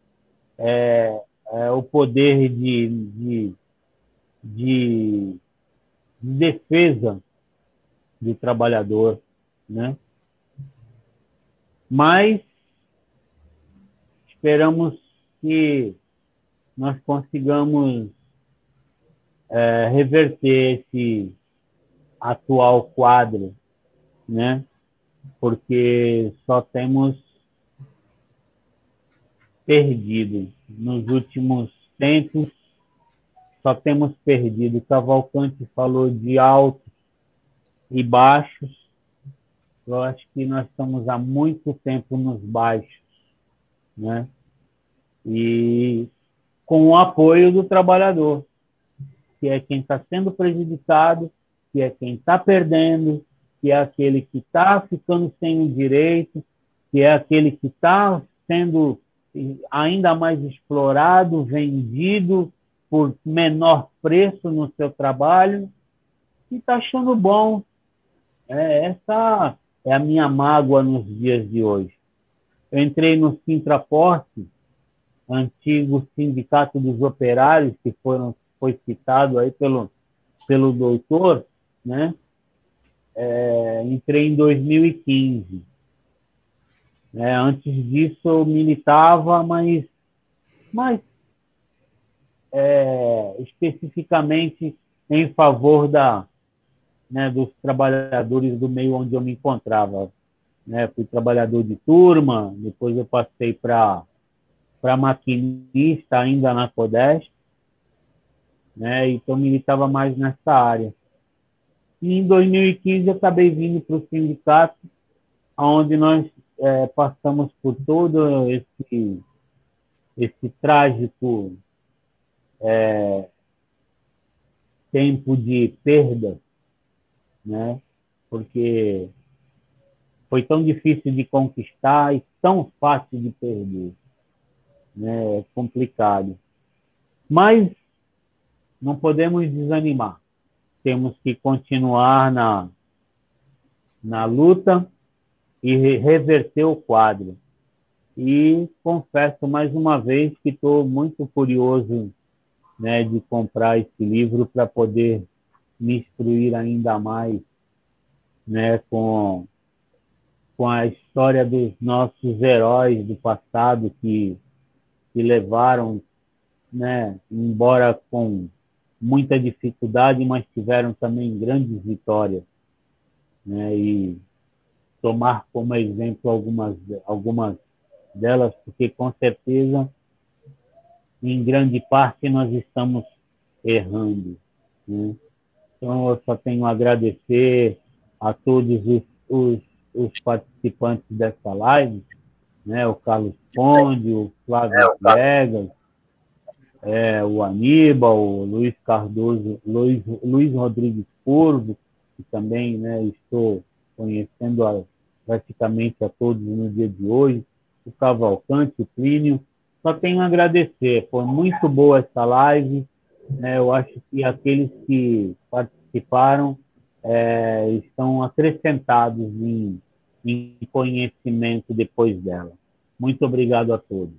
o poder de defesa do trabalhador, né? Mas esperamos que nós consigamos reverter esse atual quadro, né? Porque só temos perdido nos últimos tempos, só temos perdido. Cavalcante falou de altos e baixos. Eu acho que nós estamos há muito tempo nos baixos, né? E com o apoio do trabalhador, que é quem está sendo prejudicado, que é quem está perdendo, que é aquele que está ficando sem o direito, que é aquele que está sendo ainda mais explorado, vendido por menor preço no seu trabalho, e está achando bom. Essa é a minha mágoa nos dias de hoje. Eu entrei no Sintraporte, antigo Sindicato dos Operários, que foi citado aí pelo pelo doutor, né? Entrei em 2015. Antes disso, eu militava, mas especificamente em favor dos trabalhadores do meio onde eu me encontrava. Fui trabalhador de turma, depois eu passei para maquinista, ainda na Codeste, então militava mais nessa área. E em 2015 eu acabei vindo para o sindicato, onde nós passamos por todo esse trágico tempo de perda, porque foi tão difícil de conquistar e tão fácil de perder. É complicado. Mas não podemos desanimar. Temos que continuar na luta e reverter o quadro. E confesso mais uma vez que estou muito curioso de comprar esse livro para poder me instruir ainda mais com a história dos nossos heróis do passado que levaram, embora com muita dificuldade, mas tiveram também grandes vitórias. E tomar como exemplo algumas delas, porque com certeza, em grande parte, nós estamos errando. Então, eu só tenho a agradecer a todos os participantes dessa live, o Carlos Conde, o Flávio Viegas, o Aníbal, o Luiz Cardoso, Luiz Rodrigues Corvo, que também estou conhecendo praticamente a todos no dia de hoje, o Cavalcante, o Plínio. Só tenho a agradecer, foi muito boa essa live, eu acho que aqueles que participaram estão acrescentados em conhecimento depois dela. Muito obrigado a todos.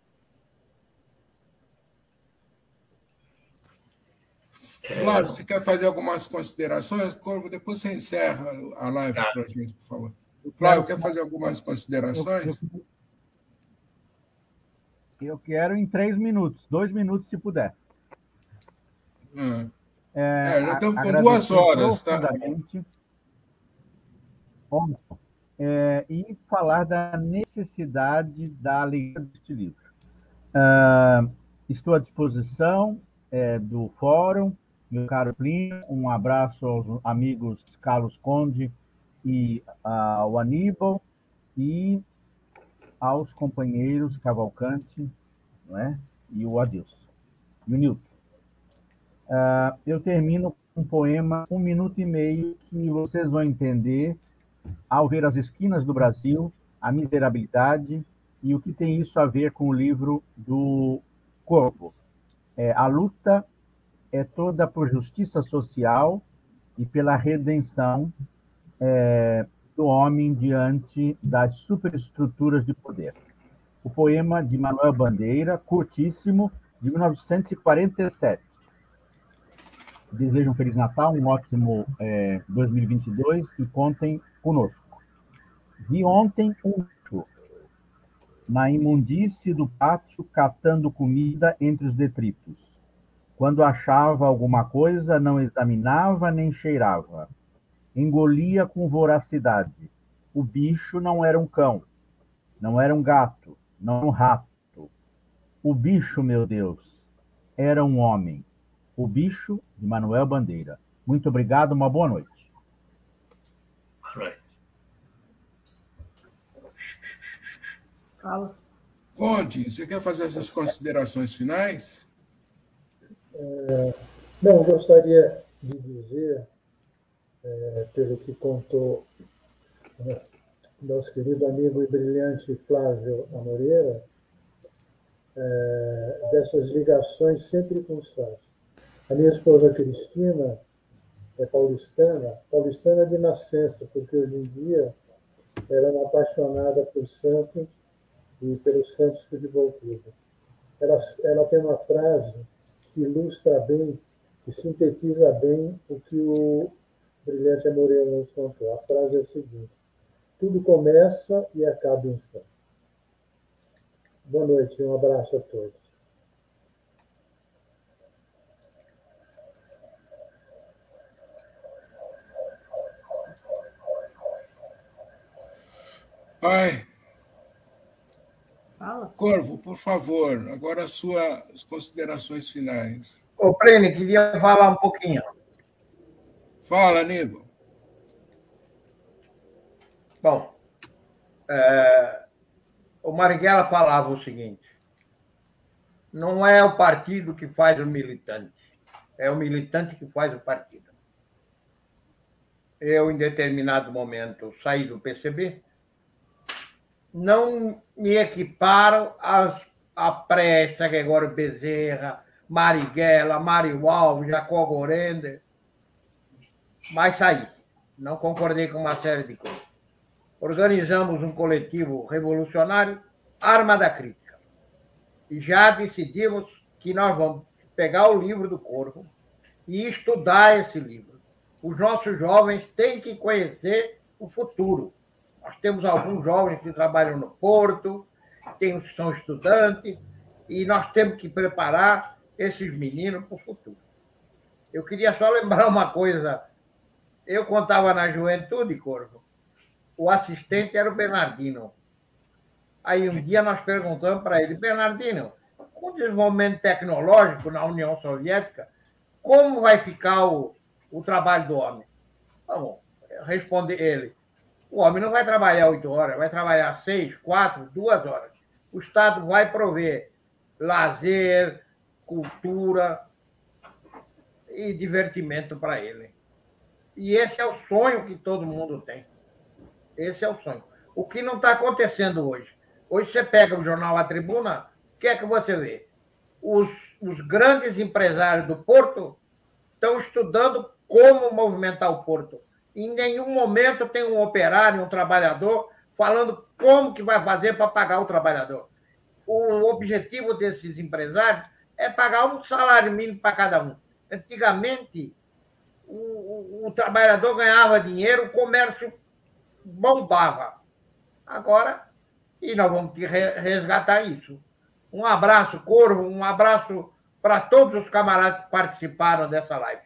Flávio, você quer fazer algumas considerações? Corvo, depois você encerra a live para a gente, por favor. Flávio, quer fazer algumas considerações? Eu quero em 3 minutos, 2 minutos se puder. Já estamos com 2 horas, tá? E falar da necessidade da leitura deste livro. Estou à disposição do fórum, meu caro Plínio, um abraço aos amigos Carlos Conde e ao Aníbal, e aos companheiros Cavalcante, e o Adilson, e o Nilton. Eu termino com um poema, 1 minuto e meio, que vocês vão entender ao ver as esquinas do Brasil, a miserabilidade e o que tem isso a ver com o livro do Corvo. A luta é toda por justiça social e pela redenção do homem diante das superestruturas de poder. O poema de Manuel Bandeira, curtíssimo, de 1947. Desejo um Feliz Natal, um ótimo 2022 e contem conosco. Vi ontem um bicho na imundície do pátio catando comida entre os detritos. Quando achava alguma coisa, não examinava nem cheirava. Engolia com voracidade. O bicho não era um cão, não era um gato, não era um rato. O bicho, meu Deus, era um homem. O bicho, de Manuel Bandeira. Muito obrigado, uma boa noite. Boa noite. Fala. Conde, você quer fazer essas considerações finais? Não, gostaria de dizer, pelo que contou nosso querido amigo e brilhante Flávio Amoreira, dessas ligações sempre com os fatos. A minha esposa Cristina é paulistana de nascença, porque hoje em dia ela é uma apaixonada por Santos e pelo Santos Futebol Clube. Ela tem uma frase que ilustra bem que sintetiza bem o que o brilhante Amoreira nos contou. A frase é a seguinte: tudo começa e acaba em Santos. Boa noite, um abraço a todos. Ai, Fala. Corvo, por favor, agora as suas considerações finais. Ô, Plínio, queria falar um pouquinho. Fala, Aníbal. Bom, o Marighella falava o seguinte: não é o partido que faz o militante, é o militante que faz o partido. Eu, em determinado momento, saí do PCB, não me equiparo a Presta, Gregório Bezerra, Marighella, Mário Alves, Jacó Gorender, mas saí. Não concordei com uma série de coisas. Organizamos um coletivo revolucionário, Arma da Crítica. E já decidimos que nós vamos pegar o livro do Corvo e estudar esse livro. Os nossos jovens têm que conhecer o futuro. Nós temos alguns jovens que trabalham no Porto, tem os que são estudantes, e nós temos que preparar esses meninos para o futuro. Eu queria só lembrar uma coisa. Eu contava na juventude, Corvo, o assistente era o Bernardino. Aí um dia nós perguntamos para ele: Bernardino, com o desenvolvimento tecnológico na União Soviética, como vai ficar o trabalho do homem? Tá bom, responde ele: o homem não vai trabalhar 8 horas, vai trabalhar 6, 4, 2 horas. O Estado vai prover lazer, cultura e divertimento para ele. E esse é o sonho que todo mundo tem. Esse é o sonho. O que não está acontecendo hoje? Hoje você pega o jornal A Tribuna, o que é que você vê? Os grandes empresários do Porto estão estudando como movimentar o Porto. Em nenhum momento tem um operário, um trabalhador, falando como que vai fazer para pagar o trabalhador. O objetivo desses empresários é pagar um salário mínimo para cada um. Antigamente, o trabalhador ganhava dinheiro, o comércio bombava. Agora, e nós vamos resgatar isso. Um abraço, Corvo, um abraço para todos os camaradas que participaram dessa live.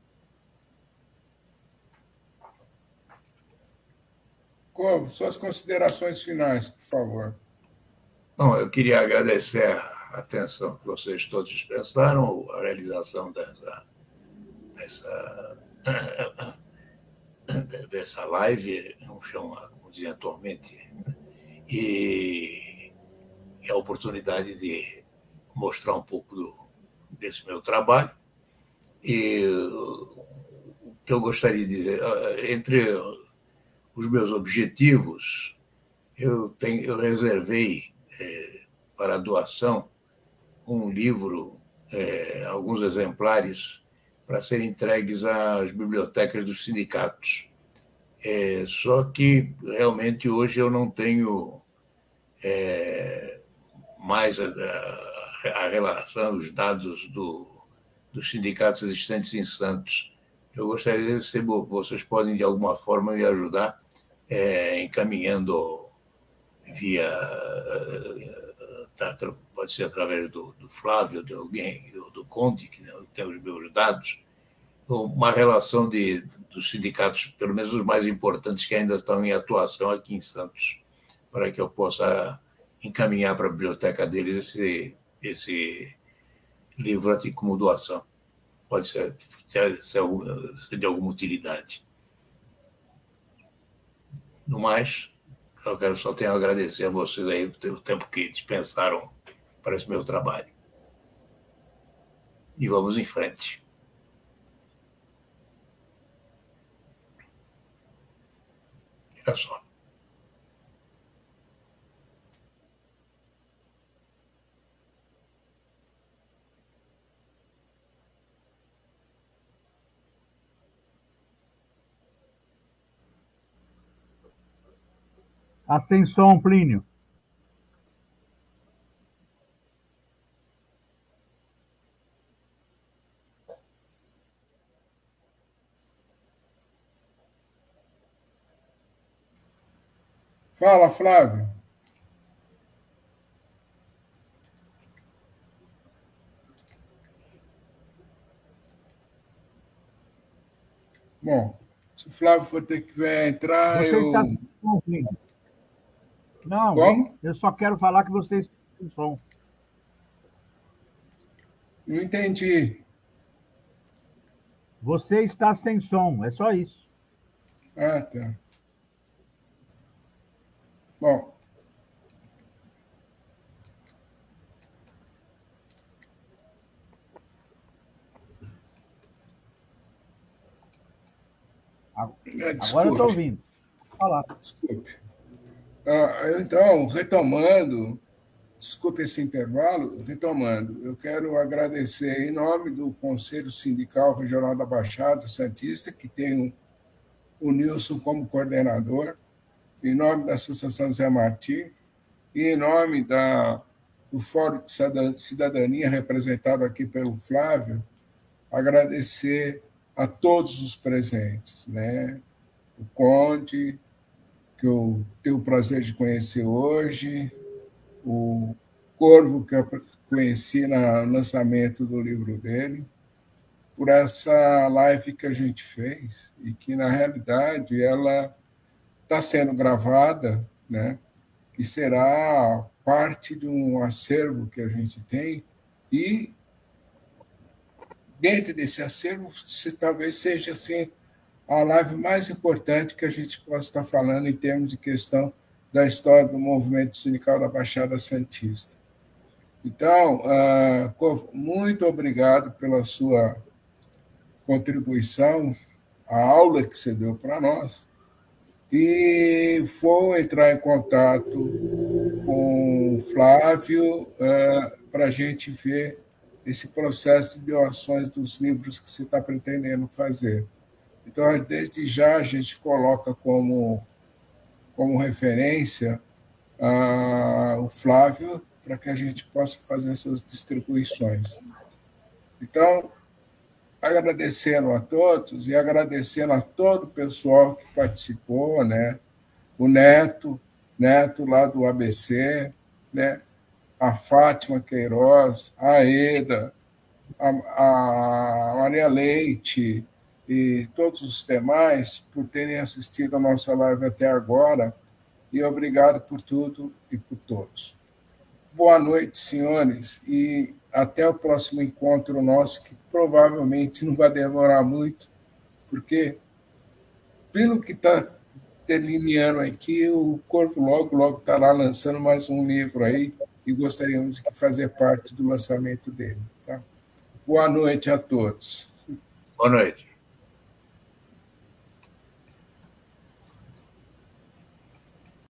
Corvo, suas considerações finais, por favor. Bom, eu queria agradecer a atenção que vocês todos dispensaram, a realização dessa live, não chama, como dizia atualmente, e a oportunidade de mostrar um pouco desse meu trabalho. E o que eu gostaria de dizer, entre os meus objetivos, eu reservei para doação um livro, alguns exemplares, para serem entregues às bibliotecas dos sindicatos. Só que, realmente, hoje eu não tenho mais a relação, os dados dos sindicatos existentes em Santos. Eu gostaria de saber, vocês podem, de alguma forma, me ajudar encaminhando via... pode ser através do Flávio, de alguém, ou do Conde, que tem os meus dados, uma relação dos sindicatos, pelo menos os mais importantes, que ainda estão em atuação aqui em Santos, para que eu possa encaminhar para a biblioteca deles esse livro aqui como doação. Pode ser de alguma utilidade. No mais, só tenho a agradecer a vocês aí pelo tempo que dispensaram para esse meu trabalho. E vamos em frente. Era só. Ascensão, Plínio. Fala, Flávio. Bom, se o Flávio for ter que entrar, Você está sem som, sim. Não, Como? eu só quero falar que você está sem som. Não entendi. Você está sem som, é só isso. Ah, tá. Bom. Agora eu estou ouvindo. Falar. Desculpe. Então, retomando, desculpe esse intervalo, retomando, eu quero agradecer em nome do Conselho Sindical Regional da Baixada Santista, que tem o Nilson como coordenador, em nome da Associação Zé Martí, e em nome do Fórum de Cidadania, representado aqui pelo Flávio, agradecer a todos os presentes, né? O Conde, que eu tenho o prazer de conhecer hoje, o Corvo, que eu conheci no lançamento do livro dele, por essa live que a gente fez, e que, na realidade, ela está sendo gravada, né? E será parte de um acervo que a gente tem, e dentro desse acervo, talvez seja assim, a live mais importante que a gente possa estar falando em termos de questão da história do movimento sindical da Baixada Santista. Então, Corvo, muito obrigado pela sua contribuição, a aula que você deu para nós, e vou entrar em contato com o Flávio para a gente ver esse processo de doações dos livros que você está pretendendo fazer. Então, desde já, a gente coloca como referência o Flávio para que a gente possa fazer essas distribuições. Então, agradecendo a todos e agradecendo a todo o pessoal que participou, né? O Neto lá do ABC, né? A Fátima Queiroz, a Eda, a Maria Leite, e todos os demais por terem assistido a nossa live até agora, e obrigado por tudo e por todos. Boa noite, senhores, e até o próximo encontro nosso, que provavelmente não vai demorar muito, porque, pelo que está delineando aqui, o Corvo logo estará lançando mais um livro aí, e gostaríamos de fazer parte do lançamento dele. Tá? Boa noite a todos. Boa noite.